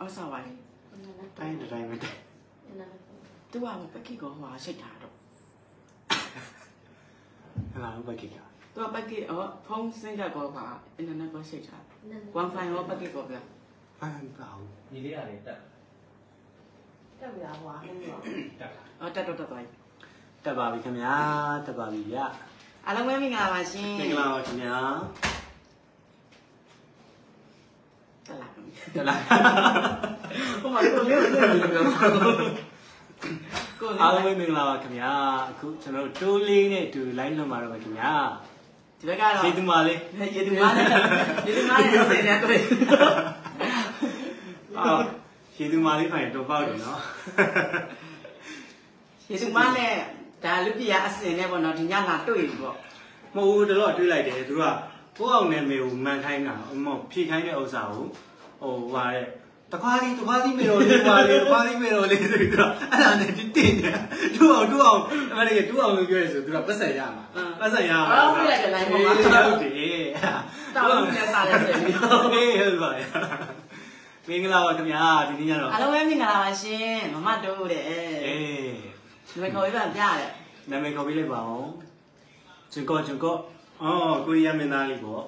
အောက်ဆောက်ပါလေတိုင်းတိုင်းမတိုင်းသူကပက်ကီကိုဟိုရှိတ်ထားတော့ဟာဘက်ကီကသူကပက်ကီဖုန်းစင်ကကောပါအင်တာနက်ကိုရှိတ်ထား Wi-Fi ရောပက်ကီကိုပြဟာပေါ့ဒီလေးရတယ်တက်ပြဟွာတက်တော့တက်ပါတက်ပါပြီခင်ဗျာတက်ပါပြီဗျအားလုံးပဲမင်္ဂလာပါရှင်မင်္ဂလာပါခင်ဗျာတက်လာဟိုမှာကိုလေးကိုအားလုံးပဲမင်္ဂလာပါခင်ဗျာအခုကျွန်တော်တိုးလေးနဲ့တူ line လွှင့်มาတော့ခင်ဗျာဒီဘက်ကတော့ရေသူမလေးရေသူမနဲ့အစင်နဲ့တွေ့ရေသူမလေးဖိုင်တော့ပေါက်တယ်နော်ရေသူမနဲ့ဒါလူပြအစင်နဲ့ပေါ့နော်ဒီညလာတွေ့ပြီပေါ့မဟုတ်ဘူးတော့တွေးလိုက်တယ်သူကကိုယ့်အောင်နဲ့မေကိုမှန်ခိုင်းတာဖြည့်ခိုင်းတဲ့ဥစ္စာကိုဟိုဟာတဲ့တခွားသီးမေတော်လေးပါလေတခွားသီးမေတော်လေးဆိုပြီးတော့အဲ့ဒါနဲ့တင်းတယ်တူအောင်အမလေးတူအောင်လို့ပြောရဲဆိုသူကပတ်ဆက်ရမှာပတ်ဆက်ရမှာဟုတ်ပြီလေလိုင်းပေါ်မှာဟုတ်တယ်တောင်းနေစားရစေပြီးဟုတ်ပါရဲ့မင်္ဂလာပါခင်ဗျာဒီနေ့ညတော့အားလုံးပဲမင်္ဂလာပါရှင်မမတိုးတဲ့နာမည်ခေါ်ပြီးပါပြတယ်နာမည်ခေါ်ပြီးလိုက်ပါအောင်ကျွန်းကောကိုရီးယားမင်းသားလေးပေါ့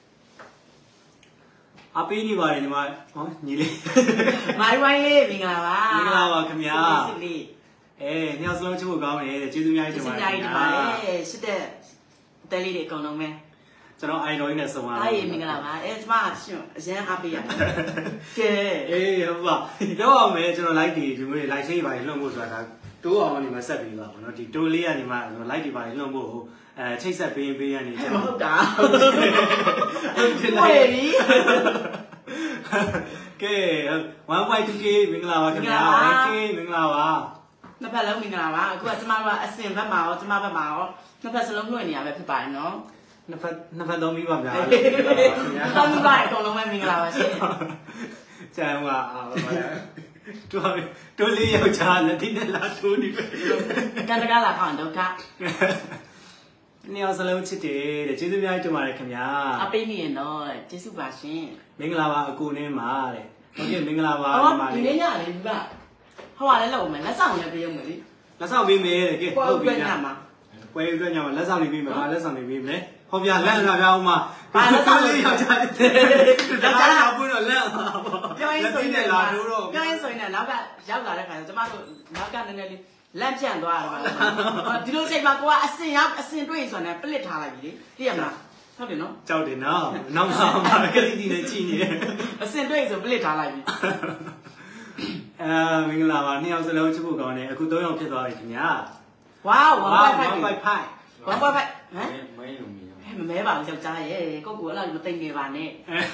အပေးနေပါတယ်ညီမညီလေးမိုင်းဝိုင်းလေးမင်္ဂလာပါမင်္ဂလာပါခင်ဗျာညစလုံးချို့ကောင်းတယ်ကျေးဇူးများကြီးတင်ပါတယ်ကျေးဇူးများကြီးတင်ပါတယ်ရှစ်တဲ့တဲလေးတွေအကုန်လုံးပဲကျွန်တော်အိုင်တော်ကြီးနဲ့ဆုံပါမင်္ဂလာပါကျမရှင်အရန်အားပေးရတယ်ကဲဟုတ်ပါပြောအောင်မယ်ကျွန်တော် like ဒီမျိုး like ချိတ်ပါလွှင့်ဖို့ဆိုတာတိုးအောင်နေမှာဆက်ပြီးပါဘောနော်ဒီတိုးလေးကနေမှ like တွေပါလွှင့်ဖို့ချိတ်ဆက်ပေးရနေကျွန်တော်ဟုတ်တာဟုတ်ပြီကဲ 1.2k မင်္ဂလာပါခင်ဗျာ 1k မင်္ဂလာပါနှစ်ဖက်လုံးမင်္ဂလာပါအခုကကျမတို့ကအစင်ဘက်မှာရောကျမဘက်မှာရောနှစ်ဖက်စလုံးလွှင့်နေရပဲဖြစ်ပါတယ်နော်နှစ်ဖက်သုံးပြီးပါဗျာတောင်းပြီးပါအကုန်လုံးပဲမင်္ဂလာပါရှင်ကျန်ပါတိုးလေးယောက်ျားလက်ထိနဲ့လာထိုးနေပဲကန်တကားလာခေါင်ဒုက္ခနှစ်ယောက်စလုံးချစ်တယ်တဲ့ကျေးဇူးများတင်ပါတယ်ခင်ဗျာအပေးနေရတော့ကျေးဇူးပါရှင်မင်္ဂလာပါအကိုနဲ့မှာတဲ့ဟုတ်ကဲ့မင်္ဂလာပါဒီနေ့ညလေးဒီကဟိုကလည်းလောက်မယ်လက်ဆောင်လည်းပေးရမယ်လေလက်ဆောင်ပေးမယ်တဲ့ကဲဟုတ်ပြီညမှာပွဲအတွက်ညမှာလက်ဆောင်လေးပေးမယ်ဗာလက်ဆောင်လေးပေးမယ်ဟောပြလက်လာပြအောင်မှာလက်ဆောင်လေးယောက်ျားဒါကရောက်ပြီးတော့လက်ပြောရင်ဆိုရင်လာထိုးတော့ပြောရင်ဆိုရင်နောက်ကရောက်လာတဲ့ခါကျမတို့နောက်ကနည်းနည်းလေးလန့်ပြန့်သွားတာပါဒီလိုချိန်မှာကိုကအစင်တွေ့ဆိုရင်ပလစ်ထားလိုက်ပြီလေသိရမလားဟုတ်တယ်နော်ကြောက်တယ်နော်နောက်မှာကလေးကြီးနဲ့ကြည်နေတယ်အစင်တွေ့ဆိုပလစ်ထားလိုက်ပြီမင်္ဂလာပါနှစ်ယောက်စလုံးချစ်ဖို့ကောင်းတယ်အခု3ယောက်ဖြစ်သွားပြီခင်ဗျာဝါး 1.5 1.5 ဟမ်မဲလို့မရမဲပါယောက်ျားရဲ့ကိုကူအဲ့လိုမသိနေပါနဲ့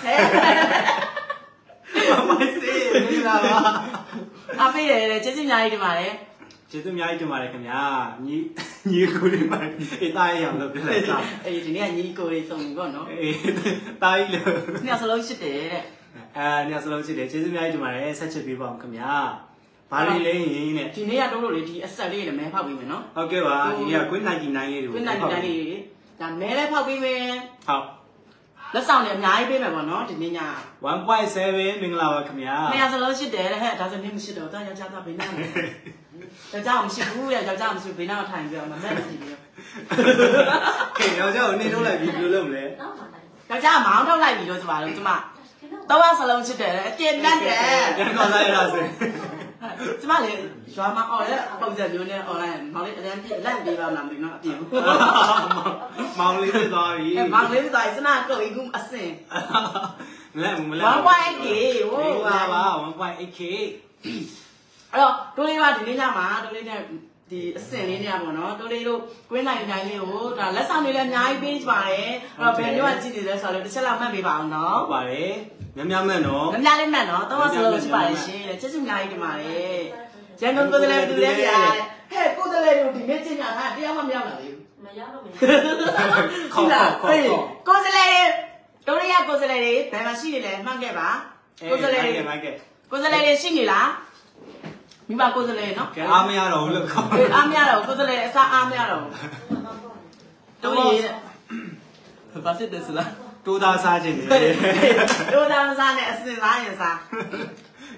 မစေးမင်္ဂလာပါအပေးတယ်ကျေးဇူးများကြီးတင်ပါတယ်ကျေးဇူးများကြီးတင်ပါတယ်ခင်ဗျာညီကိုလေးပါအေးတားရအောင်လုပ်ပြလိုက်တာဒီနေ့ကညီကိုလေးစုံပြီပေါ့နော်အေးတားကြီးလို့နှစ်ယောက်စလုံးရှိတယ်တဲ့နှစ်ယောက်စလုံးရှိတယ်ကျေးဇူးများကြီးတင်ပါတယ်ဆက်ချစ်ပေးပါအောင်ခင်ဗျာဘာလေးလဲရင်းနဲ့ဒီနေ့ကတော့လို့လေဒီအဆက်လေးလည်းမဲဖောက်ပေးမယ်နော်ဟုတ်ကဲ့ပါဒီနေ့က Queen 99လေးတွေ Queen 99လေးတွေဒါမဲလည်းဖောက်ပေးမယ်ဟုတ်လက်ဆောင်လည်းအများကြီးပေးမယ်ပေါ့နော်ဒီနေ့ည 1.7 မင်္ဂလာပါခင်ဗျာနှစ်ယောက်စလုံးရှိတယ်တဲ့ဟဲ့ဒါဆိုနေမရှိတော့ယောက်ျားသားဘေးနားမှာယောက်ျားမရှိဘူးယောက်ျားမရှိဘေးနားထိုင်ပြီးတော့မမဲ့မရှိဘူးကဲယောက်ျားကိုနေထုတ်လိုက်ပြီးဘယ်လိုလုပ်မလဲယောက်ျားမောင်းထုတ်လိုက်ပြီးတော့ကျမတို့ကျမတော့စလုံးရှိတယ်အတင်နဲ့တယ်ပြန်ခေါ်လိုက်ရတာဆိုကျမလေရွာမှာအော်လေပုံစံမျိုးနဲ့ online မောင်လေးအတန်းပြလက်ပေးပါမလားမသိဘူးနော်အပြင်မောင်လေးဖြစ်သွားပြီမောင်လေးဖြစ်သွားပြီစနာကုတ်အခုအစင်လက်မလက် 1.8k ဟိုပါပါ 1.8k အဲ့တော့တိုးလေးကဒီနေ့ညမှာတိုးလေးနဲ့ဒီအစင်လေးเนี่ยပေါ့နော်တိုးလေးတို့ Queen 99လေးကိုဒါလက်ဆောင်တွေလည်းအများကြီးပေးပါတယ်အဲ့တော့ဘယ်မျိုးကကြည့်နေလဲဆိုတော့တစ်ချက်လောက်မှတ်ပေးပါအောင်နော်ဟုတ်ပါတယ်များမှတ်နော်များလေးမှတ်နော်တော့ဆိုလို့ရှိပါတယ်ရှင်ကျေးဇူးအများကြီးတင်ပါတယ်ရန်ကုန်ကိုယ်စားလှယ်တူလေးပြဟဲ့ကိုယ်စားလှယ်တို့ဒီနေ့ကျင်းတာတရားမှမရောက်လာသေးဘူးမရောက်တော့ဘူးခေါ်ကိုယ်စားလှယ်တိုးလေးကကိုယ်စားလှယ်တွေဘယ်မှာရှိနေလဲမှတ်ခဲ့ပါကိုယ်စားလှယ်တွေရှိနေလားမိဘကိုယ်စားလှယ်နော်အားမရတော့ဘူးလို့ခေါ်အားမရတော့ကိုယ်စားလှယ်အစားအားမရတော့တိုးလေးဘာဖြစ်တယ်စလားတိုးသားစားခြင်းလေတိုးသားစားနဲ့အစင်စားရင်စား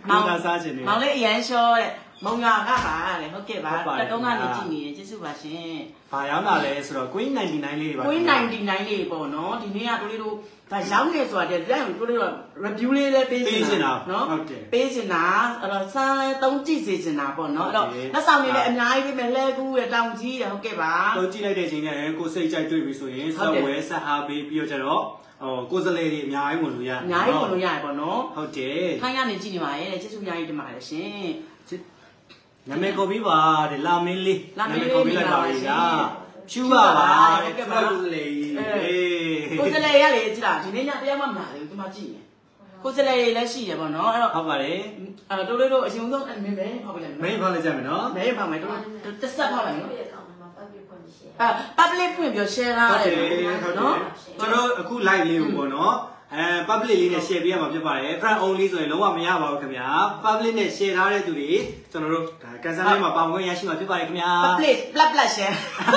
တာစားခြင်းနေမောင်လေးအရန်ရှောတဲ့မုံရွာကပါတဲ့ဟုတ်ကဲ့ပါတက်တုံးကနေကြည့်နေရင်ကျေးဇူးပါရှင်ဘာရောက်လာလဲဆိုတော့ Queen 99လေးတွေပါ Queen 99လေးပေါ့နော်ဒီနေ့ကတို့လေးတို့ဒါရောက်နေဆိုတာတဲ့လက်တို့လေးတို့ review လေးလည်းပေးနေတာနော်ပေးနေတာအဲ့တော့စမ်းလဲသုံးကြည့်စေချင်တာပေါ့နော်အဲ့တော့လက်ဆောင်တွေလည်းအများကြီးပေးမယ်လဲကူးရတောင်ကြီးရဟုတ်ကဲ့ပါသုံးကြည့်လိုက်တဲ့ချိန်နဲ့ကိုစိတ်ကြိုက်တွေ့ပြီဆိုရင်ဆက်ဝဲဆက်အားပေးပြီးတော့ကျတော့ကိုယ်စလဲတွေအများကြီးဝင်လို့ရအများကြီးဝင်လို့ရတယ်ပေါ့နော်ဟုတ်တယ်ခိုင်းရနေကြည့်နေပါရဲ့ကျေးဇူးအများကြီးတင်ပါတယ်ရှင်နာမည်ခေါ်ပြီးပါတဲ့လာမင်းလေးနာမည်ခေါ်ပြီးလိုက်ပါလေညာဖြူပါပါတဲ့ကိုယ်စလဲကြီးကိုယ်စလဲရလေကြည့်လားဒီနေ့ညတရားမှမလာဘူးဒီမှာကြည့်နေကိုယ်စလဲလည်းရှိရပေါ့နော်အဲ့တော့ဟုတ်ပါတယ်အဲ့တို့လေးတို့အရင်ဆုံးအမင်းပဲဟောပြလိုက်မင်းဖောက်လိုက်ကြမယ်နော်မဲဖောက်မယ်တို့တက်ဆက်ဖောက်လိုက်နော်public ဖွင့်ပြီး share ထားတယ်နော်ကျွန်တော်အခု live လေးကိုပေါ့နော် public လေးနဲ့ share ပေးရမှာဖြစ်ပါတယ် friend only ဆိုရင်လုံးဝမရပါဘူးခင်ဗျာ public နဲ့ share ထားတဲ့သူတွေကျွန်တော်တို့ဒါကန်ဆယ်လေးမှာပါဝင်ရရှိမှာဖြစ်ပါတယ်ခင်ဗျာ public share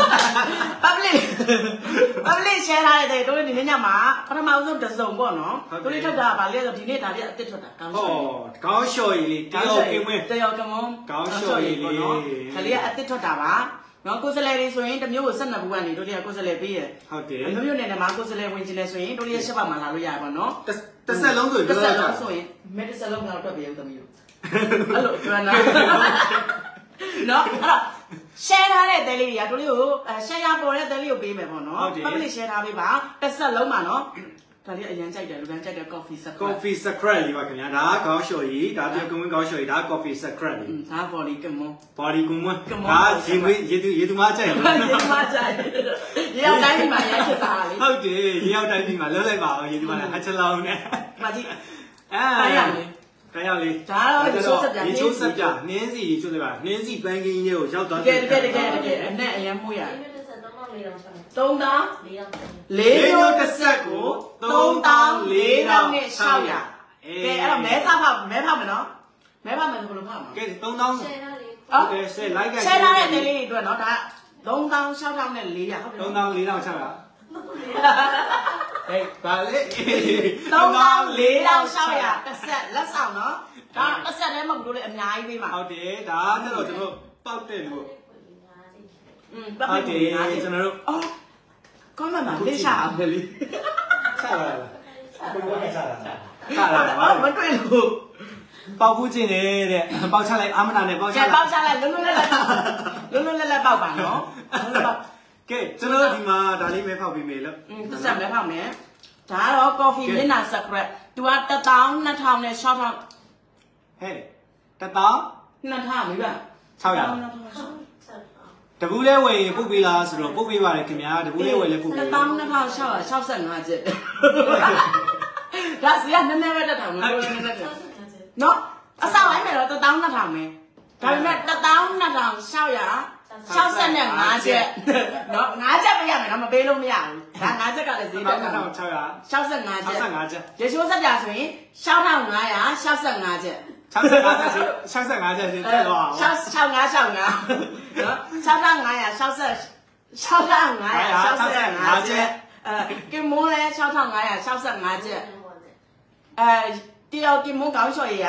public share ထားတဲ့တို့ဒီနေ့ညမှာပထမဆုံးတစ်စုံပေါ့နော်တို့လေးထုတ်တာဗာလဲဆိုဒီနေ့ဒါလေးအစ်စ်ထွက်တာကောင်းရှော့ကောင်းရှော့ကြီးလေးတယောက်ကင်းဝင်းတယောက်ကမုန်းကောင်းရှော့ကြီးလေးနော်ဒါလေးကအစ်စ်ထွက်တာပါနော်ကိုယ်စလဲလေးဆိုရင်တစ်မျိုးကို12ဘူးကနေတို့လေးကကိုယ်စလဲပေးရဟုတ်တယ်အမျိုးနဲ့မှာကိုယ်စလဲဝင်ချင်တယ်ဆိုရင်တို့လေးရှက်ပါမှလာလို့ရပါတော့တစ်ဆက်လုံးဆိုရင်တစ်ဆက်လုံးဆိုရင်မဲတစ်ဆက်လုံးကတော့တွက်ပြရုံသမီးတို့အဲ့လိုကျွမ်းနာနော်အဲ့တော့ share ထားတဲ့တဲလေးတွေကတို့လေးကို share ရပေါ်တဲ့တဲလေးကိုပေးမယ်ပေါ့နော် public share ထားပေးပါတစ်ဆက်လုံးမှာနော်ဒါလေးအရင်ကြိုက်တယ်လူတိုင်းကြိုက်တဲ့ coffee secret လေးပါခင်ဗျာဒါကကောင်းရှော်ကြီးဒါပြကဝင်းကောင်းရှော်ကြီးဒါ coffee secret လေးဒါ body ကမွန် body ကမွန်ဒါရေသူမကြိုက်ရေသူမကြိုက်ရေရောက်တိုင်းဒီမှာရိုက်ဖြစ်တာလေဟုတ်တယ်ရေရောက်တိုင်းဒီမှာလွတ်လိုက်ပါအောင်ရေသူမလည်းအချလောင်းနဲ့မကြည့်အဲ့ရလေတိုင်းရလေဒါတော့ချိုးစက်ပြရေချိုးစက်ပြနင်းစီချိုးစက်ပြနင်းစီပန်းကင်းကြီးကိုရောက်သွားတကယ်အနဲ့အရင်မှုရ3000 4မျိုးတစ်ဆက်ကို3400နဲ့600ကဲအဲ့တော့မဲစားဖောက်မဲဖောက်မယ်နော်မဲဖောက်မယ်ဆိုဘယ်လိုဖောက်မလဲကဲ3000ဟုတ်တယ်ရှယ်လိုက်ကရှယ်ထားတဲ့နေလေးတွေအတွက်နော်ဒါ3000 6400ဟုတ်တယ် 3400 600ဟေးဗာလေ 3400တစ်ဆက်လက်ဆောင်နော်ဒါတစ်ဆက်တည်းမဟုတ်ဘူးလေအများကြီးပေးမှာဟုတ်တယ်ဒါကျတော့ကျွန်တော်ပောက်တယ်လို့ပတ်တယ်ကျွန်တော်တို့အော်ကောင်းမှမလေးချအောင်လေချလာလားဘယ်လိုလဲချလာမတွေ့လို့ပေါက်ဘူးချင်းနေတဲ့ပေါက်ချလိုက်အာမနာနဲ့ပေါက်ချလိုက်ပေါက်ချလိုက်လွန်းလွန်းလက်ပေါက်ပါနော်ကဲကျွန်တော်ဒီမှာဒါလေးပဲဖောက်ပြီးမယ်လို့တစ်ဆက်ပဲဖောက်မယ်ဒါကတော့ coffee မျက်နှာ secret သူက12000နဲ့ short ထောက်ဟဲ့ 2000မိပါ 600တပူးလဲဝယ်ရင်ပုတ်ပေးလားဆိုတော့ပုတ်ပေးပါတယ်ခင်ဗျာတပူးလဲဝယ်လဲပုတ်ပေး 12665ကျက်ဒါစီကနည်းနည်းပဲတက်တာမလို့နည်းနည်းနော်အဆောက်လိုက်မယ်တော့12000ပဲဒါပေမဲ့12665ကျက်နော်5ကျက်ပေးရမယ်နော်မပေးလို့မရဘူးဒါ5ကျက်ကလည်းဈေးတက်တာ65ကျက်ရေချိုးစက်ပြဆိုရင်6565ကျက် 65ကျက်တက်တော့ 65နော်6560ကျက်ကင်မွန်လဲ6565ကျက်တယောက်ကင်မွန်ကောင်းချော်ရ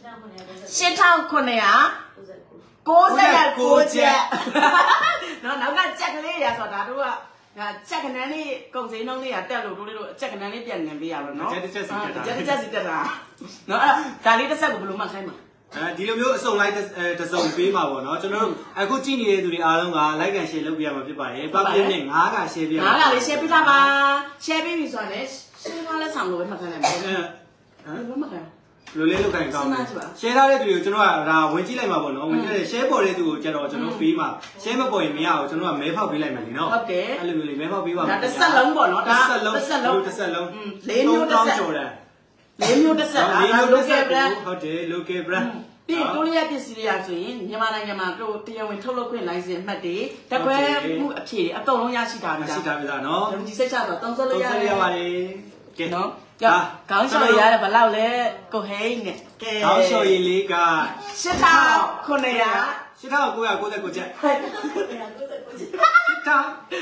8999ကျက်နော်နောက်ကကြက်ကလေးရဆိုတော့ဒါတို့ကကြက်ကနန်းလေးကုန်စည်နှုန်းလေးကတက်လို့တို့လေးတို့ကြက်ကနန်းလေးပြန်ငင်ပေးရပါတော့ကြက်စီတက်တာနော်အဲ့ဒါလေးတစ်ဆက်ကိုဘယ်လိုမှခိုင်းမှာဒီလိုမျိုးအစုံလိုက်တစ်စုံပေးမှာပေါ့နော်ကျွန်တော်တို့အခုကြည့်နေတဲ့သူတွေအားလုံးက like and share လုပ်ပြရမှာဖြစ်ပါတယ် public နဲ့9က share ပြရမှာ 9ကလေး share ပေးထားပါ share ပေးပြီဆိုတော့လည်း share ထားလက်ဆောင်လို့ပဲမှတ်ခိုင်းလိုက်ပါဟမ်ဘယ်မှခိုင်းလိုလေးလောက်ခိုင်းကောင်းတယ် share ထားတဲ့သူတွေကိုကျွန်တော်ကဒါဝင်ကြည့်လိုက်မှာပေါ့နော်ဝင်ကြည့်တဲ့ share ပေါ်တဲ့သူကိုကျတော့ကျွန်တော်ပေးမှာ share မပေါ်ရင်မရဘူးကျွန်တော်ကမဲဖောက်ပေးလိုက်မယ်လीနော်ဟုတ်တယ်အဲ့လိုမျိုးလေးမဲဖောက်ပေးပါမယ်ဒါတစ်ဆက်လုံးပေါ့နော်ဒါတစ်ဆက်လုံး၄မျိုးတစ်ဆက်ကျော်တယ်၄မျိုးတစ်ဆက်၄မျိုးတစ်ဆက်ဟုတ်တယ် local brand ပြီးတိုးလေးရပစ္စည်းတွေရဆိုရင်မြန်မာနိုင်ငံမှာတို့တရားဝင်ထုတ်လုပ်ခွင့်လိုင်စင်အမှတ်တွေတကွဲမှုအဖြေတွေအကုန်လုံးရရှိတာပြီရှိတာပြီသားနော်ဒီစိတ်ချတော့သုံးဆက်လို့ရပါတယ်ကဲနော်ခေါင်းလျှော်ရတယ်ဘယ်လောက်လဲကိုဟိန်းနဲ့ကဲခေါင်းလျှော်ရည်လေးက 8999ကျက် 8999ကျက်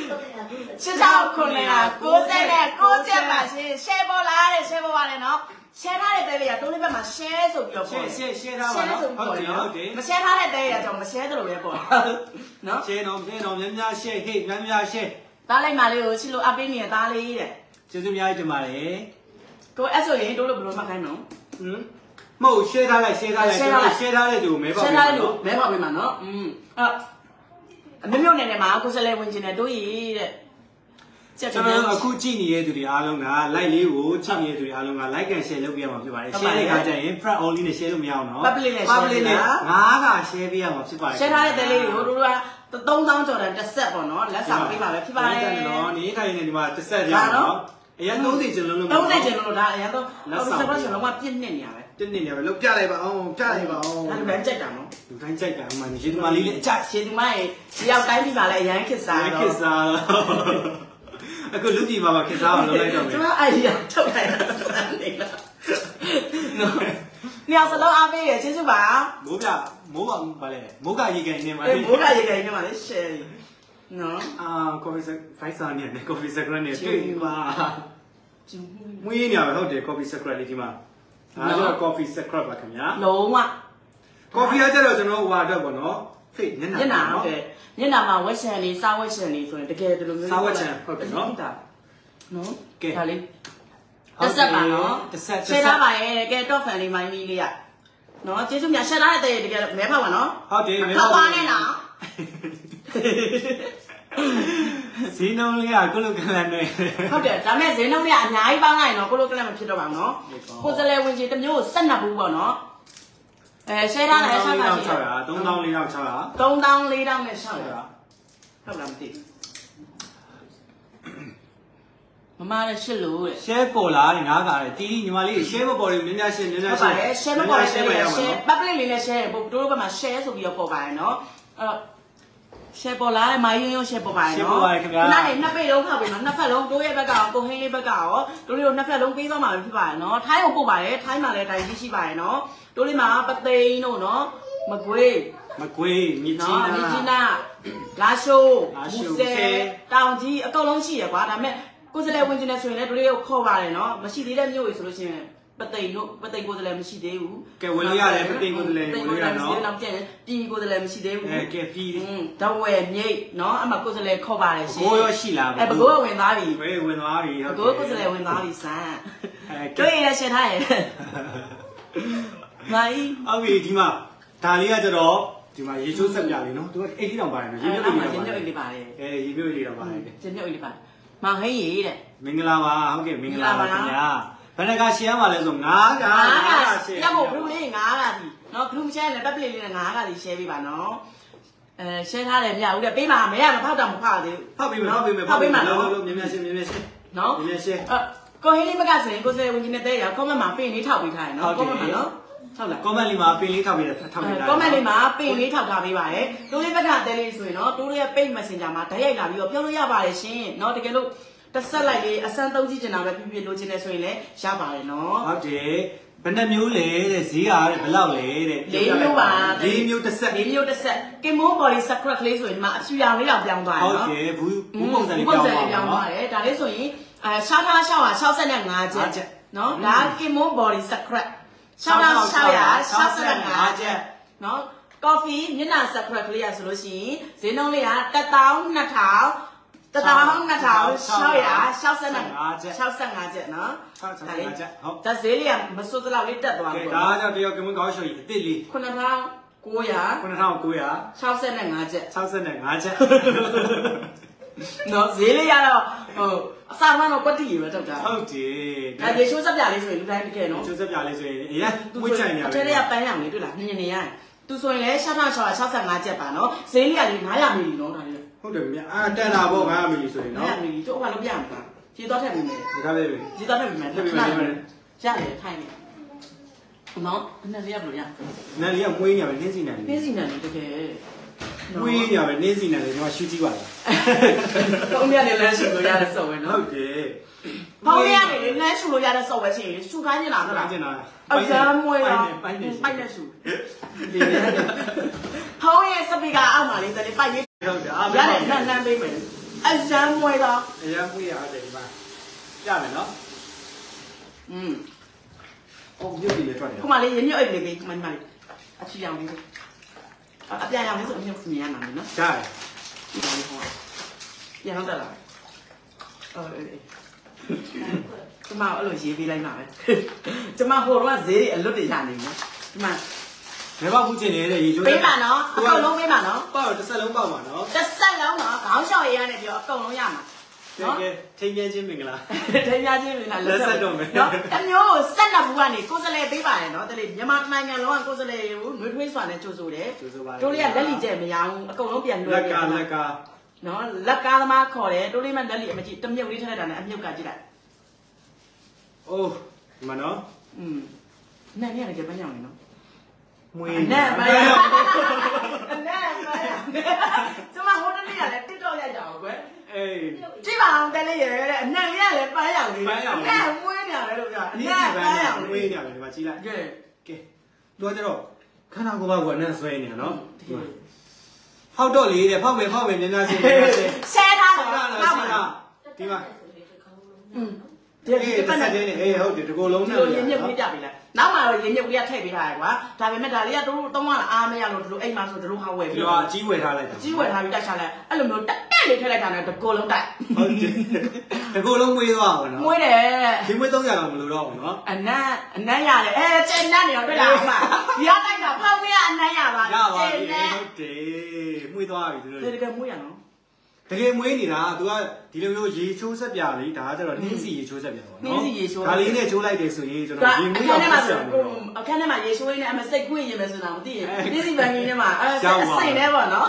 8999ကျက်ပါရှင်ရှယ်ပေါ်လာတယ်ရှယ်ပေါ်ပါတယ်နော် share ထားတဲ့တဲလေးကတိုးလေးဘက်မှာ share ဆိုပြီးတော့ပေါ့ share ထားပါနော်ဟုတ်တယ်မ share ထားတဲ့တဲလေးကကြောင့်မ share တယ်လို့ပဲပေါ့နော် share တော့များ share ဟေ့များ share သားလိုက်မှလေးကိုချစ်လို့အပေးနေတဲ့သားလေးတဲ့ကျေးဇူးများတင်ပါတယ်ကိုအဲ့ဆိုရင်တိုးလို့ဘယ်လိုမှတ်ခိုင်းနော်မဟုတ် share ထားလိုက် share ထားတဲ့သူကိုမဲပေါက် share ထားတဲ့လူမဲပေါက်ပေးမှာနော်အဲ့အမျိုးမျိုးနဲ့မှာကိုစလဲဝင်ကျင်တယ်တို့ရည်တဲ့ကျွန်တော်အခုကြည့်နေတဲ့သူတွေအားလုံးက like လေးကိုကြည့်နေတဲ့သူတွေအားလုံးက like and share လုပ်ပြရမှာဖြစ်ပါတယ် share တဲ့ခါကျရင် front only နဲ့ share လို့မရအောင်နော် public နဲ့ငါးက share ပေးရမှာဖြစ်ပါတယ် share ထားတဲ့တဲလေးတွေကိုတို့က3000ကျော်တန်တစ်ဆက်ပေါ့နော်လက်ဆောင်ပေးပါပဲဖြစ်ပါတယ်နော်နေထိုင်နေဒီမှာတစ်ဆက်ရအောင်နော်အရင်30ကျင်လုံးလုံး 30ကျင်လုံးလို့ဒါအရင်တော့လက်ဆောင်ပေးဆိုတော့မှပြည့်နှစ်နေရပဲပြည့်နှစ်နေရပဲလောက်ပြလိုက်ပါအောင်ပြလိုက်ပါအောင်အဲ့ဒါပဲကြိုက်တာနော်လူတိုင်းကြိုက်တာအမှန်ရေဒီမာလေးလေးအကြရေဒီမာရဲ့ဒီရောက်တိုင်းဒီမှာလည်းအရင်ခစ်စားတော့ခစ်စားအခုလူကြီးမှာခစ်စားအောင်လုပ်လိုက်တော့မယ်ကျွန်တော်အဲ့ဒီထုတ်လိုက်တာစမ်းနေလားနော်ညစလုံးအားပေးရကျေးဇူးပါမိုးပါလေမိုးကရေကန်နေမှာမိုးကရေကန်နေမှာလေ share နော် coffee 5စာနဲ့ coffee secret နဲ့တွေ့ပါမွေးနေရပဲဟုတ်တယ် coffee secret လေးဒီမှာဒါဆို coffee secret ပါခင်ဗျာလုံးဝ coffee ကကြတော့ကျွန်တော်ဟိုဟာတော့ပေါ့နော်ဖိတ်ညနာဟုတ်တယ်ညနာမှာဝက်ချန်လေးစားဝက်ချန်လေးဆိုရင်တကယ်ဒီလိုမျိုးစားဝက်ချန်ဟုတ်တယ်နော်နော်ကဲဒါလေးတစ်ဆက်ပါနော်ရှယ်ထားပါရဲ့ကဲ top fan လေးမိုင်းလေးကနော်ကျေးဇူးများရှယ်ထားတဲ့တကယ်မဲဖောက်ပါနော်ဟုတ်တယ်မဲဖောက်ပါနဲ့နော်ဈေးနှုန်းလေးကကိုလိုကလန်တွေဟုတ်တယ်ဒါမဲ့ဈေးနှုန်းလေးကအများကြီးပေါင်းလိုက်နော်ကိုလိုကလန်မဖြစ်တော့ပါဘူးနော်ကိုစလဲဝင်ကြီးတစ်မျိုးကို12ဘူးပေါ့နော်ရှယ်ထားတယ် 6,600 34,600 34,600နဲ့600ဟုတ်လားမသိမမလည်းရှစ်လို့တဲ့ share ပေါ်လာတယ်ငါးကားတယ်တီးညီမလေး share မပေါ်တယ်များ share ဟုတ်ပါတယ် share မပေါ်တယ် share public လေးနဲ့ share ပို့တို့ဘက်မှာ share ဆိုပြီးတော့ပေါ်ပါတယ်နော်အဲ့ share ပေါ်လာတယ်မိုင်းရုံ share ပေါ်ပါတယ်နော် share ပေါ်ပါတယ်ခင်ဗျာနားနေနှစ်ပိတ်လုံးဖောက်ပြီနော်နှစ်ဖက်လုံးတို့ရဲ့ဘက်ကရောကိုဟင်းလေးဘက်ကရောတို့လေးတို့နှစ်ဖက်လုံးပေးသွားမှာဖြစ်ပါတယ်နော်ထိုင်းကိုပို့ပါတယ်ထိုင်းမှာလည်းတိုင်ကြီးရှိပါတယ်နော်တို့လေးမှာပသိန်းတို့နော်မကွေးမြကြီးနာလာရှိုးမူဆယ်တောင်ကြီးအကုန်လုံးရှိရကွာဒါပေမဲ့ကိုစလဲဝင်ကျင်နေဆိုရင်လည်းတို့လေးကိုခေါ်ပါတယ်နော်မရှိသေးတဲ့မြို့တွေဆိုလို့ရှိရင်ပသိမ်ကိုစလဲမရှိသေးဘူးကဲဝင်လို့ရတယ်ပသိမ်ကိုစလဲဝင်လို့ရနော်နောက်ကျရင်ပြည်ကိုစလဲမရှိသေးဘူးကဲပြည်တဝဲမြိတ်နော်အမကိုစလဲခေါ်ပါတယ်ရှင်ဘိုးရောရှိလားဘိုးဝင်သွားပြီဝင်သွားပြီဟုတ်ဘိုးကိုစလဲဝင်သွားပြီစမ်းတွေ့ရရှင်းထားရဲ့မိုင်းဟုတ်ပြီဒီမှာဒါလေးကကြတော့ဒီမှာရေချိုးဆက်ပြလေးနော်သူက80တောင်ပါတယ်နော်ရေမြုပ်လေးပါတယ်ရေမြုပ်လေးတော့ပါတယ်ရေမြုပ်လေးပါတယ်မောင်ဟင်းရေတဲ့မင်္ဂလာပါဟုတ်ကဲ့မင်္ဂလာပါခင်ဗျာဘယ်နှကရှယ်ရမှာလဲဆို9ကရှယ်ရဖို့ဘလူးလေး9ကဒီနော်ဘလူးမရှယ်နဲ့ပတ်ပလေးလေးနဲ့9ကဒီရှယ်ပေးပါနော်ရှယ်ထားတယ်မြဦးတဲ့ပေးပါမရမဖောက်တော့မဖောက်သေးဘူးဖောက်ပေးမယ်လို့မြင်မြင်ရှင်းနော်မြင်မြင်ရှင်းကိုဟင်းလေးမကဆိုရင်ကိုစဲဝင်ကြီးနဲ့တဲ့ရ comment မှာပင်လေးထောက်ပေးထားရနော် comment မှာနော်ဟုတ်လား comment လေးမှာပင်လေးထောက်ပေးထား comment လေးမှာပင်လေးထောက်ထားပေးပါတယ်တိုးလေးဘက်ကတဲလေးဆိုရင်နော်တိုးလေးရဲ့ page messenger မှာဓာတ်ရိုက်လာပြီးတော့ပြောလို့ရပါတယ်ရှင်နော်တကယ်လို့တစ်ဆက်လိုက်လေးအစမ်းသုံးကြည့်နေတာပဲပြလို့ခြင်းနဲ့ဆိုရင်လည်းရပါတယ်နော်ဟုတ်တယ်ဘယ်နှမျိုးလဲတဲ့ဈေးအားတဲ့ဘယ်လောက်လဲတဲ့၄မျိုးပါ၄မျိုးတစ်ဆက်ကင်မိုး body secret လေးဆိုရင်မှအဖြူရောင်လေးတောင်ပြောင်းသွားတယ်နော်ဟုတ်တယ်ဘူးပုံစံလေးပြောင်းသွားတယ်ဒါလေးဆိုရင်ရှောက်ထား65ချက်နော်ဒါကင်မိုး body secret 6,665ချက်နော် coffee မျက်နှာ secret ကလေးရဆိုလို့ရှိရင်ဈေးနှုန်းလေးက12,665ချက်နော် 65ချက်ဟုတ်ဒါဈေးလေးကမစိုးသလောက်လေးတက်သွားပြီဒါကြောင့်တယောက်ကမင်းကောင်းရှော်ကြီးအစ်စ်လေး 9,965ချက်နော်ဈေးလေးရတော့ဟိုအစားမှန်းတော့ကွက်တီရေပဲတောက်တာဟုတ်တယ်ဒါရေချိုးစက်ပြလေးဆိုရင်လူတိုင်းတကယ်နော်ချိုးစက်ပြလေးဆိုရင်အရင်ဝှစ်ချိုင်နေရတယ်အထက်လေးကပန်းရောင်လေးတွေ့လားမြင်နေရတယ်သူဆိုရင်လည်း6,665ချက်ပါနော်ဈေးလေးကလေ900မီလီနော်ဒါလေးဟုတ်တယ်မြတန်တာပေါ့900မီလီဆိုရင်နော် 900မီလီတို့ဘာလို့ပြရမလဲရေတော့ထည့်ပေးမယ်ဒီကားလေးရေတော့ထည့်ပေးမယ်ရတယ်ထိုင်နေနော်အဲ့လေးကဘယ်လိုရနယ်လေးကမွေးနေရပဲနင်းစီနယ်နင်းစီနယ်တကယ်မွေးနေရပဲနင်းစီနယ်လေးကျွန်တော်ရှူကြည့်ပါလားကောင်းရနေလဲရှူလို့ရတဲ့စော်ပဲနော်ဟုတ်တယ်ပေါင်းရနေလဲရှူလို့ရတဲ့စော်ပဲရှင်ရှူခိုင်းနေတာဟုတ်လားကျင်တာအစမ်းမွေးတော့ပိုက်နေရှူဒီလေဖောင်းရဲ့စပီကာအောက်မှာလေးတည်းပိုက်ရေးဟုတ်တယ်ရတယ်နန်းပေးမယ်အစမ်းမွေးတော့အရမ်းမွေးရတယ်ဒီမှာရမယ်နော်哦，又比那赚的。 干嘛嘞？人家爱嘞呗，干嘛嘞？啊，去养的，啊，边养的是人家没养的呢。 对。 养的好，养得了。ကျမအဲ့လိုရေးပေးလိုက်ပါပဲကျမဟိုတော့ဈေးတွေအလွတ်တွေရနေပြီကျမ没把不进来的，也就ပေးပါနော်အကုန်လုံးပေးပါနော်报这三楼报嘛喏。 တစ်ဆက်လုံးနော်ခေါင်းလျှောက်ရမ်းနေပြီးတော့အကုန်လုံးရမှာနော်ကဲထိန်းပြချင်းမင်္ဂလာထိန်းပြချင်းမင်္ဂလာလက်ဆက်တော့မယ်နော်တမျိုးကိုဆက်နှစ်ဘူးကနေကိုယ်စလဲပေးပါတယ်နော်တလေးမြန်မာနိုင်ငံလုံးကကိုယ်စလဲကိုနှွေးထွေးစွာနဲ့ကြိုးဆိုတယ်တို့လေးကလက်လီကျဲမရဘူးအကုန်လုံးပြန်လွှဲလက်ကနော်လက်ကားသမားခေါ်တယ်တို့လေးမှလက်လီအမကြည့်တမြုပ်လေးထည့်လိုက်တာနဲ့အမြုပ်ကကြည့်လိုက်အိုးဒီမှာနော်နဲ့နေရတယ်ကြပန်းကြောင်နေနော်မွေးနဲ့မရနဲ့မရကျမဟိုတနေ့ကလည်း TikTok ရိုက်ကြအောင်ကွယ်အေးကြည့်ပါအောင်တလေးရတဲ့အနံလေးကလည်းပန်းရောင်လေးနဲ့မွေးနေရတယ်လို့ပြောအနံပန်းရောင်မွေးနေရတယ်ဒီမှာကြည့်လိုက်ကဲတော့ကြတော့ခန္ဓာကိုယ်ပါကအနံဆွဲနေနော်ဖောက်တော့လေတဲ့ဖောက်မယ်နည်းနည်းရှင်းရှဲထားတော့ဒီမှာဒီပတ်နေအေးဟုတ်တယ်ဒီကိုလုံးနဲ့ရင်းမြုပ်ပေးကြပြီလားနောက်မှတော့ရင်းမြုပ်လေးကထည့်ပေးထားရကွာဒါပေမဲ့ဒါလေးကတို့သုံးရတာအားမရလို့တို့အိမ်မှာဆိုတို့ဟာဝယ်ပြီးတော့အကြီးဝယ်ထားလိုက်အကြီးဝယ်ထားပြီးတိုက်ချလိုက်အဲ့လိုမျိုးတက်လေးထည့်လိုက်တာနဲ့ဒီကိုလုံးတိုက်ဟုတ်တယ်ဒီကိုလုံးမွေးသွားပါနော်မွေးတယ်ဒီမွေး300လောက်မလို့တော့ဘူးနော်အနံ့ရတယ်ကျင်းနဲ့နေတော့တွေ့လားအမရတိုက်တာဖောက်မရအနံ့ရပါရပါပြီဟုတ်တယ်မွေးသွားပြီတို့တကယ်မွေးရနော်တကယ်မွေးနေတာ तू ကဒီလိုမျိုးရေချိုးဆက်ပြလေးဒါကကျတော့နှင်းစီရေချိုးဆက်ပြပါတော့နှင်းစီရေချိုးဒါလေးနဲ့ချိုးလိုက်တယ်ဆိုရင်ကျွန်တော်ရေမွေးအောင်ဆက်အောင်အခန်းထဲမှာရေချိုးရင်းနဲ့အမစိတ်ခွင့်ရင်ပဲဆိုတာမသိရင်နှင်းစီပန်းကြီးထဲမှာအစိတ်နဲ့ပေါ့နော်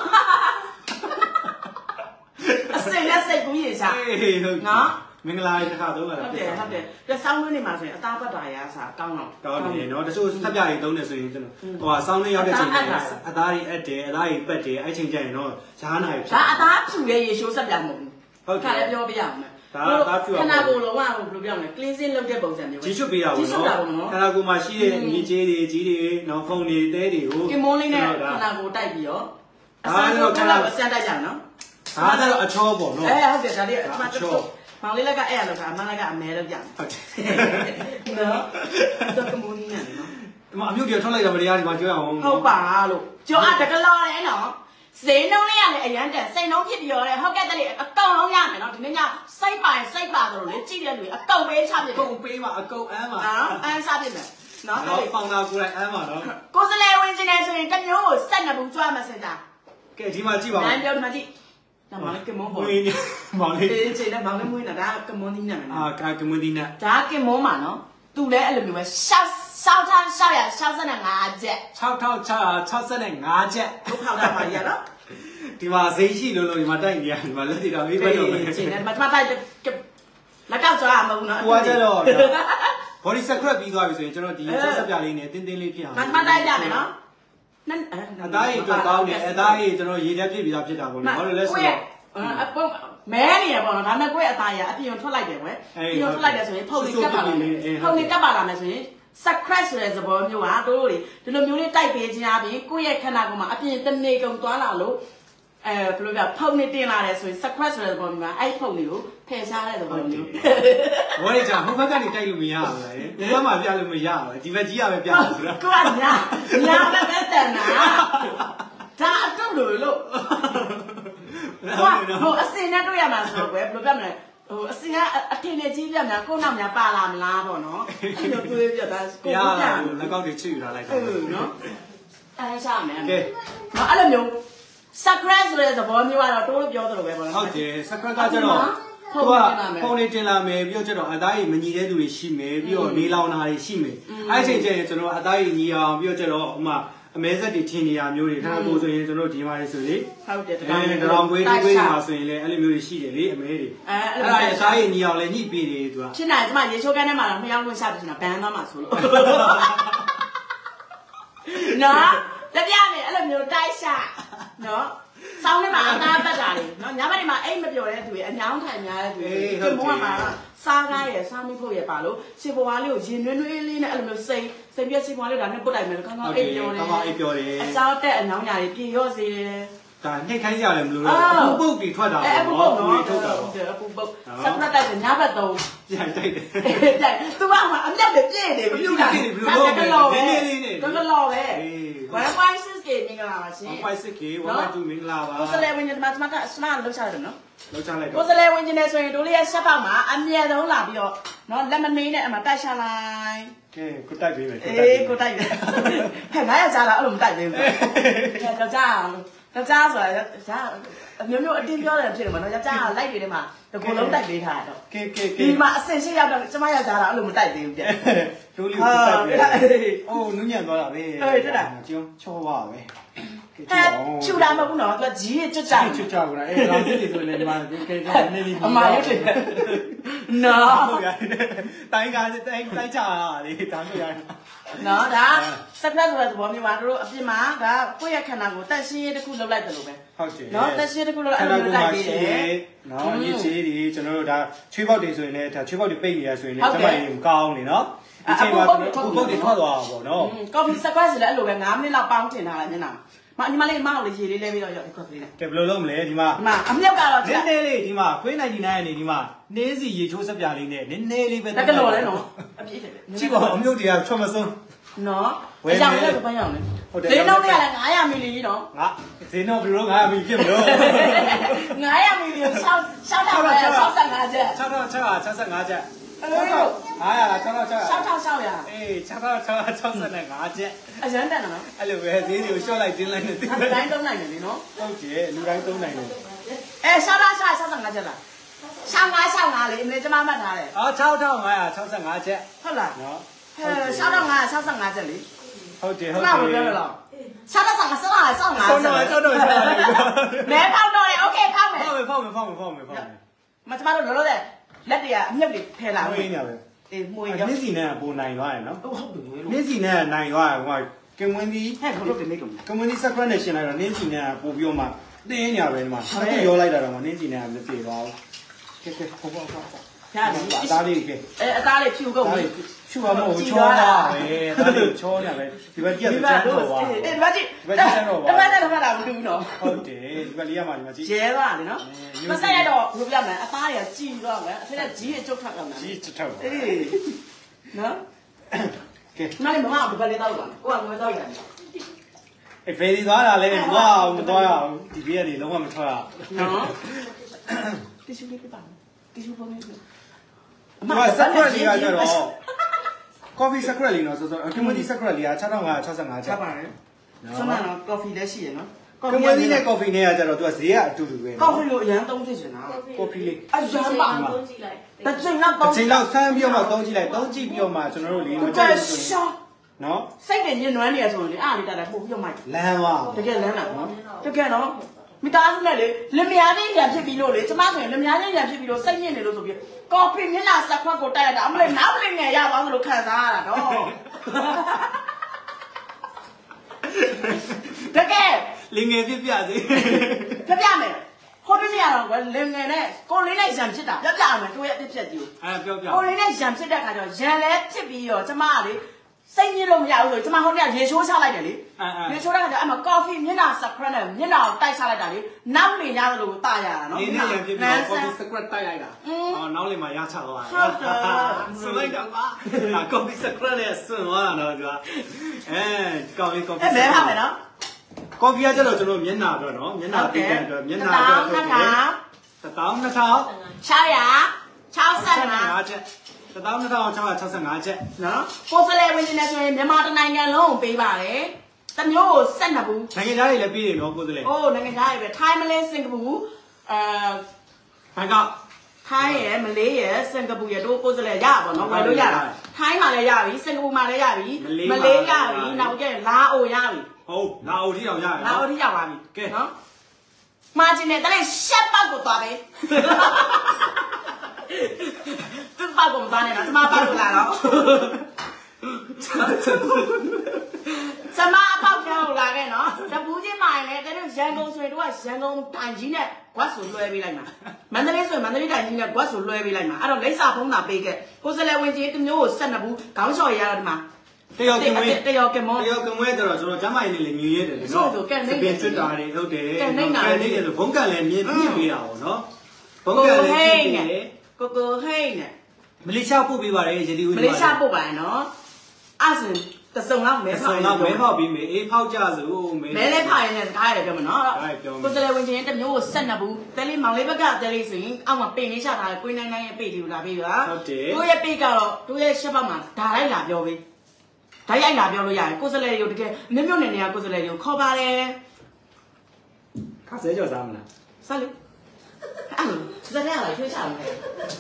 အစိတ်နဲ့စိတ်ကူးရင်ရှာနော်မင်္ဂလာတခါတော့ဟုတ်တယ်ပြဆောင်းလို့နေမှာဆိုရင်အသားပတ်တာရစားကောင်းတော့ကောင်းတယ်နော်တချို့ဆက်ပြတွေသုံးနေဆိုရင်ကျွန်တော်ဟိုဆောင်းလေးရောက်တဲ့ချိန်မှာအသားတွေအက်တယ်အသားတွေပတ်တယ်အဲ့ချိန်ကျရင်တော့ဈာနာဖြစ်ဒါအသားဖြူရဲ့ရေရှိုးဆက်ပြမဟုတ်ဘူးဟုတ်ကဲ့လည်းပြောပြရအောင်မယ်ဒါအသားဖြူခဏကိုလုံးဝဘယ်လိုပြောမလဲ cleansing လုပ်တဲ့ပုံစံမျိုးကြီးချွတ်ပေးရအောင်နော်ခဏကိုမှရှိတဲ့မြေကြီးတွေကြီးတွေနော်ဖုန်တွေတဲတွေကိုကင်မွန်လေးနဲ့ခဏကိုတိုက်ပြီးတော့အစားတော့ခဏကိုဆက်တိုက်ကြအောင်နော်ဒါကတော့အချောပေါ့နော်ဟုတ်တယ်ဒါလေးအချောမောင်လေးလည်းကအဲ့ရလို့ကအမလည်းကအမဲလို့ပြန်ဟုတ်တယ်နော်တော့ကမုန်းနေတယ်နော်ဒီမှာအမြုပ်တွေထွက်လိုက်တာမတရားဒီမှာပြောရအောင်ဟုတ်ပါလို့ကြောတကလောတယ်နော်စိတ်နှုံးလေးရတယ်အရန်တန်စိတ်နှုံးဖြစ်ပြီးတော့လေဟုတ်ကဲ့တဲ့လေအကောင်လုံးရမယ်နော်ဒီနေ့ညစိတ်ပါဆိုလို့လေကြည့်တဲ့လူအကောင်ပေးချပြစ်အကောင်ပေးပါအကောင်အမ်းပါအမ်းစားပြစ်မယ်နော်အဲ့ပေါင်တာကိုယ်တိုင်အမ်းပါနော်ကိုစလဲဝင်နေဆိုရင်တမျိုးကိုစက်နှစ်ဘူးကြွားမစင်တာကဲဒီမှာကြည့်ပါဦးနိုင်ပြောဒီမှာကြည့်ဒါမောင်လေးကမွန်ပေါ့မောင်လေးအေးချိန်နဲ့မောင်လေးမွေးနေတာဒါကမွန်ဒီနဲ့နော်ကမွန်ဒီနဲ့ဒါကမွန်မှာနော်သူလည်းအဲ့လိုမျိုးပဲ6665ချက် 6665ချက်ဘုဖောက်တာပါရနော်ဒီမှာဈေးရှိလို့ဒီမှာတိုက်နေရဒီမှာလက်တီတော်လေးပဲတော့ပဲချိန်နဲ့မမတိုက်လက်ကောက်ကြွားမဟုတ်နော်ဟိုကကျတော့ body secret ပြီးသွားပြီဆိုရင်ကျွန်တော်ဒီချက်စပြလေးနဲ့တင်းတင်းလေးဖြစ်အောင်မတိုက်ကြမယ်နော်အသားကြီးတော့ကောင်းတယ်အသားကြီးကျွန်တော်ရေထဲပြည့်ပြီးသားဖြစ်တာပေါ့လေဘာလို့လဲဆိုတော့အပုတ်မဲနေရပေါ့နော်ဒါပေမဲ့ကိုယ့်အသားရအပြင်ထွက်လိုက်တယ်ကွယ်ပြင်ထွက်လိုက်တယ်ဆိုရင်ဖုန်လေးကပ်ပါလာမယ်ဖုန်လေးကပ်ပါလာမယ်ဆိုရင် secret ဆိုတဲ့သဘောမျိုးကတို့တွေဒီလိုမျိုးလေးတိုက်ပေးခြင်းအပြင်ကိုယ့်ရဲ့ခန္ဓာကိုယ်မှာအပြင်တနေကုန်သွားလာလို့ဘယ်လိုပြောဖုန်နေတင်လာတယ်ဆိုရင် secret ဆိုတဲ့သဘောမျိုးကအဲ့ဖုန်လေးကိုဖယ်ရှားတဲ့သဘောမျိုးဝေးကြဟိုဘက်ကနေတိုက်လို့မရဘူးလေဒီဘက်မှာပြလို့မရဘူးဒီဘက်ကြီးကပဲပြလို့ဆိုတော့ကိုကညာပဲတန်တာဒါအတုလို့ဟိုအစင်နဲ့တွေ့ရမှာဆိုတော့ကွယ်ဘယ်လိုပြောမလဲဟိုအစင်ကအထင်နဲ့ကြီးပြများကိုယ်နောက်များပါလာမလားပေါ့နော်အဲ့လိုတွေးပြတာကိုယ်ကလက်ကောက်တွေချွတ်ယူထားလိုက်တာနော်အဲ့ရှာမယ်ကဲနော်အဲ့လိုမျိုး secret ဆိုတဲ့သဘောမျိုးကတော့တိုးလို့ပြောသလိုပဲပေါ့နော်ဟုတ်တယ် secret ကကျတော့သူကဖုန်းလေးတင်လာမယ်ပြီးတော့ကျတော့အသားကြီးမညီတဲ့သူတွေရှိမယ်ပြီးတော့နေလောင်တာတွေရှိမယ်အဲ့ချိန်ကျရင်ကျွန်တော်အသားကြီးညီအောင်ပြီးတော့ကျတော့ဥမာအမဲဆက်တွေထင်နေရမျိုးတွေခဏကိုဆိုရင်ကျွန်တော်ဒီမှာလေဆိုလေဟုတ်တယ်တရောင်ကွေးတွေမှာဆိုရင်လည်းအဲ့လိုမျိုးတွေရှိတယ်လေအမဲတွေအဲ့ဒါအသားကြီးညီအောင်လည်းညှိပေးတယ်သူကဖြစ်နိုင်ကျမရေချိုးကန်းထဲမှာတော့မရောက်လို့ရှာတယ်ဆိုတာဘန်းသွားမှာဆိုလို့နော်တပြမယ်အဲ့လိုမျိုးတိုက်ရှာနော်စောင်းထဲမှာအသားပတ်တာလေနော်ညဘက်တွေမှာအိတ်မပြောတဲ့သူတွေအညောင်းထိုင်များတဲ့သူတွေဒီမောကမှာစားကားရယ်စားမိဖို့ရပါလို့ခြေပွားလေးကိုရင်နွေးနွေးလေးနဲ့အဲ့လိုမျိုးစိတ်ပြခြေပွားလေးဒါနဲ့ပုတ်လိုက်မယ်ကောင်းကောင်းအိတ်ပြောတယ်ကောင်းကောင်းအိတ်ပြောတယ်အစားတက်အညောင်းညာတွေပြေရော့စေတယ်ဒါနှိတ်ခိုင်းကြတယ်မလို့တော့ပုတ်ပြီးထွက်တာပေါ့နော်ဘူးထုတ်တာပေါ့အပူပုတ်စက်ဖက်တိုက်ညဘက်တော့ပြန်တိုက်တယ်တိုက်သူကမှအမြတ်ပဲပြည့်နေပြီပြုတ်နေပြီလို့တော့နေနေနေတော်တော်လောပဲ 1.6k မင်္ဂလာပါရှင် 1.6k 1.2မင်္ဂလာပါကိုစလဲဝင်နေမှာစမကအစမလောက်ချရတယ်နော်လောက်ချလိုက်တော့ကိုစလဲဝင်နေဆိုရင်တို့လေးရဲ့ဆက်ပေါက်မှာအမြဲတမ်းလာပြီးတော့နော်လက်မနေနဲ့အမတိုက်ချလိုက်ကဲကိုတိုက်ပေးမယ်အေးကိုတိုက်တယ်ဟဲ့ငါရကြတာအဲ့လိုမတိုက်သေးဘူးယောက်ျားဆိုတာအမျိုးမျိုးအတင်းပြောတယ်ဖြစ်တယ်မနော်ယောက်ျားကလိုက်နေတယ်မှာတကူလုံးတိုက်ပေးထားတော့ကဲဒီမှာအစင်ရှိရောက်တော့ကျမယောက်ျားကအဲ့လိုမတိုက်သေးဘူးတဲ့ဒိုးလေးကိုတိုက်ပေးအိုးနူးညံ့သွားတာပဲကျွန်းချောပါပဲချူတာမဟုတ်ဘူးနော်သူကကြီးရကျွတ်ကြချွတ်ချကူလားအေးလောင်စစ်တွေဆိုလည်းဒီမှာကဲနေနေအမရုပ်တွေနော်ဟုတ်ရတယ်တိုင်းကားတိုင်းချတာလေဒါမျိုးရတယ်နော်ဒါစက်ဖက်ဆိုတဲ့သဘောမျိုးပါတို့အပြင်မှာဒါကိုယ့်ရဲ့ခန္ဓာကိုယ်တက်ရှင်းရေးတစ်ခုလုပ်လိုက်တယ်လို့ပဲဟုတ်တယ်နော်တက်ရှင်းတစ်ခုလုပ်လိုက်အဲ့လိုလိုက်ပြီးတယ်နော်အရေးကြီးတွေကျွန်တော်တို့ဒါချွေးပေါက်တွေဆိုရင်လည်းဒါချွေးပေါက်တွေပိတ်နေရဆိုရင်လည်းကျမကြီးမကောင်းနေနော်ဒီချိန်မှာပုတ်တွေထွက်သွားအောင်ပေါ့နော်ကော်ဖီစက်ဖက်ဆိုလည်းအဲ့လိုပဲ9မိနစ်လောက်ပေါင်းတင်ထားလိုက်မျက်နှာမညီမလေးမောက်လေးရေလေးလဲပြီးတော့ရောက်ဒီကော်ဖီလေးကဲဘယ်လိုလုပ်မလဲဒီမှာအမြုပ်ကတော့နည်းနည်းလေးဒီမှာခွေး99ရဲ့နေဒီမှာနှင်းစီရေချိုးစက်ပြလေးနဲ့နည်းနည်းလေးပဲတကယ်လို့လဲနော်အပြည့်တယ်ကြည့်ပါအမြုပ်တွေကချွတ်မစုံနော်အကြောင်းလည်းပန်းရောင်းလေဈေးနှုန်းတွေကလည်း900မီလီကြီးနော်ငါဈေးနှုန်းဘယ်လို900မီဖြစ်မလို့ 900မီလီကို665ကျပ် 6665ကျပ်အဲ့လို 6600 အေး6665ကျပ်အရန်တန်နော်အဲ့လိုပဲဈေးတွေကိုရှော့လိုက်တင်းလိုက်နေတယ်လူတိုင်းသုံးနိုင်တယ်လေနော်ဟုတ်တယ်လူတိုင်းသုံးနိုင်တယ် 65ကျပ်လား65လေအမေကျမမှတ်ထားတယ်အော်6565ကျပ်ဟုတ်လားနော် 65ကျပ်လေဟုတ်တယ်ဟုတ်လားပြောလို့65မဲပေါက်တော့လေโอเคဖောက်မယ်ဖောက်မယ်မကျမတို့လောလောဆယ်လက်တွေကအမြုပ်တွေဖယ်လာဝေးနေပဲအေးမှုရနှင်းစီနဲ့ပိုနိုင်သွားရယ်နော်ဟုတ်တယ်လေနှင်းစီနဲ့နိုင်သွားရယ်ဟိုကင်ဝင်းဒီဟဲ့တို့တယ်မိကုန်ကင်ဝင်းဒီစက်ခရက်နဲ့ရှင်းလိုက်တော့နှင်းစီနဲ့ပို့ပြီးတော့မှတင်းနေရပဲဒီမှာအခုရောလိုက်တာတော့နှင်းစီနဲ့မပြေသွားဘူးကဲဖောက်ရတယ်အသားလေးကဲအသားလေးဖြူကုန်ပြီဖြူပါမဟုတ်ချောတာပဲဒါလေးချောနေပဲဒီဘက်ကြီးကကျန်းတော်ပါအေးဒီဘက်ကြီးတပတ်တာမတူဘူးနော်ဟုတ်တယ်ဒီဘက်လေးရမှာဒီမှာကြည့်ရဲသွားတယ်နော်မဆက်ရတော့ဘယ်လိုပြမလဲအသားတွေကကြည်သွားမယ်အထက်ကြီးအကျုပ်ထွက်တော့မယ်ကြီးချထောက်အေးနော်ကဲမလေးမမဘယ်လေးတော့လားကိုကငွေတော့ရတယ်အေးဖေးဒီသွားတာလည်းမသွားအောင်မသွားရအောင်ဒီဘေးကနေလုံးဝမထွက်ရနော်တီရှူလေးပြပါတီရှူပုံလေးဒီမှာစက်ခရက်လေးကကျတော့ coffee စက်ခရက်လေးနော်ဆိုကင်မွန်ဒီစက်ခရက်လေးက6565ကျချက်ပါတယ်ဆွမ်းနာတော့ coffee လည်းရှိရနော်ကင်မွန်ဒီနဲ့ coffee နဲ့ကကျတော့သူကဈေးကအတူတူပဲ coffee လို့အရန်သုံးသိချင်တာ coffee လေးအရန်ပါမှာတစ်ချိန်လောက်သုံးချိန်လောက်ဆန်းပြီးတော့မှသုံးကြည့်လိုက်သုံးကြည့်ပြီးတော့မှကျွန်တော်တို့လေးမကြိုက်ဘူးဆိုရင်နော်စိတ်ကညှဉ်းနှွမ်းနေရဆိုရင်လေအားလေးတက်တယ်ပို့ပြီးတော့မှလမ်းသွားတကယ်လမ်းလာနော်တကယ်နော်မိသားစုနဲ့လေလင်မယားလေးရံဖြစ်ပြီးလို့လေကျမဆိုရင်လင်မယားလေးရံဖြစ်ပြီးလို့စိတ်ညစ်နေလို့ဆိုပြီးကော်ဖီမျက်နှာစက်ခွက်ကိုတိုက်ရတာအမလေးနောက်လေးငယ်ရပါအောင်လို့ခံစားရတာတော့တကယ်လင်ငယ်ပြပြစေပြမယ်ဟိုတည်းရတော့လင်ငယ်နဲ့ကိုလေးနဲ့ရံဖြစ်တာပြမယ်တို့ရဲ့အဖြစ်ဖြစ်ကြီးပြောပြကိုလေးနဲ့ရံဖြစ်တဲ့ခါကျတော့ရံလဲဖြစ်ပြီးတော့ကျမကလေစိတ်ညစ်လို့မရဘူးဆိုကျမဟိုနေ့ရေချိုးချလိုက်တယ်လေရေချိုးတဲ့ခါကျအမကော်ဖီမျက်နှာစက်ခရက်နဲ့မျက်နှာကိုတိုက်ချလိုက်တာလေနောက်နေရတယ်လို့တာရတာနော်ဒီနေ့ရပြပြ coffee secret တိုက်လိုက်တာနောက်လေးမှာရချသွားတယ်ဆွလိုက်တော့ပါ coffee secret နဲ့ဆွသွားတာတော့သူကကောင်းလေး coffee မဲပါမယ်နော် coffee ကကျတော့ကျွန်တော်မျက်နှာအတွက်နော်မျက်နှာပေးတဲ့အတွက်မျက်နှာအတွက်ဟုတ်တယ်12665ကျပ်12665ကျပ်နော်ပိုစလဲဝင်နေဆိုရင်မြန်မာတနိုင်ငံလုံးကိုပေးပါတယ်တမျိုးကို12ဘူးနိုင်ငံသားတွေလည်းပေးတယ်နော်ကိုယ်စလဲအိုးနိုင်ငံသားတွေပဲထိုင်းမလေးစင်ကာပူဘန်ကောက်ထိုင်းရယ်မလေးရယ်စင်ကာပူရယ်တို့ကိုစလဲရပါတော့ဝယ်လို့ရတာထိုင်းမှာလည်းရပြီစင်ကာပူမှာလည်းရပြီမလေးရပြီနောက်ကျရင်လာအိုရပြီဟုတ်လာအိုထိအောင်ရတယ်လာအိုထိရောက်ပါပြီကဲနော်မာဂျင်နဲ့တလေးရှက်ပေါက်ကိုသွားပဲသူ့ပေါက်ကိုမသွားနဲ့နော်ကျမပေါက်ကိုလာတော့ကျမပေါက်ကြောင်လာခဲ့နော်တပူးချင်းမိုင်လေတကယ်ရန်ကုန်ဆိုရင်တို့ကရန်ကုန်တိုင်ကြီးနဲ့ကွက်ဆိုလွှဲပေးလိုက်မှာမန္တလေးဆိုရင်မန္တလေးတိုင်ကြီးနဲ့ကွက်ဆိုလွှဲပေးလိုက်မှာအဲ့တော့လိပ်စာဖုံးတာပေးခဲ့ကိုစလဲဝင်ကြီးတမျိုးကို12ဘူးခေါင်းလျှော်ရရတော့ဒီမှာတယောက်ကမွေးတယောက်ကမွေးတယောက်ကမွေးတော့ကျွန်တော်ကျမ်းမာရေးနဲ့လည်းမြည်ရတယ်လေနော်စပင်ကျွတ်တာတွေဟုတ်တယ်ကန်နေတယ်ဆိုဘုံကန်လည်းမြင်ပေးတာပေါ့နော်ဘုံကန်လည်းကြည့်တယ်ကိုကိုဟိန်းနဲ့မလေးရှားပို့ပေးပါတယ်ရေဒီဦးမလေးရှားပို့ပါနော်အဲ့ဆိုတစုံလောက်မဲဖောက်မဲဖောက်ပြီးမေအေးဖောက်ကြစို့မဲလေးဖောက်ရင်လည်းစကားရတယ်ပြောမနော်ကိုစလဲဝင်ချင်းတစ်မျိုးကိုဆက်နေဘူးတဲလေးမောင်လေးဘက်ကတဲလေးဆိုရင်အောက်မှာပိန်လေးချထားတယ်ကိုင်းနိုင်ရဲ့ပိတ်ဒီလိုလာပေးပါဟုတ်တယ်တို့ရဲ့ပိတ်ကတော့တို့ရဲ့ရှက်ဘက်မှာဒါလိုက်လာပြောပေးဒါရိုက်လာပြောလို့ရတယ်ကိုစလဲတွေကိုတကယ်မြို့နယ်နေရာကိုစလဲတွေကိုခေါ်ပါတယ်ခါစဲကြော်စားမလားစားလေအဲ့စတဲ့ရလာရွှေ့ချတယ်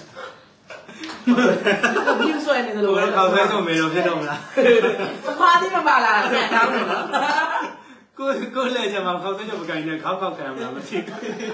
ဘီဆိုနေတယ်လို့ခေါက်ဆဲကြော်မေတော့ဖြစ်တော့မလားခွာသေးမပါလားတဲ့တောင်းတယ်နော်ကိုလည်းကျမခေါက်ဆဲကြော်မကိုင်နဲ့ခေါက်ခံမလားမသိ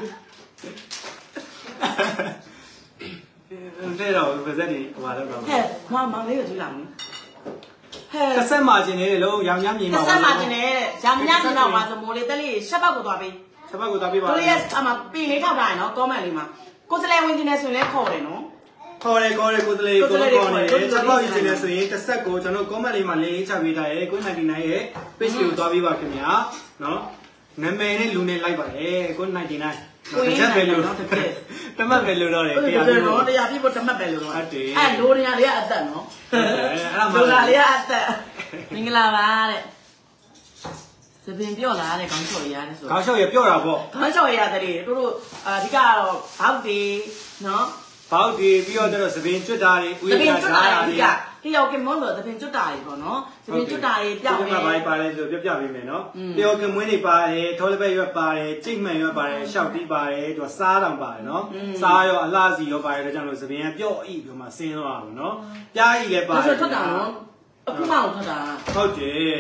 ဘူးတဲ့တော့ဗဇက်ဒီဟိုမှာတော့ဟဲ့မောင်လေးကိုကြည့်လာမင်းတစ်ဆက်မှာကျင်နေတယ်လို့ရောင်ရမ်းမြင်ပါတစ်ဆက်မှာကျင်နေရောင်ရမ်းမြင်တော့မှာဆိုမိုးလေးတက်လေးရှက်ဘက်ကိုသွားပေးရှက်ဘက်ကိုသွားပေးပါတို့ရဲ့အမပင်လေးထောက်ထားရနော်ကောမန့်လေးမှာကိုစလဲဝင်ကျင်နေဆိုရင်လည်းခေါ်တယ်နော်ခေါ်တယ်ကိုစလဲကိုခေါ်နေတယ်ချက်ပေါက်ကျင်နေဆိုရင်တစ်ဆက်ကိုကျွန်တော်ကောမန့်လေးမှာလေးချပေးထားရဲကို99ရဲ့ page ကိုသွားပေးပါခင်ဗျာနော်နာမည်နဲ့လူနဲ့လိုက်ပါတယ်ကို99 ကိုချက်ပဲလို့တကယ်တမတ်ပဲလို့တော့တယ်တရားပြလို့တရားပြဖို့တမတ်ပဲလို့တော့ဟုတ်တယ်အဲ့လိုနေရာလေးကအသက်နော်အဲ့ဒါမှလိုရာလေးကအသက်မင်္ဂလာပါတဲ့စပင်ပြော့လာတဲ့ခေါင်းချော်ရရတယ်ဆိုခေါင်းချော်ရပြော့တာပေါ့ခေါင်းချော်ရရတယ်တို့အဓိကတော့ဘောက်တီနော်ဘောက်တီပြီးတော့စပင်ကျွတ်တာတွေဥယျာဉ်ထားတာတွေတယောက်ကမွန်းလို့စပင်ကျွတ်တာတွေပေါ့နော်စပင်ကျွတ်တာတွေပြောက်နေတယ်ဘာပါလဲဆိုပြပြပေးမယ်နော်တယောက်ကမွေးနေပါတယ်ထောလက်ပဲရွက်ပါတယ်ကြိတ်မှန်ရွက်ပါတယ်ရှောက်တီးပါတယ်သူစားတောင်ပါတယ်နော်စားရောအလှစီရောပါတယ်ဒါကြောင့်လို့စပင်ကပြော့အိပြီးမှဆင်းသွားတာနော်ပြားကြီးလည်းပါတယ်ဆိုထွက်တာနော်အခုမှထွက်တာဟုတ်တယ်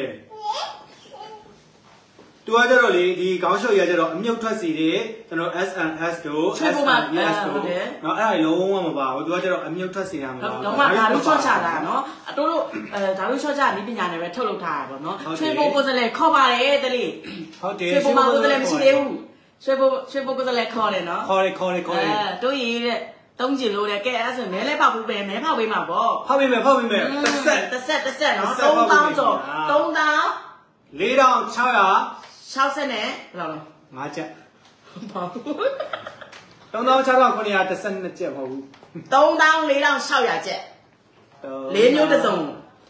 တူကကြတော့လေဒီခေါင်းလျှော်ရကြတော့အမြုပ်ထွက်စီတွေကျွန်တော် SNS တို့ SMS တို့နော်အဲ့ဒါလုံးဝမပါဘူးတူကကြတော့အမြုပ်ထွက်စီတာမပါဘူးလုံးဝဒါလို့ချော့ချတာနော်အတိုးတို့ဒါလို့ချော့ချနည်းပညာနဲ့ပဲထုတ်လုပ်ထားတာပေါ့နော်ချွေးဖို့ကိုယ်စလဲခေါ်ပါတယ်တလေးဟုတ်တယ်ချွေးဖို့ကိုယ်စလဲမရှိသေးဘူးချွေးဖို့ကိုယ်စလဲခေါ်တယ်နော်ခေါ်တယ်တို့ရည်တဲ့တုံးကျင်လို့တဲ့ကဲအဲ့ဆိုမဲလဲပေါက်ပြီးပဲမဲဖောက်ပေးမှာပေါ့ဖောက်ပေးမယ်တစ်ဆက်နော်3000ကျော်3000 4600 60နဲ့ဘယ်လောက်လဲ 5ချက်3600 ချက်မဟုတ်ဘူး 34,600ချက်၄မျိုးတစ်စုံ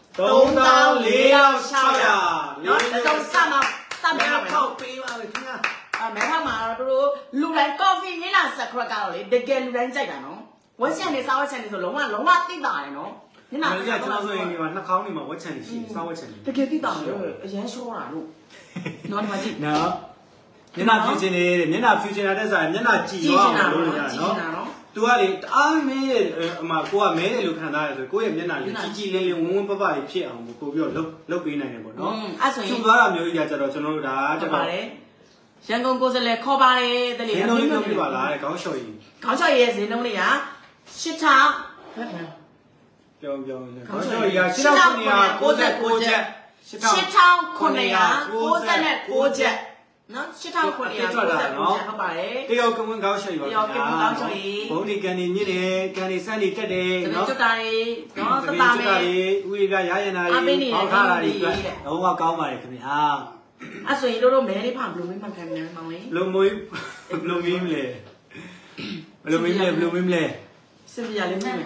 34,600 နော်တစ်စုံစမ်းမယ်ဖောက်ပေးပါမယ်ခင်ဗျာမဲဖောက်မှာတို့လူတိုင်းကော်ဖီရင်းလာဆက်ခရက်ကတော့လေတကယ်လူတိုင်းကြိုက်တာနော်ဝက်ချန်နေစားဝက်ချန်နေဆိုလုံးဝတိတာရယ်နော်ညနာကျွန်တော်ဆိုရင်ဒီမှာနှာခေါင်းတွေမှာဝက်ချန်နေရှိစားဝက်ချန်နေတကယ်တိတာရောအရန်ရှောတာလို့နော်ဒီမှာကြည့်နော်မျက်နှာဖြူချင်နေတယ်မျက်နှာဖြူချင်တဲ့ဆိုင်မျက်နှာကြည်သွားအောင်လုပ်ရတာနော်သူကလေတအားမင်းရဲ့အမကိုကမဲတယ်လို့ခံစားရတယ်ဆိုကိုယ့်ရဲ့မျက်နှာလေးကြည်လေးဝန်းပပလေးဖြစ်အောင်ကိုပြီးတော့လုပ်ပေးနိုင်တယ်ပေါ့နော်အဲ့ဆိုရင်ကျူသွားတာမျိုးကြီးကကြတော့ကျွန်တော်တို့ဒါကြတော့ရန်ကုန်ကိုစလဲခေါ်ပါတယ်တလေရန်ကုန်လေးပြောပြပါလားခေါင်းလျှော်ကြီးရဲ့ဈေးနှုန်းလေးက8000 ပြောခေါင်းလျှော်ကြီးက8999ချက် 8999ချက်နော်8999 ဟုတ်ပါတယ်တယောက်ကဝင်းကောင်းရှေ့ပါတယောက်ကဝင်းကောင်းရှေ့ဘုံဒီကန်နေမြင့်တယ်ကန်နေစမ်းနေတက်တယ်နော်ကျွတ်တာတွေနော်တတာမယ်ဥရီကရရနာတွေပေါက်ထားတာတွေအတွက်လုံးဝကောင်းပါတယ်ခင်ဗျာအဲ့ဆိုရင်တို့မဲလေးဖန်ဘလူးမင်းမှန်ခံမယ်မောင်လေးလုံမွေးဘလူးမင်းလေဘလူးမင်းလေစင်ပြလေးမင်း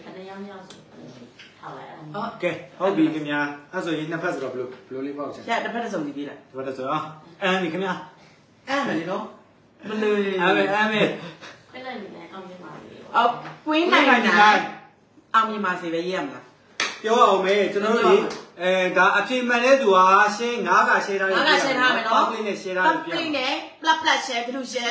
ဟုတ်ကဲ့ဟုတ်ပြီခင်ဗျာအဲ့ဆိုရင်နှစ်ဖက်ဆိုတော့ဘလို့လေးပေါက်ချင်ရတစ်ဖက်တစ်စုံပြီးလိုက်တစ်ဖက်တစ်စုံအမ်းပြီခင်ဗျာအမ်းမယ်နော်မလွယ်အမ်းမယ်ခွင်းနိုင်နေအောင်မြင်ပါလေအော်ကွင်းနိုင်အောင်မြင်ပါစေပဲရေးရမလားပြောအောင်မေကျွန်တော်တို့ဒါအပြည့်မှန်တဲ့သူဟာရှင်း9ကရှင်းထားတယ် 9ကရှင်းထားမယ်နော် public နဲ့ရှင်းထားတယ်ပြ public နဲ့ plus share ဘယ်လို share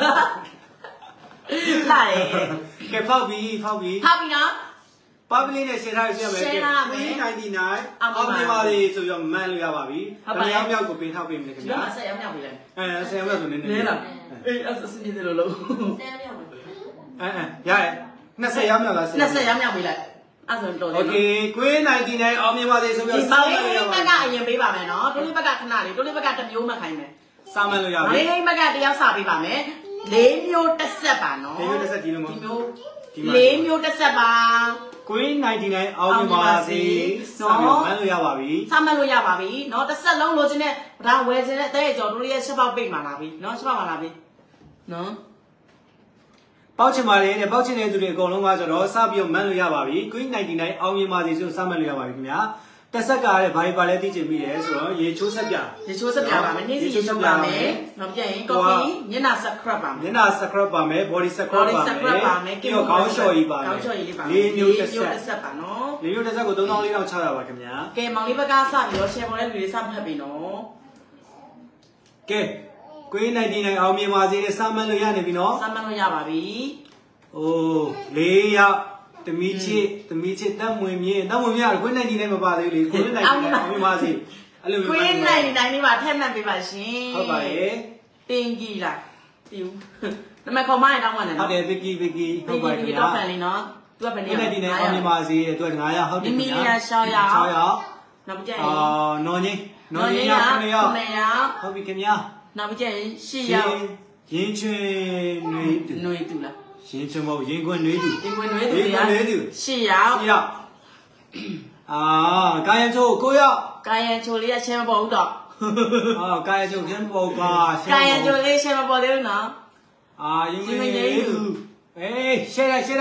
လာတယ်ကဲဖောက်ပြီနော် public နဲ့ share ထားရပြမယ်ကဲ99အောင်မြင်ပါလေဆိုတော့မှန်လို့ရပါပြီ။ဘယ်ရောက်မြောက်ကိုပေးထောက်ပေးမယ်ခင်ဗျာ။10ရောက်မြောက်ပြီလေ။10ရောက်မြောက်ဆိုနည်းနည်းလား။အေးအဲ့စနေတယ်လို့ 10ရောက်မြောက်ပြီ။ရရဲ့20ရောက်မြောက်လား 20ရောက်မြောက်ပြီလေ။အဲ့ဆိုတော်တယ်။ Okay ကွေး99အောင်မြင်ပါလေဆိုပြီးတော့စောင်းလိုက်ရပါမယ်။ဒီဘက်ကအရင်ပေးပါမယ်နော်။တို့လေးဘက်ကခဏလေးတို့လေးဘက်ကတစ်မျိုးမှခိုင်းမယ်။စားမလို့ရပြီ။လေးဘက်ကတယောက်စားပေးပါမယ်။၄မျိုးတစ်ဆက်ပါနော်။၄မျိုးတစ်ဆက်ဒီလိုမျိုးဒီမျိုး 4မျိုးတစ်ဆက်ပါ Queen 99အောင်မြင်ပါစေနော်မန်းလို့ရပါပြီစမ်းမလို့ရပါပြီနော်တစ်ဆက်လုံးလိုချင်တဲ့ဒါဝယ်ချင်တဲ့တဲ့ကြော်တို့လေးရဲ့ချက်ပေါက်ပိတ်မှာလာပြီနော်ချက်ပေါက်မှာလာပြီနော်ပေါက်ချင်ပါလေတဲ့ပေါက်ချင်တဲ့သူတွေအကုန်လုံးကဆိုတော့စပြီးတော့မန်းလို့ရပါပြီ Queen 99အောင်မြင်ပါစေဆိုစမ်းမလို့ရပါပြီခင်ဗျာတက်ဆက်ကလည်းဘာပါလဲသိချင်ပြီလေဆိုတော့ရေချိုးဆက်ပြပါမယ်နေ့စီချိုးပါမယ်နောက်ပြန်ရင် coffee မျက်နှာ scrub ပါမယ်မျက်နှာ scrub ပါမယ် body scrub ပါမယ်ပြီးတော့ခေါင်းလျှော်ကြီးပါမယ်လေးမျိုးတက်ဆက်ပါနော်လေးမျိုးတက်ဆက်ကို34,600ပါခင်ဗျာကဲမောင်လေးဘက်ကစပြီးတော့ share ပေါ်တဲ့လူတွေစမှတ်ပြီနော်ကဲ Queen 99အောင်မြင်ပါစေတဲ့စမ်းမလို့ရနေပြီနော်စမ်းမလို့ရပါပြီအိုး4ယောက်သမီးချစ်တတ်မွေမြင့်Queen 99မပါသေးဘူးလေ Queen 99အောင်မြင်ပါစေအဲ့လို Queen 99လေးပါထည့်မှတ်ပေးပါရှင်ဟုတ်ပါရဲ့တင်ကြီးလားတီဦးနမခေါ်မရတောင်းမှလည်းဟုတ်တယ် Vicky ဟုတ်ပါပြီတော့ဖန်လေးနော်သူကဘယ်နေ Queen 99အောင်မြင်ပါစေတဲ့သူက900ဟုတ်တယ်ခင်ဗျာမီလီယာ600နောက်ကြရင်နော်ငင်း9ယောက်ဟုတ်ပြီခင်ဗျာနောက်ကြရင်10ယောက်ရင်ချွေနွေတူလားရင်ချွေမဟုတ်ရင်ခွင်နွေတူ 10ယောက်ကာယံချို9ယောက်ကာယံချိုလေးကရှင်းမပေါ်ဘူးတော့ကာယံချိုရှင်းမပေါ်ကာယံချိုလေးရှင်းမပေါ်သေးဘူးနော်ရင်ခွင်နွေတူရှေ့ရနော်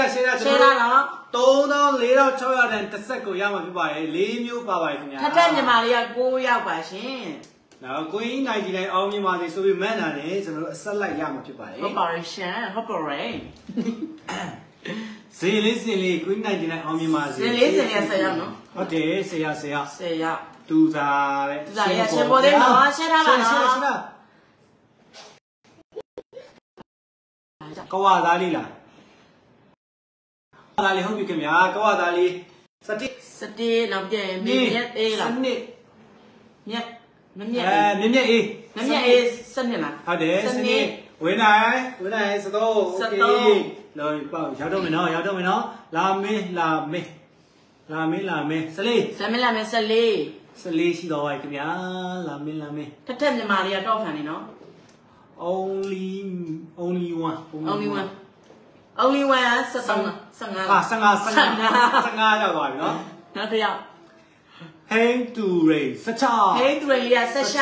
34,600တန်တစ်ဆက်ကိုရမှာဖြစ်ပါတယ်4မျိုးပါပါတယ်ခင်ဗျာထက်မြန်မာလေးက9ယောက်ပါရှင်နော် Queen 99အောင်မြင်ပါစေဆိုပြီးမှန်းတာနဲ့ကျွန်တော်တို့အဆက်လိုက်ရမှာဖြစ်ပါတယ်ဟုတ်ပါရှင်ဟုတ်ပါရဲ့ဇေလေးစင်လေး Queen 99အောင်မြင်ပါစေဇေလေးစင်လေးဆက်ရအောင်နော်ဟုတ်တယ်ဆက်ရတူစားတဲ့တူစားရရှင်ပေါ်တယ်နော်ရှင်းထားပါနော်ကဝါသားလေးလားသားလေးဟုတ်ပြီခင်ဗျာကဝါသားလေးစတိနောက်ပြန်မြက်သေးလားမြက်မြက်အေးစနစ်လားဟုတ်တယ်စနစ်ဝင်နိုင်စတော့โอเคလောပေါ့ရောက်တော့မယ်နော်လာမင်းစလေးရှိတော့ပါခင်ဗျာလာမင်းထက်မြန်မာလေးကတော့ခံနေနော် only one 15 ရောက်ပါပြီနော်နောက်တစ်ယောက်ဟိန်းတူရိ16 လေးက16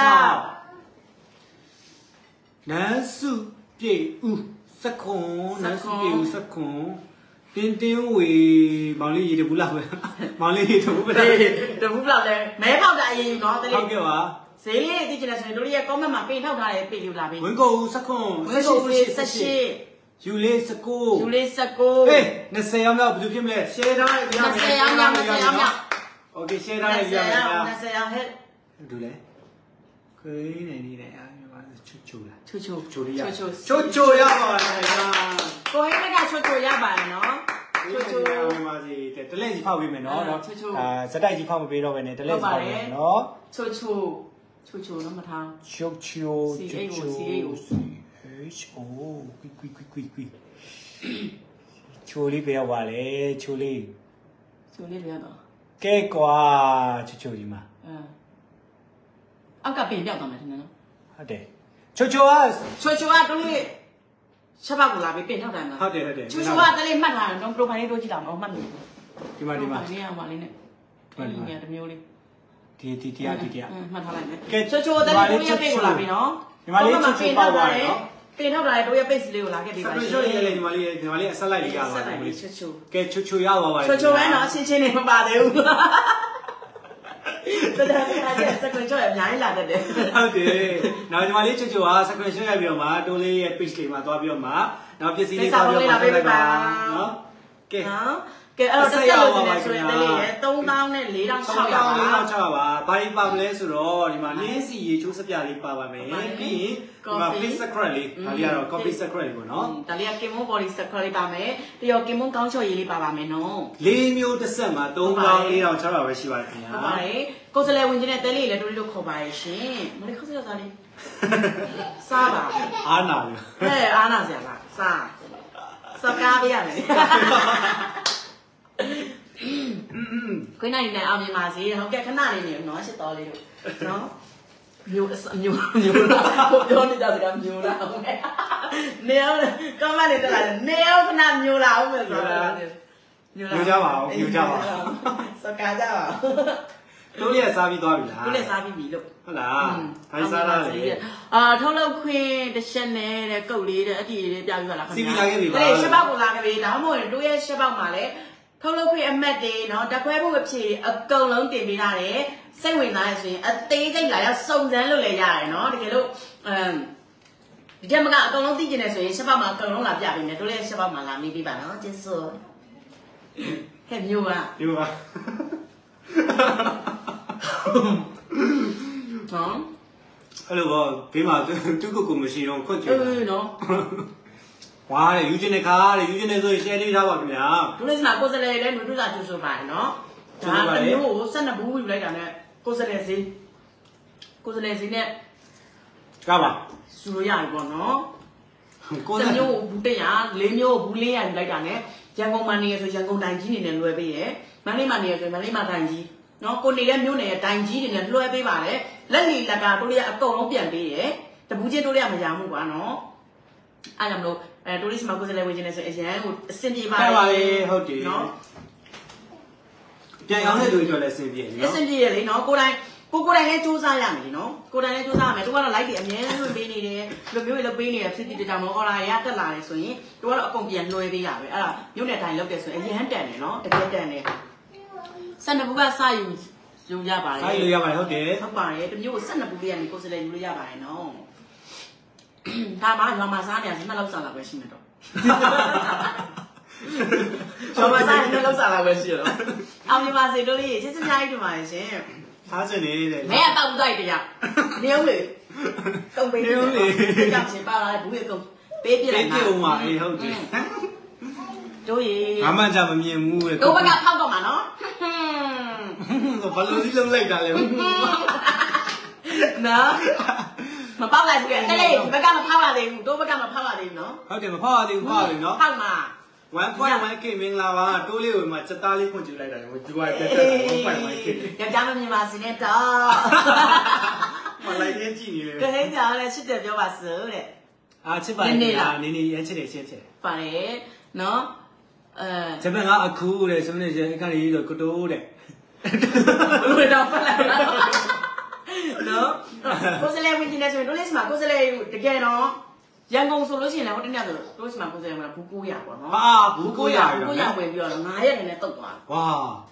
နန်းစုပြေဦးစခွန်တင်းဝေမောင်လေးရေတဘူးလားပဲမောင်လေးရေတဘူးပဲတဘူးလောက်လဲမဲပေါက်တာအရင်ယူနော်တလေးဟုတ်ကဲ့ပါဈေးလေးသိချင်တယ်ဆိုရင်တို့ရဲ့ comment မှာပေးထောက်ထားတဲ့ပေးယူလာပြီဝင်းကိုဦးစခွန် 18 ယူလေး19ဟေး20ရောက်တော့ဘယ်လိုဖြစ်မလဲ share ထားရအောင် 20ရောက်โอเค share ထားရအောင် 20ရောက်ဟဲ့ဒူလဲခွေးနေတယ်အားချိုလားချိုရပါတယ်ကွာကိုဟိကချိုရပါတယ်နော်ချိုပါစီတလက်ကြီးဖောက်ပေးမယ်နော်ဇက်တိုက်ကြီးဖောက်မပေးတော့ဘဲနဲ့တလက်ကြီးဖောက်ပေးမယ်နော်ချိုတော့မထားချိုကွီချိုလေးပဲရောက်ပါလေချိုလေးပဲရောက်တော့ကဲကွာချိုကြီးမှာအောက်ကပြင်ပြောက်သွားမယ်ထင်တယ်နော်ဟုတ်တယ်ချိုကတူလေးချက်ပါကိုလာပြီးပြင်ထောက်တယ်မလားဟုတ်တယ်ချိုကတလေးမှတ်ထားတယ်တော့ profile လေးတို့ကြည့်အောင်မှတ်နေဒီမှာနေရာမှာလေးနဲ့ဒီနေရာတစ်မျိုးလေးဒီမှတ်ထားလိုက်မယ်ကဲချိုတလေးတို့ရပိတ်ကိုလာပြီးနော်ဒီမှာလေးချိုပေါက်သွားတယ်နော်တင်ထောက်တာလေတို့ရပိတ်စလေးကိုလာခဲ့ပြီပါရှင်ဆက်ပြီးဒီမှာလေးအဆက်လိုက်လေးရပါတယ်ကဲချိုရသွားပါတယ်ချိုပဲနော်ချင်းနေမပါသေးဘူးတော်တော်လေးစကွန်ချောအများကြီးလာတတ်တယ်ဟုတ်တယ်နောက်ဒီမှာလေးချိုကစကွန်ချောရပြီးတော့မှတိုးလေးရဲ့ page လေးမှာသွားပြီးတော့မှနောက်ပစ္စည်းလေးသွားပြီးတော့မှလိုက်ပါနော်ကဲအဲ့တော့တက်လို့နေဆိုရင်တလေးရဲ့3000နဲ့4600 ပါဘာကြီးပါမလဲဆိုတော့ဒီမှာနင်းစီရေချိုးစပြလေးပါပါမယ်ပြီးရင်ဒီမှာ face secret လေးဒါလေးကတော့ coffee secret လေးပေါ့နော်ဒါလေးက Kimon body secret လေးပါမယ်ပြီးတော့ Kimon ကောင်းချော်ရည်လေးပါပါမယ်နော် 4မျိုးတစ်ဆက်မှာ34,600ပဲရှိပါတယ်ခင်ဗျာဟုတ်ပါတယ်ကိုယ်စလဲဝင်ခြင်းနဲ့တဲလေးလည်းတို့လေးတို့ခေါ်ပါရဲ့ရှင်မလေးခေါ်စရာသားလေးစားပါအားနာလေအားနာစရာလားစကားပြရတယ်ခွေးနိုင်နေအောင်မြင်ပါစေဟုတ်ကဲ့ခဏလေးနေနော်ရှစ်တော်လေးတို့နော်မျိုးလားပြောနေကြစကားမျိုးလားဟုတ်ကဲ့နေအောင်ကမလေးတက်လာနေအောင်ခဏညိုလာအောင်မယ်ဆိုတော့ညိုကြပါအောင်စကားကြပါတို့လည်းစားပြီးသွားပြီလားတို့လည်းစားပြီးပြီလို့ဟုတ်လားခိုင်းစားရတယ်ထုတ်လုပ်ခွင့်တစ်ချက်နဲ့တဲ့ကုတ်လေးတဲ့အတီလေးပြပြီးပါလားခင်ဗျာစီပြီးလာခဲ့ပြီပါရှစ်ပေါက်ကိုလာခဲ့ပြီဒါမှမဟုတ်တို့ရဲ့ရှစ်ပေါက်မှာလည်းထုတ်လုပ်ခွင့်အမှတ်တွေနော်တက်ခွဲဖို့အဖြေအကုန်လုံးတင်ပေးထားတယ်စိတ်ဝင်စားရဆိုရင်အသေးစိတ်လာရောက်စုံစမ်းလို့လည်းရတယ်နော်တကယ်လို့ဒီတက်မကအကုန်လုံးသိကျင်နေဆိုရင်ရှစ်ပေါက်မှာအကုန်လုံးလာပြပေးမယ်တို့လည်းရှစ်ပေါက်မှာလာမေးပေးပါနော်ကျေးဇူးဟဲ့မျိုးပါနော်အဲ့လိုပေါ့ဘေးမှာသူ့ကိုမရှိတော့ခွတ်ကြည့်နော်ဝါတဲ့ယူကျင်တဲ့ခါတဲ့ယူကျင်နေဆိုရင် share လေးထားပါခင်ဗျာတို့လည်းစမှာကိုယ်စလဲလည်းနှုတ်စာကျူဆိုပါတယ်နော်ဒါအမျိုးကို12ဘူးယူလိုက်တာနဲ့ကိုယ်စလဲစီနဲ့ကားပါစူလို့ရပြီပေါ့နော်ကိုယ်မျိုးဘူးတက်ရ4မျိုးဘူး400ယူလိုက်တာနဲ့ရန်ကုန်မှာနေရဆိုရန်ကုန်တိုင်းကြီးနေနဲ့လွယ်ပေးရမန္တလေးမှာနေရဆိုမန္တလေးမှာတိုင်းကြီးနော်ကိုနေတဲ့မျိုးနယ်တိုင်းကြီးတွေနဲ့လွှဲပေးပါတယ်လက်လီလက်ကတို့လေးအကုန်လုံးပြန်ပေးရတပူးချင်းတို့လေးမရမှုကွာနော်အားကြောင့်မလို့တိုးလေးစမကိုစလဲဝင်ခြင်းနဲ့ဆိုအရန်ကိုအဆင်ပြေပါလေဟုတ်တယ်နော်ပြန်ရောက်တဲ့လူတွေလည်းအဆင်ပြေနော်အဆင်ပြေရလေနော်ကိုယ်တိုင်လည်းစူးစမ်းရမယ်နော်ကိုယ်တိုင်လည်းစူးစမ်းရမယ်တို့ကတော့ like တွေအများကြီးပေးနေတယ်လူမျိုးတွေလည်းပေးနေတယ်ဖြစ်တဲ့ကြောင့်မလို့ order ရတက်လာတယ်ဆိုရင်တို့ကတော့အကုန်ပြန်လွှဲပေးရပဲအဲ့ဒါမြို့နယ်တိုင်းလောက်တယ်ဆိုရင်အရန်တန်တယ်နော်တကယ်တန်တယ်12ဘူးကစယူရပါတယ်။ယူရပါတယ်ဟုတ်တယ်။ဟုတ်ပါတယ်။တမျိုးကို12ဘူးလေးကနေကိုယ်စလဲယူလို့ရပါတယ်နော်။ဒါမှရွာမှာစားနေရနှစ်လောက်စားလာပဲရှိနေတော့။ရွာမှာစားနေနှစ်လောက်စားလာပဲရှိတော့။အောင်မြပါစေတို့လေးကျေးဇူးများကြီးတင်ပါတယ်ရှင်။ထားစင်နေတဲ့။မဲအတောက်တိုက်တရား။နေဦးလေ။တုံပေးနေဦးလေ။ကြောက်ချင်ပါလာဘူးလေကုန်ပေးပြလိုက်ပါ။ပေးပြဦးမှာအေးဟုတ်တယ်။တို့ရေဘာမှကြမမြင်ဘူးလေတို့ဘက်ကဖောက်တော့မှာနော်ဘာလို့ဒီလုံးလိုက်တာလဲနော်မပေါက်လိုက်ဘူးလေတဲ့လေဒီဘက်ကမဖောက်ရသေးဘူးတို့ဘက်ကမဖောက်ရသေးဘူးနော်ဟုတ်တယ်မဖောက်ရသေးဘူးဖောက်ရနော်ဖောက်မှာ 1.1k မင်္ဂလာပါတိုးလေးကိုမှစက်သားလေးဖွင့်ကြည့်လိုက်တာဟိုဒီဝိုင်တက်တက် 1.1k ကြကြမမြင်ပါစေနဲ့တော့မလိုက်သေးကြည့်နေလေကလေးကြောင်လည်းချစ်တယ်ပြောပါစို့တဲ့ချစ်ပါတယ်နေရမ်းချစ်တယ်ရှင်းချစ်ပါတယ်နော်ဂျပန်ကအခုတဲ့စမနေရအခါကြီးဆိုကတိုးတဲ့ဘယ်လိုတော့ဖတ်လိုက်နော်ကိုစလဲဝင်နေဆိုရင်တို့လေးစမှာကိုစလဲတကယ်တော့ရန်ကုန်ဆိုလို့ရှိရင်လည်းဟိုတနေ့ဆိုတို့စမှာကိုစလဲဝင်ဘူး900ပေါ့နော်ဘူး900 ဝင်ပြီးတော့9ရက်နေနဲ့တုတ်သွားဝါ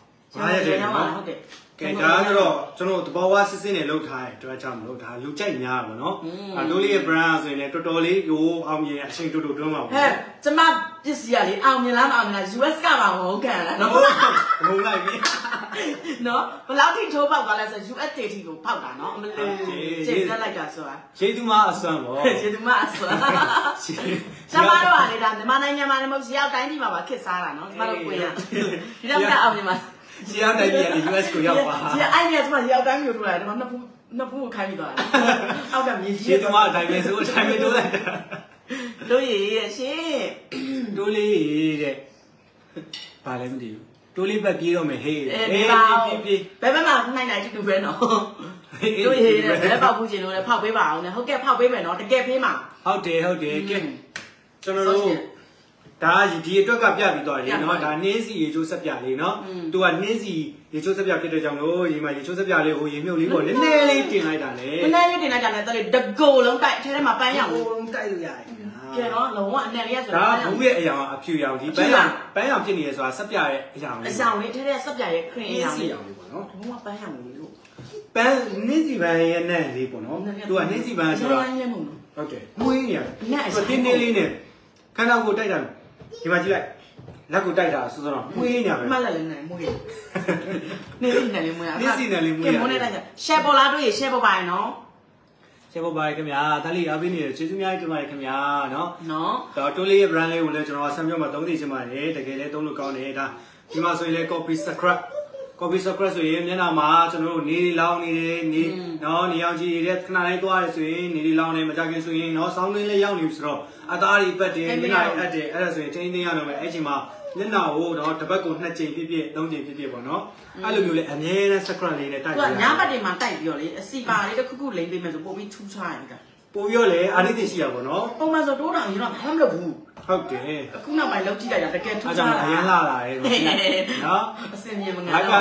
9ရက်တယ်နော်ဟုတ်တယ်ကဲဒါကတော့ကျွန်တော်တဘောဝါစစ်စစ်နဲ့လှုပ်ထားတယ်တွားချမလို့ဒါလူကြိုက်များပါနော်တိုးလေးရဲ့ brand ဆိုရင်လည်းတော်တော်လေးကိုအောင်မြင်အချိန်တူတူတွန်းပါဘူးဟဲ့ကျမပစ္စည်းကလေအောင်မြင်လားမအောင်မြင်လား US ကပါမဟုတ်ကန်လားနော်မဟုတ်လိုက်ပြီနော်ဘယ်လောက်ထိထိုးပေါက်သွားလဲဆို US တေတီကိုပေါက်တာနော်အမလေးကျေးဇူးလိုက်တာဆိုတာရှေးသူမအစွမ်းပေါ့ရှေးသူမအစွမ်းကျမတို့ကလေဒါမြန်မာနိုင်ငံမှာလည်းမဟုတ်ရှေးရောက်တိုင်းပြည်မှာပါခစ်စားတာနော်ကျမတို့ကိုရဒီတော့ကအောင်မြင်ပါရှေးရောက်တိုင်းပြည်ကနေ US ကိုရောက်ပါရှေးအဲ့ဒီကကျမရောက်တိုင်းမျိုးထိုးလာတယ်ဒီမှာနှစ်ဖူးကိုခိုင်းပြီးသွားတယ်အောက်ကမြေကြီးရှေးသူမအတိုင်းပဲဆိုအတိုင်းပဲတိုးလိုက်တာတို့ရရှေးတိုးလေးတဲ့ဘာလဲမသိဘူးတိုးလေးပဲပြေးတော့မယ်ဟေးပြေးဘယ်ဘက်မှာနိုင်နိုင်တူပဲနော်တို့ရတဲ့ဘယ်ပေါက်ဘူးရှင်လို့လည်းဖောက်ပေးပါအောင်နဲ့ဟုတ်ကဲ့ဖောက်ပေးမယ်နော်တကယ်ဖေးမှာဟုတ်တယ်ကဲကျွန်တော်တို့ဒါဒီအတွက်ကပြပြီးသွားတယ်နော်ဒါနှင်းစီရေချိုးဆက်ပြလေးနော်သူကနှင်းစီရေချိုးဆက်ပြဖြစ်တဲ့ကြောင့်လို့ရေမှာရေချိုးဆက်ပြလေးကိုရေမြုပ်လေးပေါ့နည်းနည်းလေးတင်လိုက်တာလေနည်းနည်းလေးတင်လိုက်တာနဲ့တော်လေတကိုယ်လုံးတိုက်ထဲထဲမှာပန်းရအောင်တိုက်လို့ရတယ်ကဲနော်လုံးဝအနယ်လေးရဆိုတော့ဒါဘူးရဲ့အရာအဖြူရောင်ဒီပန်းရောင်ဖြစ်နေရဆိုတာဆက်ပြရဲ့အရာအဆောင်လေးထဲထဲဆက်ပြရဲ့ခရင်အရာလေးပေါ့နော်လုံးဝပန်းရအောင်လေးလို့ပန်းနှင်းစီပန်းရဲ့နဲ့လေးပေါ့နော်သူကနှင်းစီပန်းဆိုတော့ဟုတ်တယ်မွေးနေရတယ်တင်းတင်းလေးနဲ့ခန္ဓာကိုယ်တိုက်တာဒီမှာကြည့်လိုက်လက်ကိုတိုက်တာဆိုတော့မွေးနေရပဲမှတ်လိုက်လည်းနိုင်မွေးနေစီနဲ့လေးမွေးနေစီနဲ့လေးမွေးကဲမွေးနေလိုက်ရှယ်ပေါ်လာတွေ့ရှယ်ပေါ်ပါရနော်ရှယ်ပေါ်ပါရခင်ဗျာတလီအားပေးနေတယ်ကျေးဇူးများတင်ပါတယ်ခင်ဗျာနော်တော့တိုးလေးရဲ့ brand လေးကိုလည်းကျွန်တော်ဆမ်ပြောမှာသုံးသိချင်ပါတယ်တကယ်လည်းသုံးလို့ကောင်းတယ်ဒါဒီမှာဆိုရင်လည်း coffee scrub ဆိုရင်မျက်နှာမှာကျွန်တော်တို့နေလောင်းနေတယ်နေနော်နေအောင်ကြည့်ရတဲ့ခဏလေးသွားရဆိုရင်နေလောင်းနေမကြခင်ဆိုရင်နော်ဆောင်းလေးလေးရောက်နေပြီဆိုတော့အသားတွေပတ်တယ်မျက်နှာအပ်တယ်အဲ့ဒါဆိုရင်တင်းတင်းရတော့မယ်အဲ့ချိန်မှာမျက်နှာကိုတော့တစ်ပတ်ကို2ချိန်ပြည့်3ချိန်ပြည့်ပေါ့နော်အဲ့လိုမျိုးလေအများနဲ့ scrub လေးနဲ့တိုက်ပြီးညဘက်တွေမှာတိုက်ပြီးတော့လေအစီပါလေးတစ်ခုခုလိမ့်ပေးမယ်ဆိုပို့ပြီးထူးခြားရင်ကပို့ပြောလေအာနိသင်ရှိရပါတော့ပုံမှန်ဆိုတိုးတောင်ရင်တော့ဘာမှမလုပ်ဘူးဟုတ်တယ်အခုနောက်ပိုင်းလောက်ကြည့်လိုက်တာတကယ်ထူးအားခြားကြောင့်တာအရင်လာလာတယ်နော်အစင်မြေမငါလိုက်က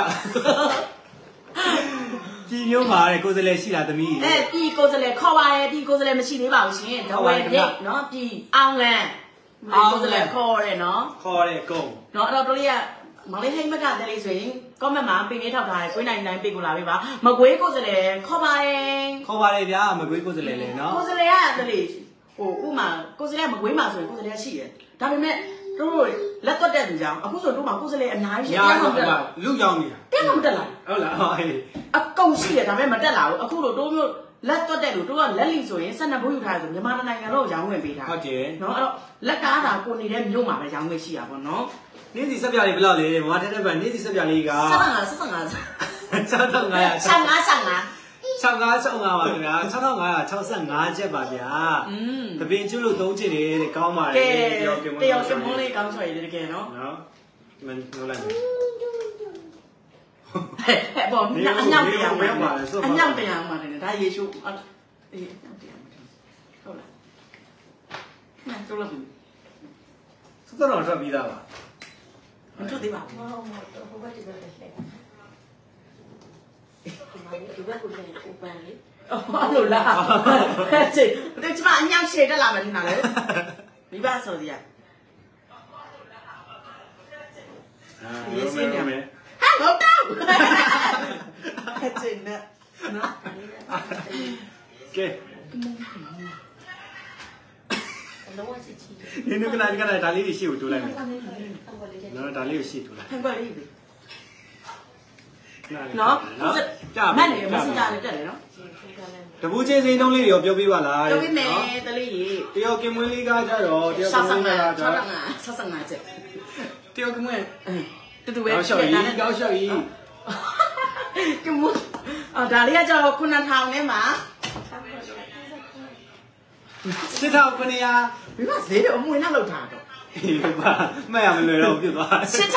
ဒီမျိုးမှာတဲ့ကိုယ်စလဲရှိတာသမီးပြည်ကိုယ်စလဲခေါ်ပါရဲ့ပြည်ကိုယ်စလဲမရှိသေးပါဘူးရှင်ဒဝဲပြည့်နော်ပြည်အောင်လန်ကိုယ်စလဲခေါ်ရဲနော်ခေါ်တဲ့ကုန်းနော်အဲ့တော့တို့လေးကမောင်လေးဟိမကတဲ့လေးဆိုရင် comment မှာပင်လေးထောက်ထားတယ်ကိုင်းနိုင်နိုင်ပေးကိုလာပေးပါမကွေးကိုယ်စလဲခေါ်ပါရဲ့ခေါ်ပါတယ်ဗျာမကွေးကိုယ်စလဲလေနော်ကိုယ်စလဲကတဲ့လေးဟိုဥမာကိုယ်စလဲမကွေးမှာဆိုရင်ကိုယ်စလဲရှိတယ်ဒါပေမဲ့တို့လက်သွက်တဲ့သူကြောင့်အခုဆိုတို့မှာကိုယ်စလဲအများကြီးရှိတယ်ညာတော့လူကြောင်နေတာတက်မတက်လာဟုတ်လားဟုတ်ဟေးအကုန်ရှိတယ်ဒါပေမဲ့မတက်လာဘူးအခုတို့မျိုးလက်သွက်တဲ့လူတို့ကလက်လီဆိုရင်12ဘိုးယူထားတယ်ဆိုမြန်မာနိုင်ငံတော့ရောင်းဝင်ပေးတာဟုတ်တယ်နော်အဲ့တော့လက်ကားတာကိုနေတဲ့မြို့မှာပဲရောင်းဝင်ရှိတာပေါ့နော်နေ့စီဆက်ပြလေးဘယ်လောက်လဲမမတဲ့တဲ့ဗန်နေ့စီဆက်ပြလေးက 75 65ပါခင်ဗျာ6565ချက်ပါဗျာတပင်ကျွလို့3ချက်တယ်တဲ့ကောင်းပါတယ်တယောက်ကမုန်းလေးကောင်းချွေတယ်တကယ်နော်နော်မင်းပြောလိုက်ဟဲ့ပေါ့အညောင်တရားမှာအညောင်တရားမှာတယ်ဒါရေရှုအေးအညောင်တရားမှာဟုတ်လားမှန်တော့လို့စတော့ထွက်ပြီးသားပါမထွက်သေးပါဘူးဟိုဘက်ဒီဘက်လည်းဒီဘက်ကိုလည်း open လေအော်လို့လားချစ်ဒီကျမအညောင်ရှည်တက်လာမယ်ဒီနာလေမိဘဆိုဒီကရေးစင်းနေမယ်ဟာဟုတ်တော့ချစ်နဲ့နော်ကဲလုံးဝချစ်ချစ်ဒီနုကနာဒါလေးရှေ့ကိုတိုးလိုက်မယ်နော်ဒါလေးကိုရှေ့တိုးလိုက်ဟန်ပါလေးနော်မန်နေမစင်ကြလေးတက်တယ်နော်တပူချင်းစိန်တုံးလေးတွေရောပြောပြပါလားပြောပြမယ်တလေးကြီးတယောက်ကင်မွေးလေးကကြတော့တယောက်ကင်မွေးလေးကကြတော့ 65ချက်တယောက်ကင်မွေးတူတူပဲကောက်လျှောက်ကြီးကောက်လျှောက်ကြီးကမဒါလေးကကြတော့9000နဲ့မှာစစ်ထောက်900 ဒီမှာဈေးတော့အမွေနဲ့လောက်ထားတော့အေးပါမှတ်ရမလွယ်တော့ပြစ်သွား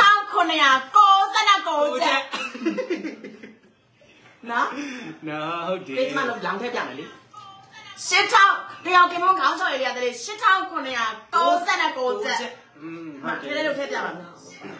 8999ချက်နော်နော်ဟုတ်တယ်ဒီမှာလောင်ထည့်ပြမယ်လေ8000တယောက်ကင်မွန်ခေါင်းဆော်ရည်ရတယ်8999ချက်ဟုတ်တယ်ဒီလေးလောက်ထည့်ပြပါမယ်ဟမ်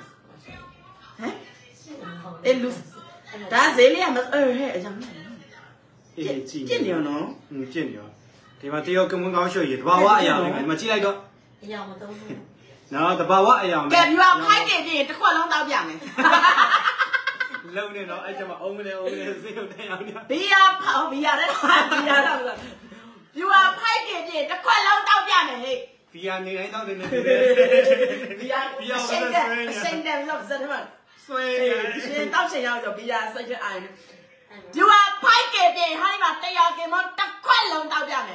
အဲ့လူဒါဈေးလေးကမဟဲ့အကြောင်းအေးကြည့်ပြည့်နေနော်ကြည့်နေရောဒီမှာတယောက်ကင်မွေးကောင်းလျှောက်ကြီးတဘာဝအရာလေးဒီမှာကြည့်လိုက်တော့အရာမသုံးဘူးနော်တဘာဝအရာကဲပြပါဖိုက်တင်တစ်ခွက်လုံးတောက်ပြမယ်လုံနေတော့အဲ့ကျမအုံးမလဲစေးုံတန်းအောင်နေဘီယာဖောက်ဘီယာတဲ့ဘီယာတော့ပြပါဖိုက်တင်တစ်ခွက်လုံးတောက်ပြမယ်ဟဲ့ဘီယာနေတိုင်းတော့နေနေဘီယာစိတ်တယ်လို့စတယ်မဆွဲရှင်တောက်ရှင်ရောက်ဆိုဘီယာစိတ်ချအိုင်ပြပါဖိုက်တင်ဟာဒီမှာတရားကင်မတစ်ခွက်လုံးတောက်ပြမယ်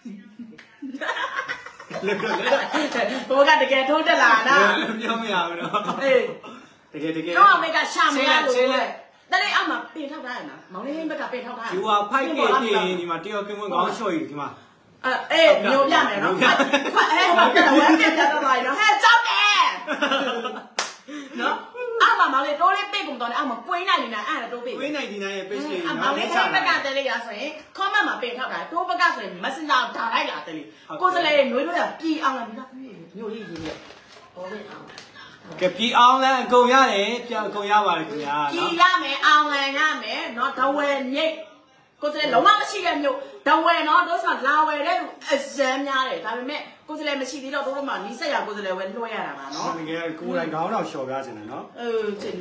လေလေဘောကတကယ်ထိုးတက်လာနော်ပြောမရဘူးနော်အေးတကယ်တော့အမေကရှာမရလို့တလေးအောက်မှာပြင်ထောက်ထားရနော်မောင်လေးဘက်ကပြင်ထောက်ထားယူဟာဖိုက်ကပြင်ဒီမှာတယောက်ကင်မွေးကောင်းလျှောက်ကြီးဒီမှာအေးညိုပြမယ်နော်အဲဟိုကဝမ်းပြတ်တော့ပါနော်ဟဲ့ကြောက်တယ်နော်အောက်မှာမောင်လေးတိုးလေးပိတ်ကုန်တော့အောက်မှာပွင်းနိုင်နေတာအဲ့ဒါတိုးပိတ်ဝင်းနိုင်ဒီနိုင်ရဲ့ page လေးမောင်လေးဘက်ကတလေးရဆိုရင် comment မှာပြင်ထောက်တာတိုးဘက်ကဆိုရင် messenger ဒါလိုက်လာတယ်လေကိုယ်စလေနွေးလို့ရပြည်အောင်လာပြီလားညိုလေးရေးရဘောဝင်အောင်ကဲပြည်အောင်လဲအကုန်ရတယ်ပြန်အကုန်ရပါတယ်ခင်ဗျာပြည်ရမယ်အောင်လန်ရမယ်နော်ဒဝဲမြိတ်ကိုယ်စလေလုံးဝမရှိတဲ့မြို့ဒဝဲနော်တို့ဆိုလာဝဲတဲ့လူအစမ်းများတယ်ဒါပေမဲ့ကိုယ်စလေမရှိသေးတော့တို့မှနီးစက်ရကိုယ်စလေဝဲလွှဲရတာပါနော်တကယ်ကိုယ်တိုင်ခေါင်းတော့လျှော်ပြချင်တယ်နော်ကျင်နေ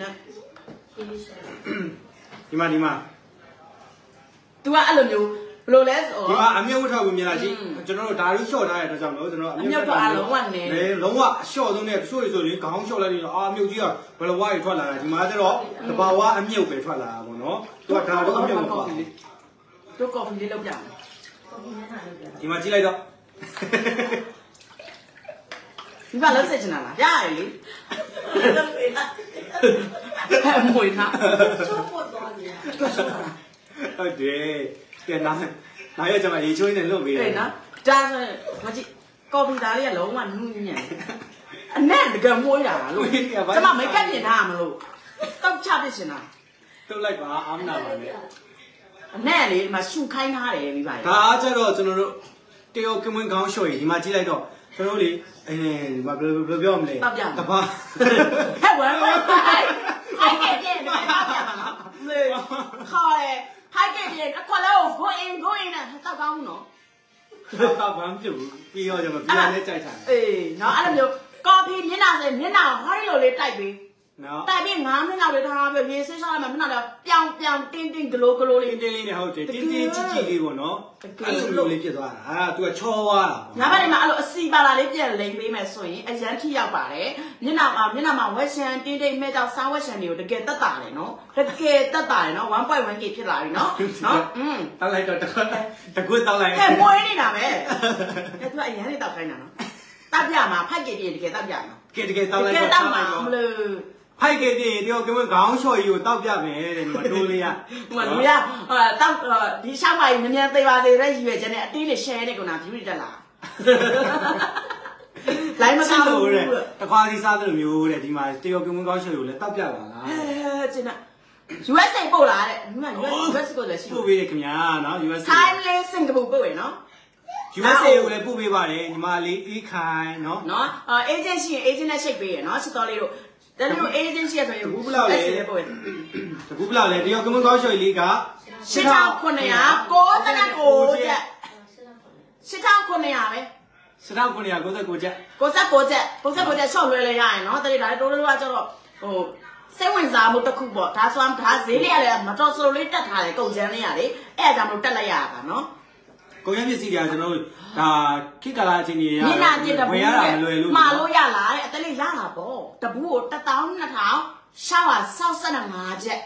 ဒီမှာ तू ကအဲ့လိုမျိုးဘယ်လိုလဲဆိုဒီမှာအမြုပ်ထောက်ကိုမြင်လာကြည့်ကျွန်တော်တို့ဒါလေးလျှော့ထားတဲ့အတွက်ကြောင့်လို့ကျွန်တော်အမြုပ်ထောက်လုံးဝအလျှော့ဆုံးတဲ့တချို့ဆိုရင်ခေါင်းလျှော့လိုက်ပြီးတော့အာအမြုပ်ကြီးကဘယ်လိုဝါးကြီးထွက်လာတာဒီမှာကျတော့တဘာဝအမြုပ်ပဲထွက်လာတာပေါ့နော်သူကဒါတော့အမြုပ်မပါဘူးတို့ကော်ဖီလေးလောက်ပြမယ်ဒီမှာကြည့်လိုက်တော့ဒီမှာလောက်ဆက်ချင်တာလားရရလေမွေးနာချိုးပေါ်သွားတယ်ဟုတ်တယ်ကဲနောက်ရကျမရေချိုးနေလွတ်ပေးတယ်အေးနော်ဒါဆိုမကြည့်ကော်ဖီသားလေးကလုံးဝနူးညံ့အနဲ့တကယ်မွေးတာလို့ကျမမိတ်ကပ်ပြင်ထားမလို့တောက်ချပစ်ရှင်တာတုတ်လိုက်ပါအာမနာပါနဲ့အနဲ့လေဒီမှာရှူခိုင်းထားတယ်ပြီးပါဒါအားကျတော့ကျွန်တော်တို့တယောကမင်းကောင်းလျှော်ရီဒီမှာကြည့်လိုက်တော့ကျွန်တော်တို့လေဘယ်ပြောမလဲတပါဟဲ့ဝမ်းပါဖိုက်ခဲ့ပြင်းတယ်လေခေါ်တယ်ဖိုက်ခဲ့ပြင်းခေါ်လို့ go in နဲ့တော့ကောင်းနော်တော့ဘာမှမဖြစ်ဘူးပြီးတော့ကျွန်တော်ပြန်လဲကြိုက်တာအေးနော်အဲ့လိုမျိုးကော်ဖီမျက်နှာဆိုမျက်နှာဟောဒီလိုလေးတိုက်ပြီးနော်တိုက်ပြီး9မိနစ်လောက်လေးထားပြီးရေဆေးချလိုက်မှမျက်နှာတော့ပြောင်တင်းဂလိုလေးတင်းလေးနဲ့ဟုတ်တယ်တင်းကြီးလေးပေါ့နော်အဲ့လိုလေးဖြစ်သွားတာသူကချောသွားတာငါးဘက်နေမှာအဲ့လိုအစီပါလာလေးပြန်လိမ့်ပေးမယ်ဆိုရင်အရန်ထိရောက်ပါတယ်မျက်နှာမှာဝက်ရှန်တင်းမဲ့တော့စားဝက်ရှန်တွေကိုတကယ်တက်တာလေနော်တကယ်တက်တာလေနော် 1.1k ဖြစ်လာပြီနော်တောက်လိုက်တော့တကွတောက်လိုက်ဟဲ့မွေးနေတာပဲအဲ့သူကအရန်လေးတောက်ခိုင်းတာနော်တောက်ပြမှာဖိုက်ကြည့်တကယ်တောက်ပြမှာတကယ်တောက်လိုက်တော့တောက်မှာမလို့ဖိုက်ကြည့်တယောကမင်းခေါင်းလျှော်ရီကိုတောက်ပြမယ်တဲ့ဒီမှာတိုးလေးကဟိုလူရတောက်ဒီရှောက်ပါရင်မြန်သေးပါသေးတဲ့ရည်ရွယ်ချက်နဲ့အတင်းနဲ့ share နဲ့ကိုနာ view တက်လာလိုင်းမကောင်းဘူးတဲ့တခွားစီစားတဲ့လိုမျိုးတဲ့ဒီမှာတယောကမင်းခေါင်းလျှော်ရီကိုလည်းတောက်ပြပါလားကျင်နာ USA ပို့လာတဲ့ဒီမှာ US ကိုလည်းရှိပို့ပေးတယ်ခင်ဗျာနော် USA Thailand Singapore ပို့ရနော် USA ကိုလည်းပို့ပေးပါတယ်ညီမလေးအေးခိုင်နော် agent ရှိရင် agent နဲ့ချိတ်ပေးရနော်ချစ်တော်လေးတို့ဒါလို့ agent ရှိရဆိုရင်ဘူးဘလောက်လဲပို့ရဘူးဘလောက်လဲတယောကမင်းခေါင်းလျှော်ရီလေးက 8999ကျပ်8900ပဲ 8999ကျပ် 99ကျပ်ရှော့လွှဲလဲရရင်နော်တတိဒါတိုးတိုးကကျတော့ဟိုစိတ်ဝင်စားမှုတစ်ခုပေါ့ဒါဆိုဒါဈေးလေးရလဲမတော်ဆိုလေးတက်ထားတယ်ကုန်ကျန်းလေးရလေအဲ့ဒါကြောင့်မလို့တက်လိုက်ရတာနော်ကုန်ရပစ္စည်းတွေကကျွန်တော်တို့ဒါခိကလာချင်းကြီးရမျက်နှာကျစ်တဘူးဝင်ရတာမလွယ်လို့မှာလို့ရလားအတလေးရလာပေါ့တဘူးကို12000ရှာဝါ65ကျပ်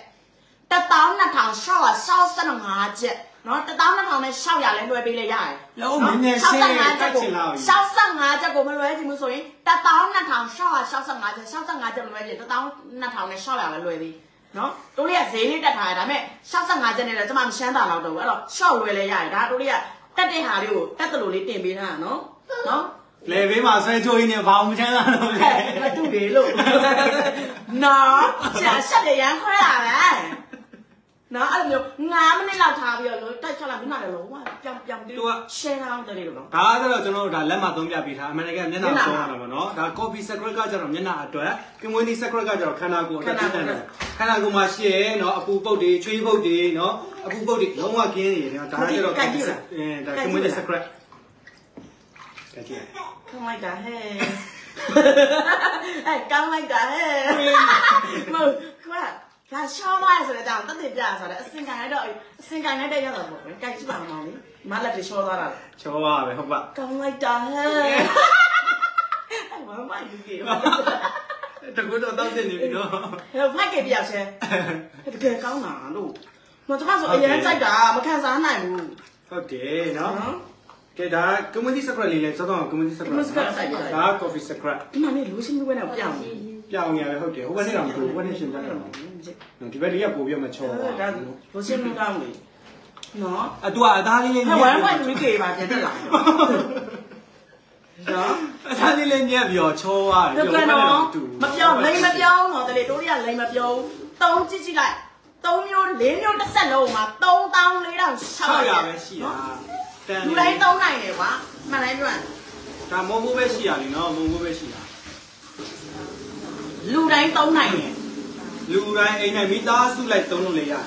12000ကျပ်နော်12000နဲ့600လဲလွှဲပေးလိုက်ရတယ်လုံးမင်းနဲ့ရှင်းတက်ချင်လာပြီ 65ကျပ်ကိုမလွှဲချင်ဘူးဆိုရင်12000ကျပ်မလွှဲချင်12000နဲ့600ပဲလွှဲသေးနော်တို့လေးကဈေးလေးတက်ထားရဒါပေမဲ့65ကျပ်နဲ့တော့ကျွန်မမရှမ်းတာတော့တော့အဲ့တော့ short လွှဲလဲရတယ်ဒါတို့လေးကတက်တဲ့ဟာလေးကိုတက်တလို့လေးတင်ပေးထားတာနော်လေဘေးမှာဆွဲချိုးရင်းနဲ့ဘာမှမချမ်းသာတော့လေမတူလေလို့နော်ရှက်တယ်ရန်ခွဲရပဲနော်အဲ့လိုမျိုး9မိနစ်လောက်ထားပြီးတော့တိုက်ချလိုက်ပြီးမှလည်းလုံးဝပြောင်းပြီးတော့ share အောင်တယ်လို့နော်ဒါကတော့ကျွန်တော်တို့ဒါလက်မှသုံးပြပေးထားအမေရိကန်မျက်နှာသုံးရတာပေါ့နော်ဒါ coffee secret ကကျတော့မျက်နှာအတွက် community secret ကကျတော့ခန္ဓာကိုယ်အတွက်တက်တယ်ခန္ဓာကိုယ်မှာရှိရဲနော်အပူပုတ်တွေချွေးပုတ်တွေနော်အပူပုတ်တွေလုံးဝကင်းနေတယ်နော်ဒါကျတော့ဒါ community secret ကကြည့်ကောင်းလိုက်တာဟဲ့အဲ့ကောင်းလိုက်တာဟဲ့မဟုတ်ကွာဒါရှောင်းသွားရဆိုတဲ့ကြောင့်တက်တက်ပြဆိုတဲ့အစင်ကန်လိုက်တော့အစင်ကန်လိုက်တဲ့ရတော့ပေါ့ပဲကြိုက်ကြည့်ပါမောင်လေးမလက်တွေရှောသွားတာရှောသွားပဲဟုတ်ပါကောင်းလိုက်တာဟဲ့ဘာမှမယူကြပါတကူတော့တောက်တင်နေပြီနော်ဟဲ့ဖိုက်ကြပြဆဲတကယ်ကောင်းတာလို့မတော်ဆိုအရင်ကြိုက်တာမခံစားနိုင်ဘူးဟုတ်တယ်နော်ကဲဒါ community secret လေးလဲစောတော့ community secret ဒါ coffee secret ဒီမှာနေလူရှင်းလူပဲနဲ့ပြောင်းရပဲဟုတ်တယ်ဟိုဘက်နဲ့တော့မတူဘူးဘက်နဲ့ရှင်းပြတယ်ဒီဘက်လေးကပို့ပြမချောပါလူရှင်းလူကောင်းလေနော်တူအသားလေးလေးညက်ဝမ်းဝိုင်းလူကေပါပြန်တက်လာနော်အသားလေးလေးညက်ပြီးတော့ချောသွားတယ်ပြောနော်မပြောလိမ်မပြောတော့တလေတိုးရလိမ်မပြောတုံးကြည့်လိုက်3မျိုး4မျိုးတစ်ဆက်လုံးမှာ34,600 ပဲရှိတာလူတိုင်းသုံးနိုင်တယ်ကွာမှန်တိုင်းပြောရင်ဒါမုံမိုးပဲရှိရလीနော်မုံမိုးပဲရှိတာလူတိုင်းသုံးနိုင်တယ်လူတိုင်းအိမ်နဲ့မိသားစုလိုက်သုံးလို့လည်းရတယ်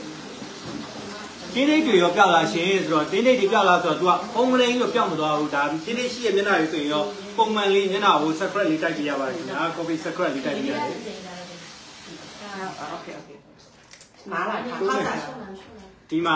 တင်းတိတ်တွေရောပြောက်လာရှင်ဆိုတော့တင်းတိတ်တွေပြောက်လာဆိုတော့ तू ကပုံမလေးကြီးတော့ပြောက်မသွားဘူးဒါတင်းတိတ်ရှိရဲ့မျက်နှာကြီးဆိုရင်ရောပုံမှန်လေးမျက်နှာကို secret လေးတိုက်ပြရပါတယ်ခင်ဗျာ copy secret လေးတိုက်ပြရတယ်โอเคမားလာခါခါဒီမှာ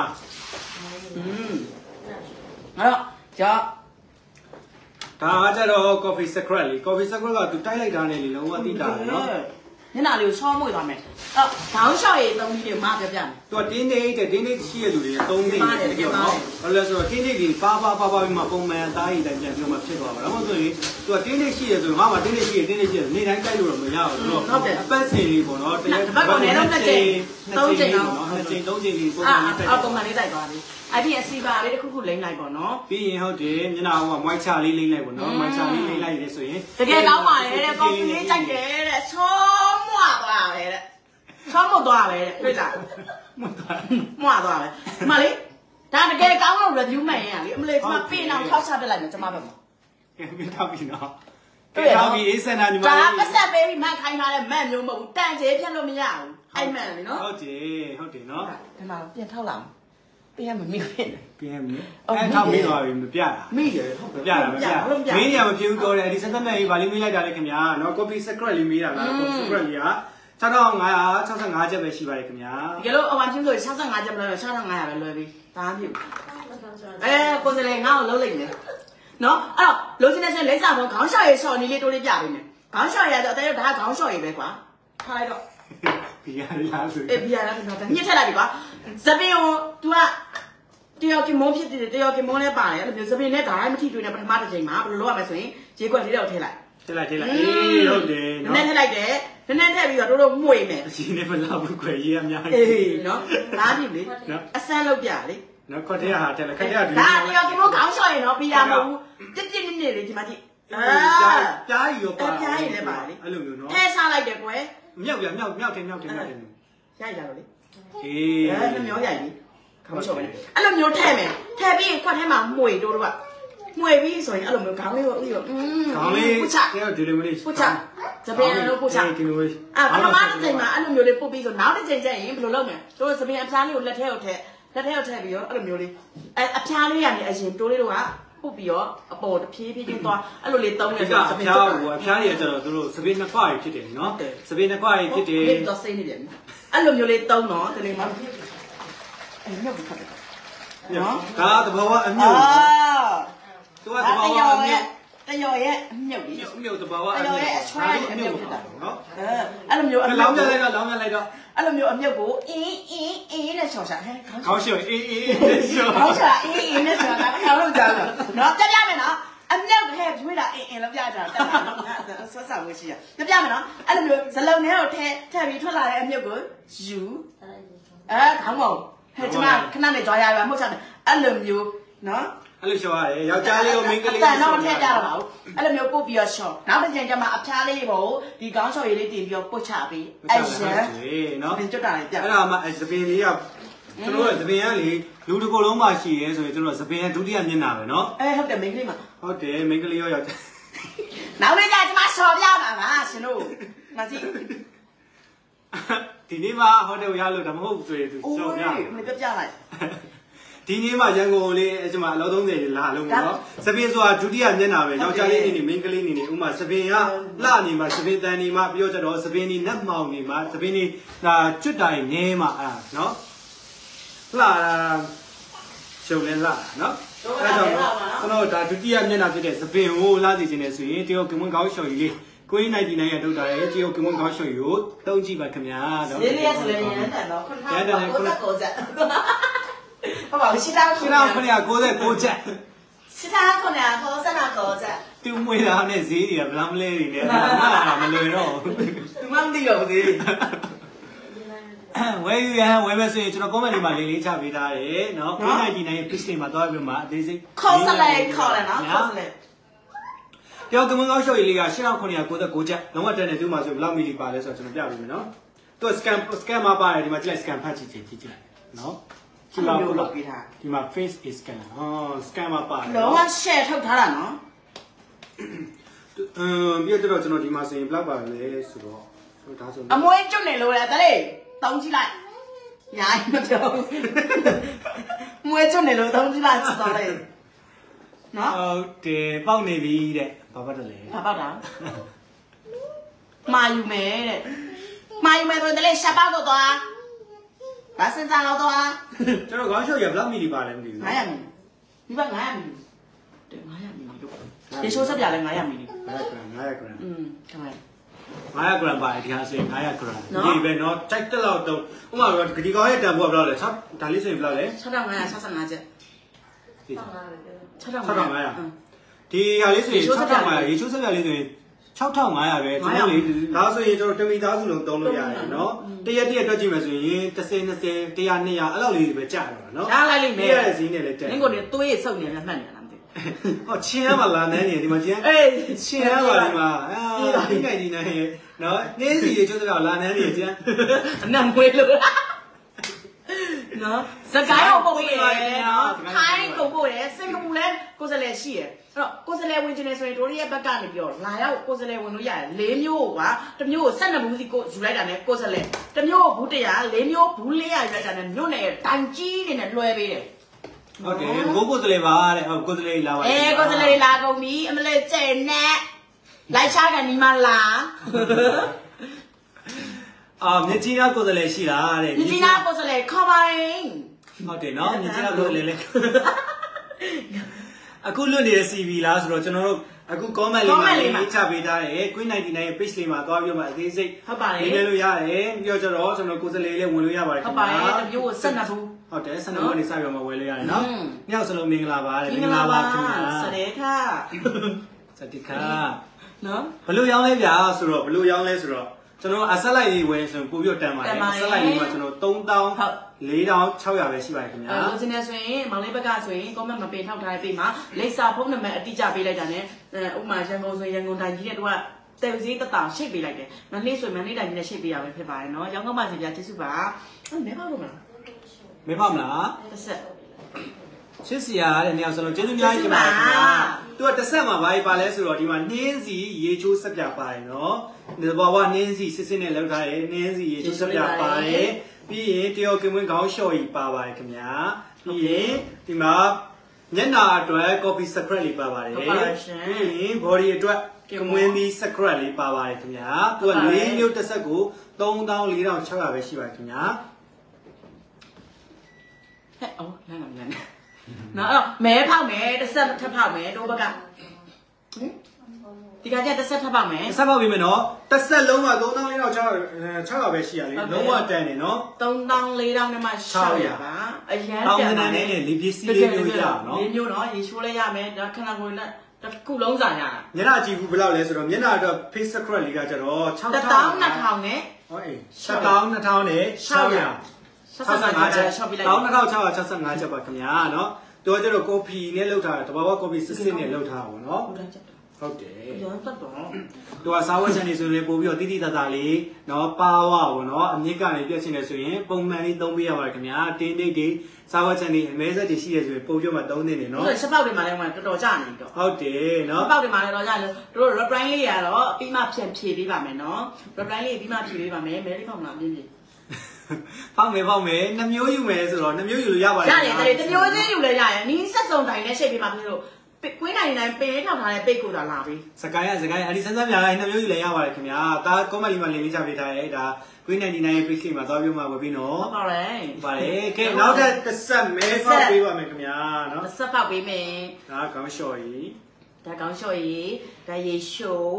အဲ့တော့ကြာဒါကကြတော့ coffee secret လေး coffee secret က तू တိုက်လိုက်တာနဲ့လေလုံးဝသိတာတယ်နော်ညနာလေးကိုချောမွေသွားမယ်အော်ခေါင်းလျှောက်ရည်သုံးပြီးမှပြပြမယ်သူကတင်းတိတ်ရှိရလူတွေသုံးနေတယ်တကယ်နော်ဘာလို့လဲဆိုတော့တင်းတိတ်ကြီးပါပြီးမှပုံမှန်သားရည်တိုင်းပြန်ပြောမှဖြစ်သွားပါတော့မဟုတ်ဆိုရင်သူကတင်းတိတ်ရှိရဆိုတော့ငါမှတင်းတိတ်ရှိရနေတိုင်းတိုက်လို့တော့မရဘူးတော့အပတ်စင်လေးပေါ့နော်တရက်တစ်ပတ်ကိုလည်းတော့2ချိန်3ချိန်တော့ 2ချိန်3ချိန်လေးပုံမှန်လေးတိုက်ပုံမှန်လေးတိုက်သွားပြီအဲ့ဒီအစီပါလေးတစ်ခုလိမ့်လိုက်ပေါ့နော်ပြီးရင်ဟုတ်တယ်မျက်နှာကမွိုက်ချလေးလိမ့်လိုက်ပေါ့နော်မွိုက်ချလေးလိမ့်လိုက်ရဆိုရင်တကယ်ကောင်းပါလေတဲ့ကော်ဖီလေးကြိုက်တယ်တဲ့ချောမွာသွားပဲတဲ့ချောမွသွားပဲတဲ့တွေ့လားမွာသွားပဲမလေးဒါတကယ်ကောင်းအောင် review မှန်ရလေအမလေးကျမပေးအောင်ထောက်ချပြလိုက်မယ်ကျမဘက်မှာကဲမင်းတော့ပြီနော်ကဲတော့ပြီအေးစင်နာညီမလေးဒါပတ်ဆက်ပေးပြီးမှန်ခိုင်းထားတဲ့မန့်မျိုးမဟုတ်ဘူးတန်ကျေဖြတ်လို့မရဘူးအဲ့မှန်လေနော်ဟုတ်တယ်နော်ဒီမှာပြန်ထောက်လာပေးရမမိဖြစ်နေပြန်ပြီအဲ့ထောက်ပြီးသွားပြီမပြတာမိတယ်ဟုတ်မပြတာမပြမင်းနေရာမဖြစ်ဘူးတော့တယ်ဒီစက်သက်မဲ့ကြီးဗာလေးမေးလိုက်တာလေခင်ဗျာနော် copy secret လေးမေးတာလား copy secret လေးက6565ချက်ပဲရှိပါတယ်ခင်ဗျာဒီလိုအဝမ်ချင်းဆို65ချက်မလို့6500ပဲလွယ်ပြီဒါမှမဖြစ်ဘူးကိုယ်စလေငါ့ကိုလုံးလိုက်မယ်နော်အဲ့တော့လိုချင်တဲ့ဆိုလိမ့်စာဘုံခေါင်းလျှော်ရေးရှော်နီလေးတိုးလေးပြပေးမယ်ခေါင်းလျှော်ရတော့အတဲဒါခေါင်းလျှော်ရေးပဲကွာထားလိုက်တော့ဘီယာလားဆိုဘီယာလားတော့ညှစ်ထက်လိုက်ပြီကွာစပင်းကို तू ကတယောက်ကမုန်းဖြစ်တယ်တယောက်ကမုန်းလဲပါတယ်အဲ့လိုမျိုးစပင်းနဲ့ဒါတိုင်းမထိတွေ့နဲ့ပထမတစ်ချိန်မှာဘယ်လိုလုပ်ရမလဲဆိုရင်ရေကွက်လေးတော့ထည့်လိုက်အေးဟုတ်တယ်နော်နည်းနည်းထည့်လိုက်တယ်နည်းနည်းထည့်ပြီးတော့တို့မှွေမယ်အရှင်နဲ့မလာဘူးခွဲရေးအများကြီးအေးနော်ဒါဖြစ်လေအစမ်းလုပ်ပြလေနော်ခွက်တဲ့ဟာတက်လက်ခက်တဲ့ဒီဒါတယောက်ကမုန်းခေါင်းလျှော်ရင်တော့ဘီယာမဟုတ်ဘူးပြစ်ပြစ်နေလေဒီမှာကြည့်ပြားကြီးရောပါပြားကြီးလည်းပါလေအဲ့လိုမျိုးနော်ထဲစားလိုက်တယ်ကွယ်မြောက်တယ်ရိုက်ကြတော့လေအေးအဲ့လိုမျိုးရိုက်ပြီခေါင်းလျှော်မယ်အဲ့လိုမျိုးထည့်မယ်ထည့်ပြီးခွက်ထဲမှာမှွေတို့ကမှွေပြီးဆိုရင်အဲ့လိုမျိုးခေါင်းလေးကိုဥရောခေါင်းလေးပုချဒီလိုမျိုးပုချစပင်းလို့ပုချဒီလိုမျိုးပထမတစ်ချိန်မှာအဲ့လိုမျိုးလေးပုတ်ပြီးဆိုနောက်တစ်ချိန်ကျရင်ဘယ်လိုလုပ်မလဲတို့စပင်းအဖျားလေးကိုလက်ထဲကိုထည့်ပြီးတော့အဲ့လိုမျိုးလေးအဖျားလေးကနေအရင်တိုးလေးတို့ကပုတ်ပြီးတော့အပေါ်တဖြည်းဖြည်းချင်းသွားအဲ့လိုလေးသုံးနေဆိုစပင်းအဖျားတွေကျတော့တို့စပင်းနှစ်ခွာကြီးဖြစ်တယ်နော်စပင်းနှစ်ခွာကြီးဖြစ်တယ်ဒီတော့စိတ်နေတယ်အဲ့လိုမျိုးလေးသုံးတော့တကယ်မှအဲ့မြုပ်ပြီးခတ်တယ်နော်ဒါသဘောကအမြုပ်သူကသဘောကအမြုပ်တရော်ရဲ့အမြုပ်ကြီးအမြုပ်သဘောကအမြုပ်ရဲ့အချွဲအမြုပ်ဖြစ်တာနော်အဲ့လိုမျိုးအမြုပ်လောင်းပြလိုက်တော့အဲ့လိုမျိုးအမြုပ်ကိုအင်းနဲ့ချော်ချဟဲခေါင်းရှော်အင်းနဲ့ချော်ခေါင်းချအင်းနဲ့ချော်တာဘာလို့ကြောက်လဲနော်ပြပြမယ်နော်အမြုပ်ဟဲ့ကျွေးတာအင်းလို့ပြကြတာတက်တာနော်ဆွတ်ဆောင်ဝင်ရှိရပြမယ်နော်အဲ့လိုမျိုးဇလုံးထဲကိုထည့်ပြီးထွက်လာတဲ့အမြုပ်ကိုယူခေါင်းမောင်ဟဲ့ကျွန်မခဏနဲ့ကြွားရပါမှုတ်ချတယ်အဲ့လိုမျိုးနော်အဲ့လိုရှော်ရတယ်ယောက်ျားလေးကိုမိန်းကလေးကိုတော့ထည့်ကြတော့ပါဘူးအဲ့လိုမျိုးပုတ်ပြီးတော့ရှော်နောက်တစ်ချိန်ကျမှအဖျားလေးကိုဒီခေါင်းရှော်ရည်လေးတင်ပြီးတော့ပုတ်ချပြီးအဲ့ရနော်ပြင်ကျွတ်တာလေးပြအဲ့ဒါမှစပင်လေးကသူတို့ကစပင်ကလေလူတစ်ကိုယ်လုံးမှာရှိရဲဆိုရင်သူတို့ကစပင်ကဒုတိယမျက်နှာပဲနော်ဟုတ်တယ်မိန်းကလေးမှာဟုတ်တယ်မိန်းကလေးရောယောက်ျားနောက်နေ့ကျကျမရှော်ပြပါပါရှင်တို့မကြည့်ဒီနေ့မှဟိုတယ်ရလို့ဒါမဟုတ်ဆိုရင်သူရှော်ပြမပြပြလိုက်ဒီနေ့မှရန်ကုန်လေးအကျမအလော30လာလုံးပေါ့စပင်းဆိုတာဒုတိယမျက်နှာပဲယောက်ျားလေးနေနေမိန်းကလေးနေနေဥမာစပင်းကလှနေမှာစပင်းတန်နေမှာပြောကြတော့စပင်းနေနတ်မောင်နေမှာစပင်းနေဒါကျွတ်တိုင်နေမှာအဲ့နော်လှရှုံလဲလှနော်အဲ့ကြောင့်ကျွန်တော်ဒါဒုတိယမျက်နှာဖြစ်တဲ့စပင်းကိုလှစီခြင်းနဲ့ဆိုရင်တယောက်ကမွန်ကောင်းရှော်ကြီးလေးကိုင်း99ရဲ့ထုတ်တာရဲ့တယောက်ကမွန်ကောင်းရှော်ကြီးကိုတုံးကြည့်ပါခင်ဗျာနော်လေးလေးဆိုရင်ရန်တယ်နော်990ဟုတ်ပါဘူးရှစ်တောင်း 999ချက်ရှစ်တောင်း990ချက်သူမွေးတာနဲ့ဈေးတွေကဗလမ်းလဲတွေနဲ့မလွယ်တော့သူမှမသိတော့ဘူးဝယ်ယူရန်ဝယ်မယ်ဆိုရင်ကျွန်တော် comment လေးမှာလေးချပေးထားတယ်เนาะ999ရဲ့ page လေးမှာသွားပြီးမှအသေးစိတ်ခေါ်စလိုက်ခေါ်တယ်နော်ခေါ်စလိုက်တယောက်ကမွန်ကောင်းရှော့ရေးလေးက8996ချက်လုံးဝတက်နေသူ့မှာဆိုဘယ်လောက်မီလီပါလဲဆိုတော့ကျွန်တော်ပြပေးမယ်เนาะသူ scan မှာပါတယ်ဒီမှာကြည့်လိုက် scan ဖတ်ကြည့်လိုက်เนาะဒီမှာလုပ်ပေးထားဒီမှာ face is scan scan မှာပါတယ်လုံးဝ share ထုတ်ထားတာနော်ပြီးတော့ကျွန်တော်ဒီမှာဆိုရင်ဘယ်လောက်ပါလဲဆိုတော့ဒါဆိုအမွေးကျွတ်နေလို့လေတလေးတောင်းကြည့်လိုက်ညာမပြောမွေးကျွတ်နေလို့တောင်းကြည့်လိုက်စတော့လေနော်ဟုတ်တယ်ပေါက်နေပြီတဲ့ဘာပတ်တယ်လဲဘာပေါက်တာမာယူမယ်တဲ့မာယူမယ်ဆိုတလေးရှာပေါက်တော့သွားဘာစင်စားတော့သွားကျွန်တော်ခေါင်းရှော့ရဘယ်လောက်မီလီပါလဲမသိဘူး 900မီလီဒီဘက်900မီလီတဲ့900မီလီတော့ရေချိုးဆက်ပြလဲ900မီလီ 900 gram ခမိုင် 900 gram ပါတယ်ဒီဟာဆိုရင်900 gram ဒီပဲเนาะကြိုက်တက်လောက်တော့ဥမာဒီကောင်ရဲ့တန်ဖိုးကဘယ်လောက်လဲဒါလေးဆိုရင်ဘယ်လောက်လဲ 6565ချက် 6500ဒီဟာလေးဆိုရင်6500ရေချိုးဆက်ပြလေးဆိုရင်6500ပဲကျွန်တော်လေဒါဆိုရင်ကျွန်တော်တမီသားစုလုံးသုံးလို့ရတယ်เนาะတရက်တွက်ကြည့်မယ်ဆိုရင်30 20 100 200အဲ့လောက်လေးပဲကြာတော့เนาะကြားလိုက်လိမ့်မယ်ရတဲ့ဈေးနဲ့လည်းတက်နင်းကိုနေသွေးဆုပ်နေတယ်မှတ်နေတာလားမသိဟောချင်းရမှာလာနန်းနေဒီမှာချင်းချင်းရပါဒီမှာဒီနိုင်ဒီနိုင်เนาะနင်းစီရေချိုးစကားလာနန်းနေချင်းအနံမွေးလို့နနော်စကိုင်းကိုပို့ပေးတယ်နော်ထိုင်းကိုပို့တယ်စင်ကာပူလည်းကိုယ်စလဲရှိရယ်အဲ့တော့ကိုယ်စလဲဝင်ခြင်းနဲ့ဆိုရင်တို့ရဲ့ဘက်ကနေပြောလာရောက်ကိုယ်စလဲဝင်လို့ရတယ်၄မျိုးကတစ်မျိုးကို12ဘူးစီကိုယူလိုက်တာနဲ့ကိုယ်စလဲတစ်မျိုးကိုဘူး100 4မျိုးဘူး400ယူလိုက်တာနဲ့မြို့နယ်တိုင်ကြီးတွေနဲ့လွှဲပေးတယ်ဟုတ်တယ်ကိုယ်စလဲပါတဲ့ဟုတ်ကိုယ်စလဲလာပါကိုယ်စလဲလာကုန်ပြီအမလေးကျဲနဲ့လိုက်ချကန်ဒီမှာလာမြစ်ကြီးနားကိုယ်စလဲရှိလားတဲ့မြစ်ကြီးနားကိုယ်စလဲခေါ်ပါရင်ဟုတ်တယ်နော်မြစ်ကြီးနားကိုယ်စလဲလဲအခုလွတ်နေတဲ့ CV လားဆိုတော့ကျွန်တော်တို့အခု comment လေးမှာရေးချပေးထားတယ် Queen 99ရဲ့ page လေးမှာသွားပြီးတော့အသေးစိတ်ဟုတ်ပါတယ်ရေးလို့ရတယ်ပြောကြတော့ကျွန်တော်ကိုယ်စလဲလေးဝင်လို့ရပါတယ်ဟုတ်ပါတယ်တမျိုးကို12ဘူးဟုတ်တယ်12ဘူးနေစပြီးတော့ဝယ်လို့ရတယ်နော်မြောက်စလုံးမင်္ဂလာပါတဲ့မင်္ဂလာပါခင်ဗျာစတဲ့ခါစတဲ့ခါနော်ဘလို့ရောင်းလဲဗျာဆိုတော့ဘလို့ရောင်းလဲဆိုတော့ကျွန်တော်အဆက်လိုက်လေးဝယ်ဆိုရင်ပို့ပြီးတန်ပါတယ်အဆက်လိုက်လေးမှာကျွန်တော်34,600ပဲရှိပါတယ်ခင်ဗျာလို့စနေဆိုရင်မောင်လေးဘက်ကဆိုရင် comment မပေးထောက်ထားတဲ့ပေးမှာလိပ်စာဖုန်းနံပါတ်အတိအကျပေးလိုက်တာ ਨੇ ဥမာရန်ကုန်ဆိုရန်ကုန်တိုင်းကြီးနဲ့တို့ကတယ်စည်းတတရှိတ်ပေးလိုက်တယ်မနေ့ဆိုမနေ့တိုင်းကြီးနဲ့ရှိတ်ပေးရပဲဖြစ်ပါတယ်နော်ရောင်းကောင်းပါစီပြကျေးဇူးပါမဲဖောက်လို့မလားမဲဖောက်မလားတစ်ဆက်ချစ်စရာတဲ့နေရာဆိုတော့ကျေးဇူးများကြီးပါခင်ဗျာသူကတစ်ဆက်မှာဘာကြီးပါလဲဆိုတော့ဒီမှာနှင်းစီရေချိုးဆက်ပြပါတယ်နော်ဒီဘောကနှင်းစီစစ်စစ်နဲ့လောက်ထားတယ်နှင်းစီရေချိုးဆက်ပြပါတယ်ပြီးရင်တယောကင်ဝင်းခေါင်းလျှော်ကြီးပါပါတယ်ခင်ဗျာပြီးရင်ဒီမှာညနာအတွက် coffee secret လေးပါပါတယ်ပြီးရင် body အတွက်ကင်ဝင်းဒီ secret လေးပါပါတယ်ခင်ဗျာသူက၄မျိုးတစ်ဆက်ကို34,600ပဲရှိပါတယ်ခင်ဗျာဟဲ့အော်လမ်းကလမ်းနော်အဲ့တော့မဲဖောက်မယ်တစ်ဆက်ထပ်ဖောက်မယ်တို့ဘက်ကဒီကကြတစ်ဆက်ထပ်ဖောက်မယ်တစ်ဆက်ဖောက်ပြီးမယ်နော်တစ်ဆက်လုံးက34,600ပဲရှိရလေလုံးဝတန်နေနော် 34,000နဲ့မှ600ပါအရန်တန်တယ်နဲ့လေပစ္စည်းလေးမျိုးရနော်လေးမျိုးနော်ရေချိုးလဲရမယ်ဒါခဏကိုနဲ့တစ်ခုလုံးစာရတာမျက်နှာကြည့်ဘူးဘယ်လောက်လဲဆိုတော့မျက်နှာအတွက် face secret လေးကကြတော့ 12,000နဲ့ဟုတ်အေး12,000နဲ့600 65ချက်ရှော့ပြလိုက် 12,665ချက်ပါခင်ဗျာနော်တော်ကြတော့ကော်ဖီနဲ့လောက်ထားတာတဘာဝကော်ဖီစစ်စစ်နဲ့လောက်ထားတာပေါ့နော်ဟုတ်တယ်ရောင်းတတ်တော့သူကစားဝတ်ချန်နေဆိုရင်ပို့ပြီးတော့တိတိတတ်တာလေးနော်ပါဝါပေါ့နော်အမြင့်ကနေပြည့်ချင်တယ်ဆိုရင်ပုံမှန်လေးသုံးပေးရပါတယ်ခင်ဗျာတင်းတိတ်တွေစားဝတ်ချန်နေအမဲဆက်တွေရှိရဆိုရင်ပို့ပြီးမှသုံးနေတယ်နော်ချက်ပေါက်တွေမှာလည်းတော်တော်ကြာနေတော့ဟုတ်တယ်နော်ပေါက်တွေမှာလည်းတော်ကြာလို့တို့ reply လေးရတော့ပြီးမှဖြည့်ပေးပါမယ်နော် reply လေးပြီးမှဖြည့်ပေးပါမယ်မဲလေးဖောက်မလားပြင်းပြင်းဖောက်မယ်2မျိုးယူမယ်ဆိုတော့2မျိုးယူလို့ရပါတယ်ရတယ်တမျိုးချင်းယူလဲရတယ်နီးဆက်စုံတိုင်းနဲ့ရှိတ်ပေးပါပြီးတော့ကွင်းနိုင်တိုင်းပေးထောက်ထားတဲ့ပိတ်ကိုတာလာပြီစကိုင်းအဲ့ဒီစမ်းစမ်းပြတိုင်း2မျိုးယူလဲရပါတယ်ခင်ဗျာဒါ comment လေးမှာလင်းလေးချပေးထားရဲဒါ Queen 99ရဲ့ page မှာသွားပြီးမှဝယ်ပြီးနော်ဟုတ်ပါတယ်ကဲနောက်တစ်ဆက်မဲဖောက်ပေးပါမယ်ခင်ဗျာနော်တစ်ဆက်ဖောက်ပေးမယ်ဒါခေါင်းလျှော်ကြီးဒါခေါင်းလျှော်ကြီးဒါရေချိုး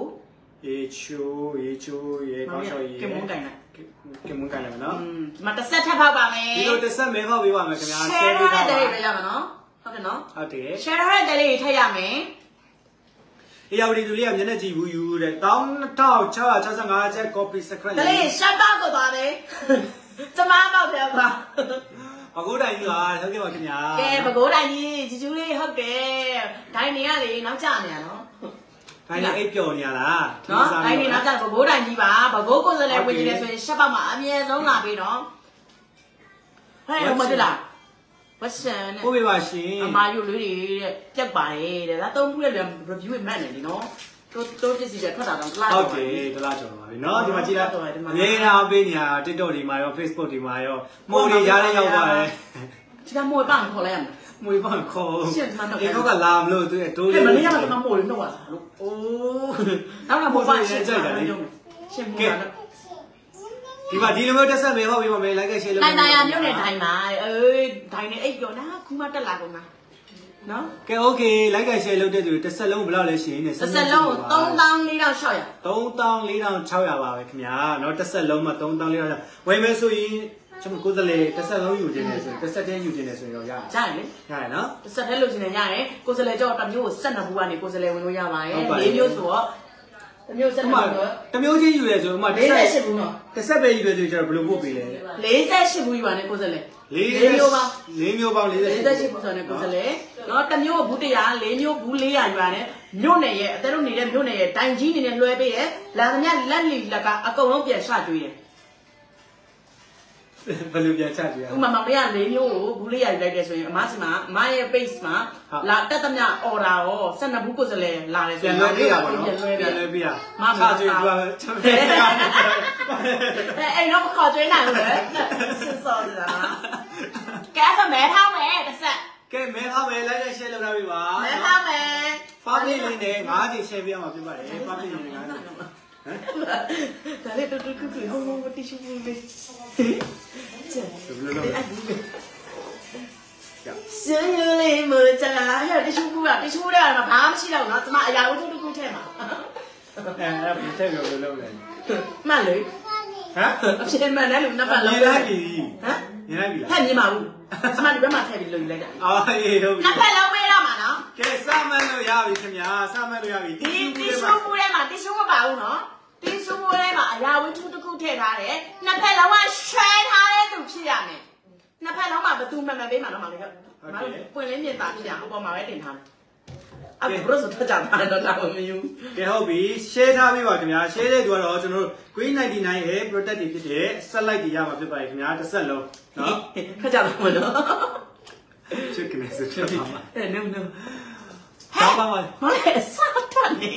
ရေခေါင်းလျှော်ကြီးကင်မွန်းကင်လိုက်နော်ဒီမှာတစ်ဆက်ထပ်ဖောက်ပါမယ်ဒီလိုတစ်ဆက်မဲဖောက်ပေးပါမယ်ခင်ဗျာ share ထားတဲ့တွေရမှာနော်ဟုတ်တယ်နော်ဟုတ်တယ် share ထားတဲ့တွေထည့်ရမယ်အေးရောက်ဒီလူလေးကမျက်နှာကြည့်ဘူးယူတဲ့12,665ချက် copy secret တလေးရှက်တော့ကိုသွားတယ်ကျမပေါက်တယ်ကွာဘကိုးတိုင်ကြီးပါဟုတ်ကဲ့ပါခင်ဗျာကဲဘကိုးတိုင်ကြီးဂျူးလေးဟုတ်တယ်ဒိုင်နေရလေနောက်ကျနေရနော်ဒိုင်နေအိပ်ပျော်နေရလားနော်ဒိုင်နေနောက်ကျဘကိုးတိုင်ကြီးပါဘကိုးကိုယ်စလဲဝင်နေတယ်ဆိုရင်ရှက်ပေါက်မှာအမြဲဆုံးလာပြီနော်ဟဲ့ဟုတ်မလားဝက်ဆန်နဲ့ပို့ပေးပါရှင်အမာယူလေးတွေတဲ့ပြက်ပါတယ်တဲ့ဒါသုံးခုရဲ့ review မှတ်နေပြီနော်တို့ပစ္စည်းတွေထွက်တာတော့လားဟုတ်တယ်တလားကျော်ပါပြီနော်ဒီမှာကြည့်လိုက်အမြဲတမ်းပေးနေတာ TikTok တွေမှာရော Facebook တွေမှာရောမိုးတွေရားနေရောက်ပါတယ်ဒီကမိုးပန်းခေါ်လိုက်ရမယ်မိုးပန်းခေါ်ဒီကောက်ကလာမလို့သူတိုးလေးမနေ့ကမှမိုးလေးနှုတ်ရတာလို့အိုးနောက်တော့မိုးပန်းရှင်းကြိုက်တာလေရှင်းမိုးကဒီမှာဒီလိုမျိုးတက်ဆက်မယ်ဟောပြီးပါမယ် like share လုပ်နိုင်နိုင်ရမြို့နယ်တိုင်းမှာဒိုင်းနဲ့အိတ်ပြောနာခုမှတက်လာကုန်တာနော်ကဲ okay like share လုပ်တဲ့သူတစ်ဆက်လုံးဘယ်လောက်လဲရှိရင်တစ်ဆက်လုံး34,600 34,600ပါပဲခင်ဗျာเนาะတစ်ဆက်လုံးမှာ34,600ဝယ်မယ်ဆိုရင်ကျွန်တော်ကိုယ်စလေတစ်ဆက်လုံးယူခြင်းနေဆိုရင်တစ်ဆက်တည်းယူခြင်းနေဆိုရင်တော့ရတယ်လေရတယ်နော်တစ်ဆက်တည်းလို့ခြင်းနေရတယ်ကိုယ်စလေကြောတစ်မျိုးကို12ဘူးကနေကိုယ်စလေဝင်လို့ရပါတယ်၄မျိုးဆိုတော့တမျိုးဆက်မှာတမျိုးချင်းယူရဲဆိုဥမာ 48ဘူးနော်တစ်ဆက်ပဲယူရဲဆိုကျတော့ဘယ်လိုပို့ပေးလဲ 48ဘူးယူပါနဲ့ကိုယ်စလေ 4မျိုးပေါင်း 48ဘူးဆိုတဲ့ကိုယ်စလေနော်တမျိုးဘူး100 4မျိုးဘူး400ယူပါနဲ့မြို့နယ်ရဲ့အသက်တို့နေတဲ့မြို့နယ်ရဲ့တိုင်ကြီးနေနဲ့လွှဲပေးရဲ့လာသမျှလက်လီလက်ကအကုန်လုံးပြန်ရှကျွေးတယ်ဘယ်လိုပြန်ချကြည့်ရဥမာမောင်လေးက၄မျိုးကိုဘူးလေးရယူလိုက်တယ်ဆိုရင်အမစီမှာအမရဲ့ base မှာလာတက်သမျှ order ရော12ဘူးကိုစလဲလာတယ်ဆိုပြန်ရင်လွှဲပေးရပါတော့ပြန်လွှဲပေးရမချကြည့်သူကအဲ့တော့ခေါ်ကျွေးနိုင်လို့လေစစ်စောတာကဲဆိုမဲထောင်းမယ်တစ်ဆက်ကဲမဲထောက်မယ်လိုက်လိုက် share လုပ်ထားပြီပါမဲထောင်းမယ် public လေးနဲ့5ကြိမ် share ပြရမှာဖြစ်ပါတယ် public လေးနဲ့5ကြိမ်ဒါလေးတူတူကူကူဟိုဟိုတီရှူလေးကျန်ရှင်ရလေးမကြလားရတီရှူကူကတီရှူတွေကဘာမှမရှိတော့ဘူးเนาะကျမအရာဝတ္ထုတစ်ခုထည့်မှာအဲ့ဘယ်ထည့်ပြောလို့လဲမှန်လေဟမ်အဖြစ်မှန်တယ်လို့နှစ်ပတ်လုံးမြင်လိုက်ပြီဟမ်မြင်လိုက်ပြီလားဟဲ့မြင်ပါဘူးကျမဒီဘက်မှာထည့်ပြီးလို့ယူလိုက်တာအော်အေးဟုတ်ပြီနှစ်ပတ်လုံးပေးတော့မှာနော်ကဲစမှန်လို့ရပြီခင်ဗျာစမှန်လို့ရပြီဒီတီရှူကူထဲမှာတီရှူမပါဘူးနော်တီရှူထဲမှာအရာဝတ္ထုတစ်ခုထည့်ထားတယ်နှစ်ဖက်လုံးက share ထားတဲ့သူဖြစ်ရမယ်နှစ်ဖက်လုံးမှာဘယ်သူမှမပေးမှာတော့မလေးကပွင့်လင်းမြင်သာဖြစ်ရအပေါ်မှာပဲတင်ထားတယ်အခုဘရော့ဆိုထကြတာတော့လာမယူကဲဟုတ်ပြီ share ထားပေးပါခင်ဗျာ share တဲ့သူကတော့ကျွန်တော်တို့ Green 99ရဲ့ product တွေဖြစ်တဲ့ဆက်လိုက်တွေရမှာဖြစ်ပါတယ်ခင်ဗျာတစ်ဆက်လုံးနော်ထကြတာမလို့ချစ်ကနေစချစ်ပါ no ဘာပါမမလဲစားတတ်နေ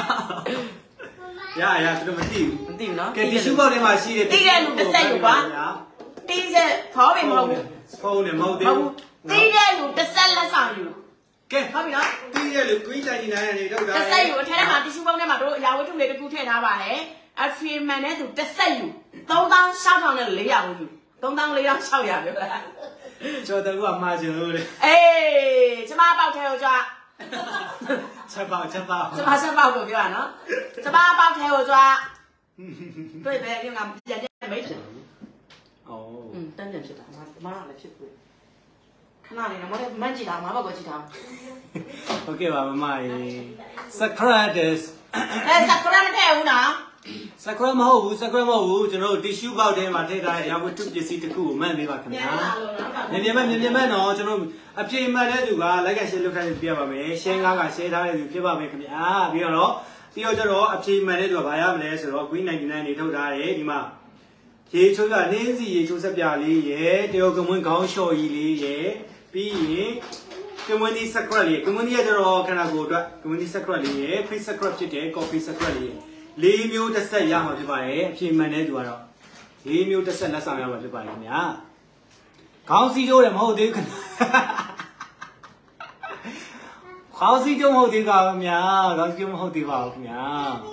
ရသူတို့မသိဘူးမသိဘူးနော်ကဲတီရှူးပေါက်ထဲမှာရှိတဲ့တီးတဲ့လူတစ်ဆက်ယူပါတီးတဲ့ခေါ်ပြီမဟုတ်ဘူးဟုတ်တယ်မဟုတ်သေးဘူးတီးတဲ့လူတစ်ဆက်လက်ဆောင်ယူကဲဟုတ်ပြီနော်တီးတဲ့လူ Green 99နဲ့ထုတ်တာတစ်ဆက်ယူအထဲမှာတီရှူးပေါက်ထဲမှာတို့အရာဝတ္ထုလေးတစ်ခုထည့်ထားပါတယ်အဖီမန်နဲ့သူတစ်ဆက်ယူ3600နဲ့400ဘူးယူ3400 600ပဲကျော်တယ်ကမှာချင်လို့လေအေးကျမပေါက်ထဲကိုကြွားချက်ပေါက်ကျမချက်ပေါက်ကိုပြောရနော်ကျမပေါက်ထဲကိုကြွားတွေ့ပဲဒီကပြန်ပြန်မိတ်ဖြစ်အော်တန်းပြန်ဖြစ်တာမလည်းဖြစ်ဘူးခဏလေးတော့မကြည့်တာမဘောက်ကိုကြည့်တာโอเคပါမမရေ Socrates Socrates မထည့်ဘူးနော် Socrates မဟုတ်ဘူးကျွန်တော်တို့ tissue box ထဲမှာထည့်ထားတဲ့ရာဝတ္ထုပစ္စည်းတစ်ခုကိုမှတ်ပေးပါခင်ဗျာမြင်မဲ့တော့ကျွန်တော်အပြေမှတ်တဲ့သူက like and share လုပ်ခိုင်းပြရပါမယ် share က share ထားတဲ့သူဖြစ်ပါမယ်ခင်ဗျာပြီးတော့ကျတော့အပြေမှတ်တဲ့သူကဘာရမလဲဆိုတော့ Green 99နေထုတ်ထားတယ်ဒီမှာရေချိုးကနင်းစီရေချိုးဆက်ပြလေးရယ်တယောကမွန်းခေါင်းလျှော်ကြီးလေးရယ်ပြီးရင်ကမွန်းဒီ Socrates လေးကမွန်းဒီကကျတော့ခန္ဓာကိုယ်အတွက်ကမွန်းဒီ Socrates လေးရယ် Free Socrates ဖြစ်တယ် Coffee Socrates လေး၄မျိုးတစ်ဆက်ရမှာဖြစ်ပါတယ်အပြင်မှန်တဲ့သူကတော့၄မျိုးတစ်ဆက်လက်ဆောင်ရမှာဖြစ်ပါတယ်ခင်ဗျာခေါင်းစည်းကျိုးတယ်မဟုတ်သေးဘူးခင်ဗျာခေါင်းစည်းကျိုးမဟုတ်သေးပါဘူးခင်ဗျာခေါင်းစည်းကျိုးမဟုတ်သေးပါဘူးခင်ဗျာ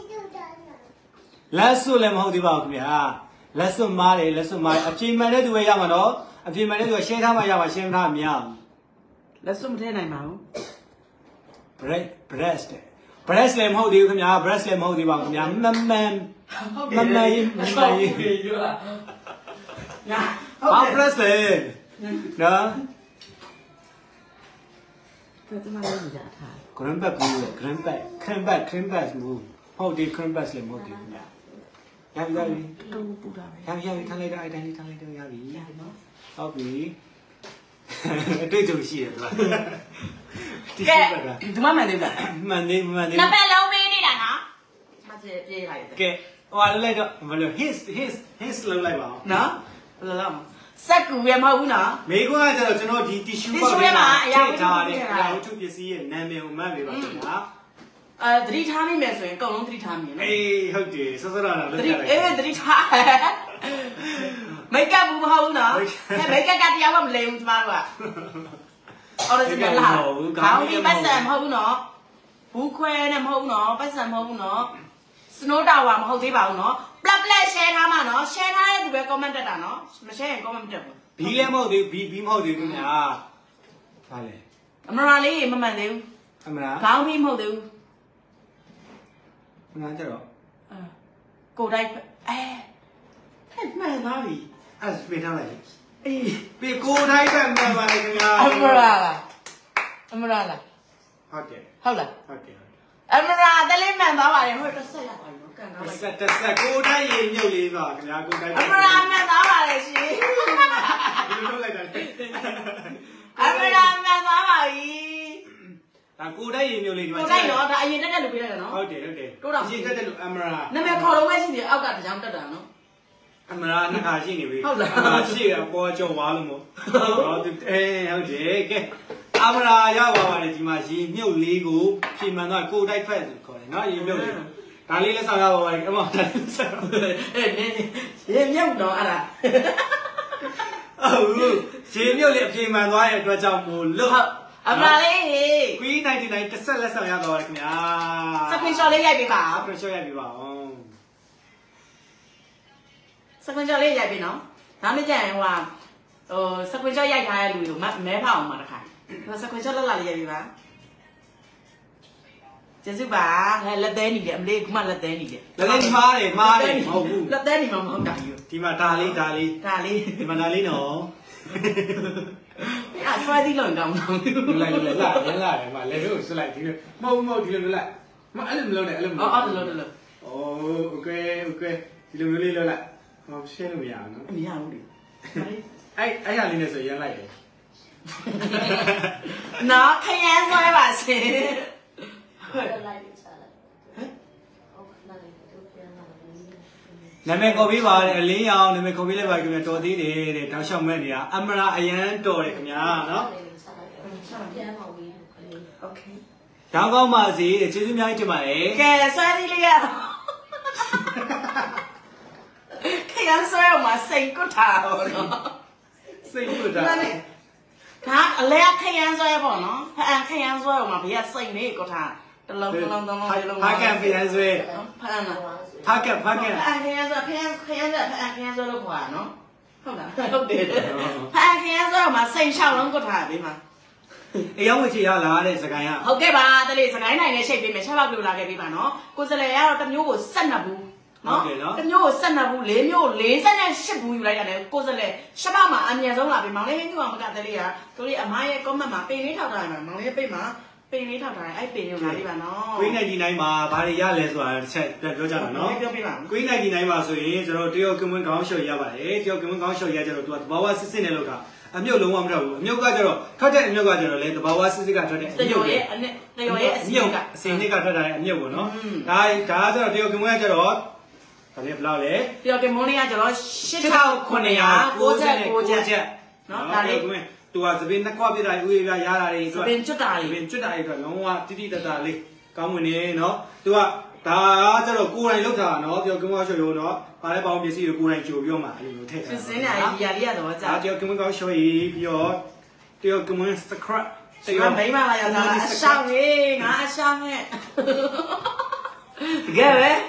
လက်စွပ်လည်းမဟုတ်သေးပါဘူးခင်ဗျာလက်စွပ်မားတယ်အပြင်မှန်တဲ့သူပဲရမှာတော့အပြင်မှန်တဲ့သူကရှင်းထားမှရမှာရှင်းထားမရဘူးလက်စွပ်မထည့်နိုင်ပါဘူး breast လည်းမဟုတ်သေးဘူးခင်ဗျာ breast လည်းမဟုတ်သေးပါဘူးခင်ဗျာမမှန်ရေးပြောတာညာဟုတ် breast လေနော်ဘယ်တမလေးကြာထား grandback ဘူး grandback မဟုတ်သေး grandback လည်းမဟုတ်သေးဘူးခင်ဗျာရပြီတော့ပူတာပဲရပြီထားလိုက်တော့အဲ့တိုင်းလေးထားလိုက်တော့ရပြီဟုတ်ပြီအတွေ့အကြုံရှိတယ်သူကကဲဒီမှာမှန်သေးလားမှန်သေးနှစ်ပတ်လုံးပေးနေတာနော်မကျေပြေးလိုက်တယ်ကဲဟိုလိုက်တော့မလို့ his လုံးလိုက်ပါအောင်နော်ဘယ်လိုလဲစက်ကူရမဟုတ်ဘူးနော်မိကွန်းကကျတော့ကျွန်တော်ဒီ tissue ပေါက်ထဲမှာအရာထားတယ်အရာဝတ္ထုပစ္စည်းရဲ့နာမည်ကိုမှတ်ပေးပါခင်ဗျာသတိထားမိမယ်ဆိုရင်အကုန်လုံးသတိထားမိမယ်နော်အေးဟုတ်တယ်စောစောတော့လုပ်ကြလိုက်သတိထားမိတ်ကပ်ဘူးမဟုတ်ဘူးနော်မိတ်ကပ်ကတရားမှမလဲဘူးကျမတို့ကအော်ဒါကျမလာခေါင်းဒီပတ်စံမဟုတ်ဘူးနော်ဘူးခွဲနဲ့မဟုတ်ဘူးနော်ပတ်စံမဟုတ်ဘူးနော်စနိုးတာဝါမဟုတ်သေးပါဘူးနော်ပလက် share ထားမှာနော် share ထားတဲ့သူပဲ comment တက်တာနော်မ share ရင် comment မတက်ဘူးဘီလည်းမဟုတ်သေးဘူးဘီမဟုတ်သေးဘူးခင်ဗျာဟာလေအမရာလေးမမှန်သေးဘူးအမရာခေါင်းဘီမဟုတ်သေးဘူးငါကြတော့ကိုတိုင်းမှန်သွားပြီအဲ့စပင်းထားလိုက်အေးပြီးကိုတိုင်းပဲမှန်ပါလေခင်ဗျာအမရာလားဟုတ်တယ်ဟုတ်လားဟုတ်တယ်အမရာတလေးမှန်သွားပါလေဟိုတစ်ဆက်ရပါဘူးကန်သွားလိုက်တစ်ဆက်ကိုတိုင်းရေမြုပ်လေးပါခင်ဗျာကိုတိုင်းအမရာမှန်သွားပါလေရှင်ဘယ်လိုလုပ်လိုက်တာအမရာမှန်သွားပါပြီဒါကိုတိုင်းရေမြုပ်လေးဒီမှာကိုတိုင်းတော့ဒါအရင်တက်လို့ပြလိုက်ရနော်ဟုတ်တယ်တိုးတော့အရင်တက်လို့အမရာနာမည်ခေါ်လို့ပဲရှိတယ်အောက်ကတကြောင်တက်တာနော်အမရာနှစ်ခါရှိနေပြီရှိရပေါ်ကြော်သွားလို့မို့ဟောဟုတ်တယ်ကဲအမရာရောက်ပါပါတယ်ဒီမှာရေမြုပ်လေးကိုပြင်မှန်တော့ကိုတိုက်ဖက်ခေါ်တယ်နော်ရေမြုပ်လေးဒါလေးလက်ဆောင်ရပါပါတယ်အမဒါလေးဆက်ရေမြုပ်တော့အဲ့ဒါဟုတ်ရေမြုပ်လေးအပြင်မှန်သွားရဲ့အတွက်ကြောင့်မို့လို့အမလေး Queen 99တစ်ဆက်လက်ဆောင်ရပါပါတယ်ခင်ဗျာစပင်ရှော့လေးရိုက်ပေးပါစပင်ရှော့ရိုက်ပေးပါအောင်စကွန်ချော်လေးရိုက်ပြီနော်နောက်နေ့ကျရင်ဟိုစကွန်ချော်ရိုက်ထားတဲ့လူတွေကိုမဲဖောက်အောင်ပါတခါစကွန်ချော်လောက်လာလေးရိုက်ပြီပါကျေးဇူးပါလက်သေးနေတယ်အမလေးကမှလက်သေးနေတယ်လက်သေးမှားတယ်မဟုတ်ဘူးလက်သေးနေမှာမဟုတ်တာယူဒီမှာဒါလေးဒီမှာဒါလေးနော်အဲ့ဆွဲသီးလုံးကောင်းကောင်းလိုက်လာတယ်မှာလေလို့ဆွလိုက်ဒီလိုမဟုတ်ဒီလိုလိုက်မအဲ့လိုမလုပ်နဲ့အဲ့လိုမလုပ်အော်လို့โอเคဒီလိုမျိုးလေးလုပ်လိုက်ဟောရှင်းလို့မရဘူးနော်မရဘူးလေအဲ့ဟာလေးနဲ့ဆိုရမ်းလိုက်တယ်နော်ခရမ်းဆွဲပါရှင်နာမည်ခေါ်ပေးပါတယ်အလင်းရောင်နာမည်ခေါ်ပေးလိုက်ပါခင်ဗျာတော်သေးတယ်တဲ့တောက်လျှောက်မဲ့နေရအမရာအရန်တော်တယ်ခင်ဗျာနော်โอเคတောင်းကောင်းပါစေတဲ့ကျေးဇူးများကြီးတင်ပါတယ်ကဲဆွဲသီးလေးရခရမ်းဆွဲအောင်မစိန်ကွတ်တာဟောနော်စိန်ကွတ်တာဒါအလဲခရမ်းဆွဲပေါ့နော်ခရမ်းဆွဲအောင်မဘေးကစိန်လေးကွတ်တာတလုံးဖာကန်ခရမ်းဆွဲဖာနာဖာကန်ခရမ်းဆွဲခရမ်းဆွဲလို့ခေါ်တာနော်ဟုတ်လားဟုတ်တယ်ဖာခရမ်းဆွဲအောင်မစိန်6လုံးကွတ်တာဘေးမှာအယောင်ဝချီရလာတဲ့စကိုင်းကဟုတ်ကဲ့ပါတလေးစကိုင်းနိုင်နဲ့ရှိတ်ပေးမယ်6လောက်ပြလာခဲ့ပေးပါနော်ကိုစလဲကတော့တစ်မျိုးကို12ဘူးနော်တစ်မျိုးကို12ဘူး4မျိုး48ဘူးယူလိုက်ရတယ်ကိုစလဲရှပောက်မှာအမြန်ဆုံးလာပြီမောင်လေးမျိုးကမကတလေးကတို့လေးအမရဲ့ comment မှာပင်လေးထောက်ထားတယ်မောင်လေးပိတ်မှာပင်လေးထောက်ထားတယ်အဲ့ပင်ကိုလာပြပါနော် Queen 99မှာဘာတွေရလဲဆိုတာတစ်ချက်ပြန်ပြောကြမယ်နော်ပြောပြပါ Queen 99မှာဆိုရင်ကျွန်တော်တရုတ်ကမွန်းကောင်းရှော့ရပါတယ်တရုတ်ကမွန်းကောင်းရှော့ရကြတော့သူကတဘာဝစစ်စစ်နဲ့လောက်တာအမြုပ်လုံးဝမထွက်ဘူးအမြုပ်ကကျတော့ထွက်တဲ့အမြုပ်ကကျတော့လေတဘာဝစစ်စစ်ကထွက်တဲ့အမြုပ်ရဲ့အနည်းတရုတ်ရဲ့အစီအစင်းနှစ်ကထွက်တာတဲ့အမြုပ်ပေါ့နော်ဒါကျတော့တရုတ်ကမွန်းကကျတော့ဒါလေးဘယ်လောက်လဲတရုတ်ကမွန်းလေးကကျတော့8999ချက်နော်ဒါလေးသူကသပင်းနှစ်ခွပြတာဥရရတာတွေဆိုသပင်းကျွတ်တာတွေအတွက်လုံးဝတိတိတတ်တာလေးကောင်းဝင်နေနော်သူကဒါကျတော့ကိုယ်တိုင်လောက်တာနော်ပြောကင်းကောင်းရှော့ရောနော်ပါလဲပေါင်းပစ္စည်းတွေကိုယ်တိုင်ကြိုပြောမှာအဲ့လိုမျိုးထည့်ထားစင်းနေရလေးရတော့ကြာပြောကင်းကောင်းရှော့ရေးပြီးတော့ပြောကင်းစခရတ်ဒီမှာမိမလာရတာအဆောင်ရေးငါအဆောင်ရဲ့တကယ်ပဲ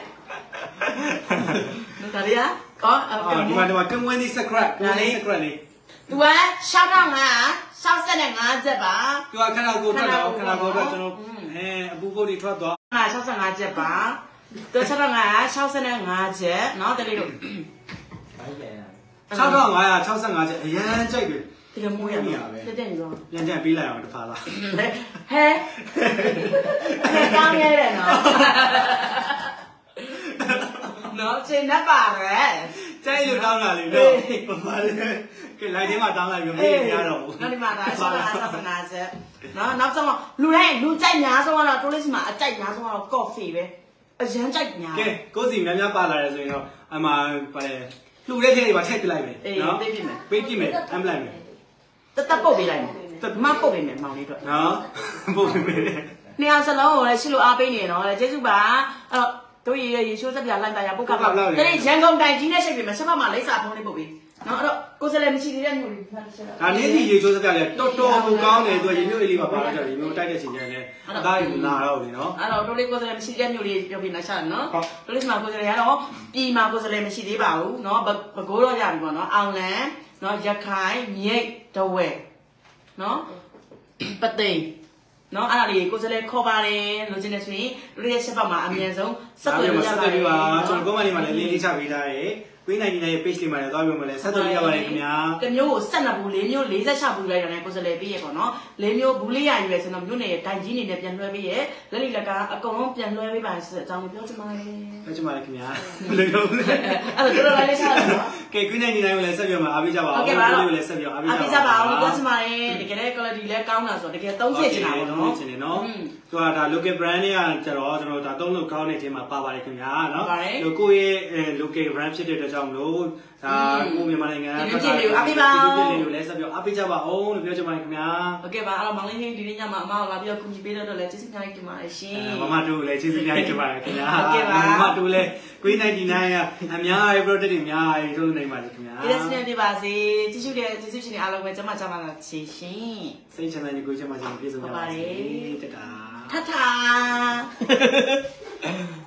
ဒါရီယာကောဒီမှာကင်းဝင်းဒီစခရတ်လေးသူက65ချက်ပါသူကခဏကိုထွက်တော့ခဏကိုထွက်ကျွန်တော်အပူပုတ်တွေထွက်သွား 65ချက်ပါသူ65ချက်เนาะတလေးတို့ 6565ချက်အရန်ကြိုက်တယ်တကယ်မိုးရပြီတက်နေတော့ပြန်ကြံပေးလိုက်အောင်တစ်ခါလားဟဲကောင်းရတယ်နော်နော်ချိန်နဲ့ပါတယ်ကြိုက်လို့တောင်းလာလေနော်ဘာလဲကဲလိုက်ထဲမှာတောင်းလိုက်ပြီးမေးရတော့ဘူးနောက်ဒီမှာဒါ65ချက်နော်နောက်ဆုံးလူကြိုက်များဆုံးကတော့တိုးလစ်မှာအကြိုက်များဆုံးကတော့ coffee ပဲအရန်ကြိုက်များကဲကိုစီများများပါလာတယ်ဆိုရင်တော့အမှဘာလဲလှူတဲ့ထဲတွေပါထည့်ပြလိုက်မယ်နော်ပေးပြမယ်အမ်လိုက်မယ်တက်ပုတ်ပေးလိုက်မယ်မပုတ်ပေးမယ်မောင်လေးတို့နော်ပုတ်ပေးမယ်နေအောင်စလုံးကိုလည်းရှိလို့အားပေးနေနော်ကျေးဇူးပါအဲ့တော့တို့ရေရှိုးစက်ပြလိုက်တာရပုတ်ကပါတနေ့ရန်ကုန်တိုင်ကြီးနဲ့ရှိပြီမဆက်ဖက်မှာလိမ့်စာဖုံးလေးပုတ်ပေးနော်အဲ့တော့ကိုစလဲမရှိသေးတဲ့မျိုးတွေဖတ်ချက်ဒါနေ့ဒီရေချိုးစက်ပြလဲတော်တော်ကိုကောင်းတယ်သူကရေမျိုးလေးပါပါတော့ရေမျိုးတိုက်တဲ့ချိန်ကျရင်လည်းအသားကြီးလာတော့လေနော်အဲ့တော့တို့လေးကိုစလဲမရှိတဲ့မျိုးလေးပြောပြလိုက်ရှာနော်တို့လေးမှာကိုစလဲကတော့ပြည်မှာကိုစလဲမရှိသေးပါဘူးနော်ဘကိုးတော့ရပြီပေါ့နော်အောင်လန်နော်ရခိုင်မြိတ်တဝဲနော်ပသိမ်နော်အဲ့ဒါလေးကိုစလဲခေါ်ပါတယ်လို့ချင်းနေဆိုရင်တို့ရဲ့ချက်ပတ်မှာအမြန်ဆုံးဆက်သွယ်ရပါတယ်ကျွန်တော် comment လေးမှာလည်းလေးချပေးထားတယ်Queen 99ရဲ့ page လေးမှာလည်းသွားပြောမလဲဆက်သွယ်ရပါတယ်ခင်ဗျာတမျိုးကို12ဘူး4မျိုး46ဘူးလိုက်ရတယ်ကိုစလဲပေးရပေါ့နော်4မျိုးဘူးလေးရရွယ်ဆိုတော့မြို့နယ်ရဲ့တိုင်ကြီးနေနဲ့ပြန်လွှဲပေးရလက်လီလက်ကားအကုန်လုံးပြန်လွှဲပေးပါဆိုတဲ့အကြောင်းကိုပြောချင်ပါတယ်ပြောချင်ပါတယ်ခင်ဗျာဘယ်လိုလုပ်လဲအဲ့တော့တို့လိုက်ချတာနော်ကဲ Queen 99ကိုလည်းဆက်ပြောမှာအားပေးကြပါဦးကိုလေးကိုလည်းဆက်ပြောအားပေးကြပါဦးပြောချင်ပါတယ်တကယ်လည်း quality လည်းကောင်းတာဆိုတော့တကယ်သုံးချင်တာပေါ့နော်ချင်တယ်နော်သူကဒါ local brand တွေကကျတော့ကျွန်တော်ဒါသုံးလို့ကောင်းတဲ့အချိန်မှာပါပါတယ်ခင်ဗျာနော်ကိုယ့်ရဲ့ local brand ဖြစ်တဲ့အတွက်ကြောင့်မလို့ဒါကိုမြန်မာနိုင်ငံကပြည့်လေးကိုအပိပါပြည့်လေးကိုလည်းဆက်ပြောအပိကြပါအောင်လို့ပြောချင်ပါတယ်ခင်ဗျာโอเคပါအဲ့တော့မောင်လေးဟင်းဒီနေ့ညမှာအမကိုလာပြီးတော့ကူညီပေးတော့လည်းကျေးဇူးများကြီးတင်ပါတယ်ရှင်မမတို့လည်းကျေးဇူးများကြီးတင်ပါတယ်ခင်ဗျာဟုတ်ကဲ့ပါမမတို့လည်း Green 99ကအများကြီး product တွေအများကြီးထုတ်နိုင်ပါလိမ့်ခင်ဗျာဒီလက်စနေပြပါစေကြည့်ရှုတဲ့ကျေးဇူးရှင်တွေအားလုံးပဲကျမကျမလာချေရှင်စိတ်ချမ်းသာညီကိုချမ်းသာခြင်းပြည့်စုံကြပါစေတတာထထ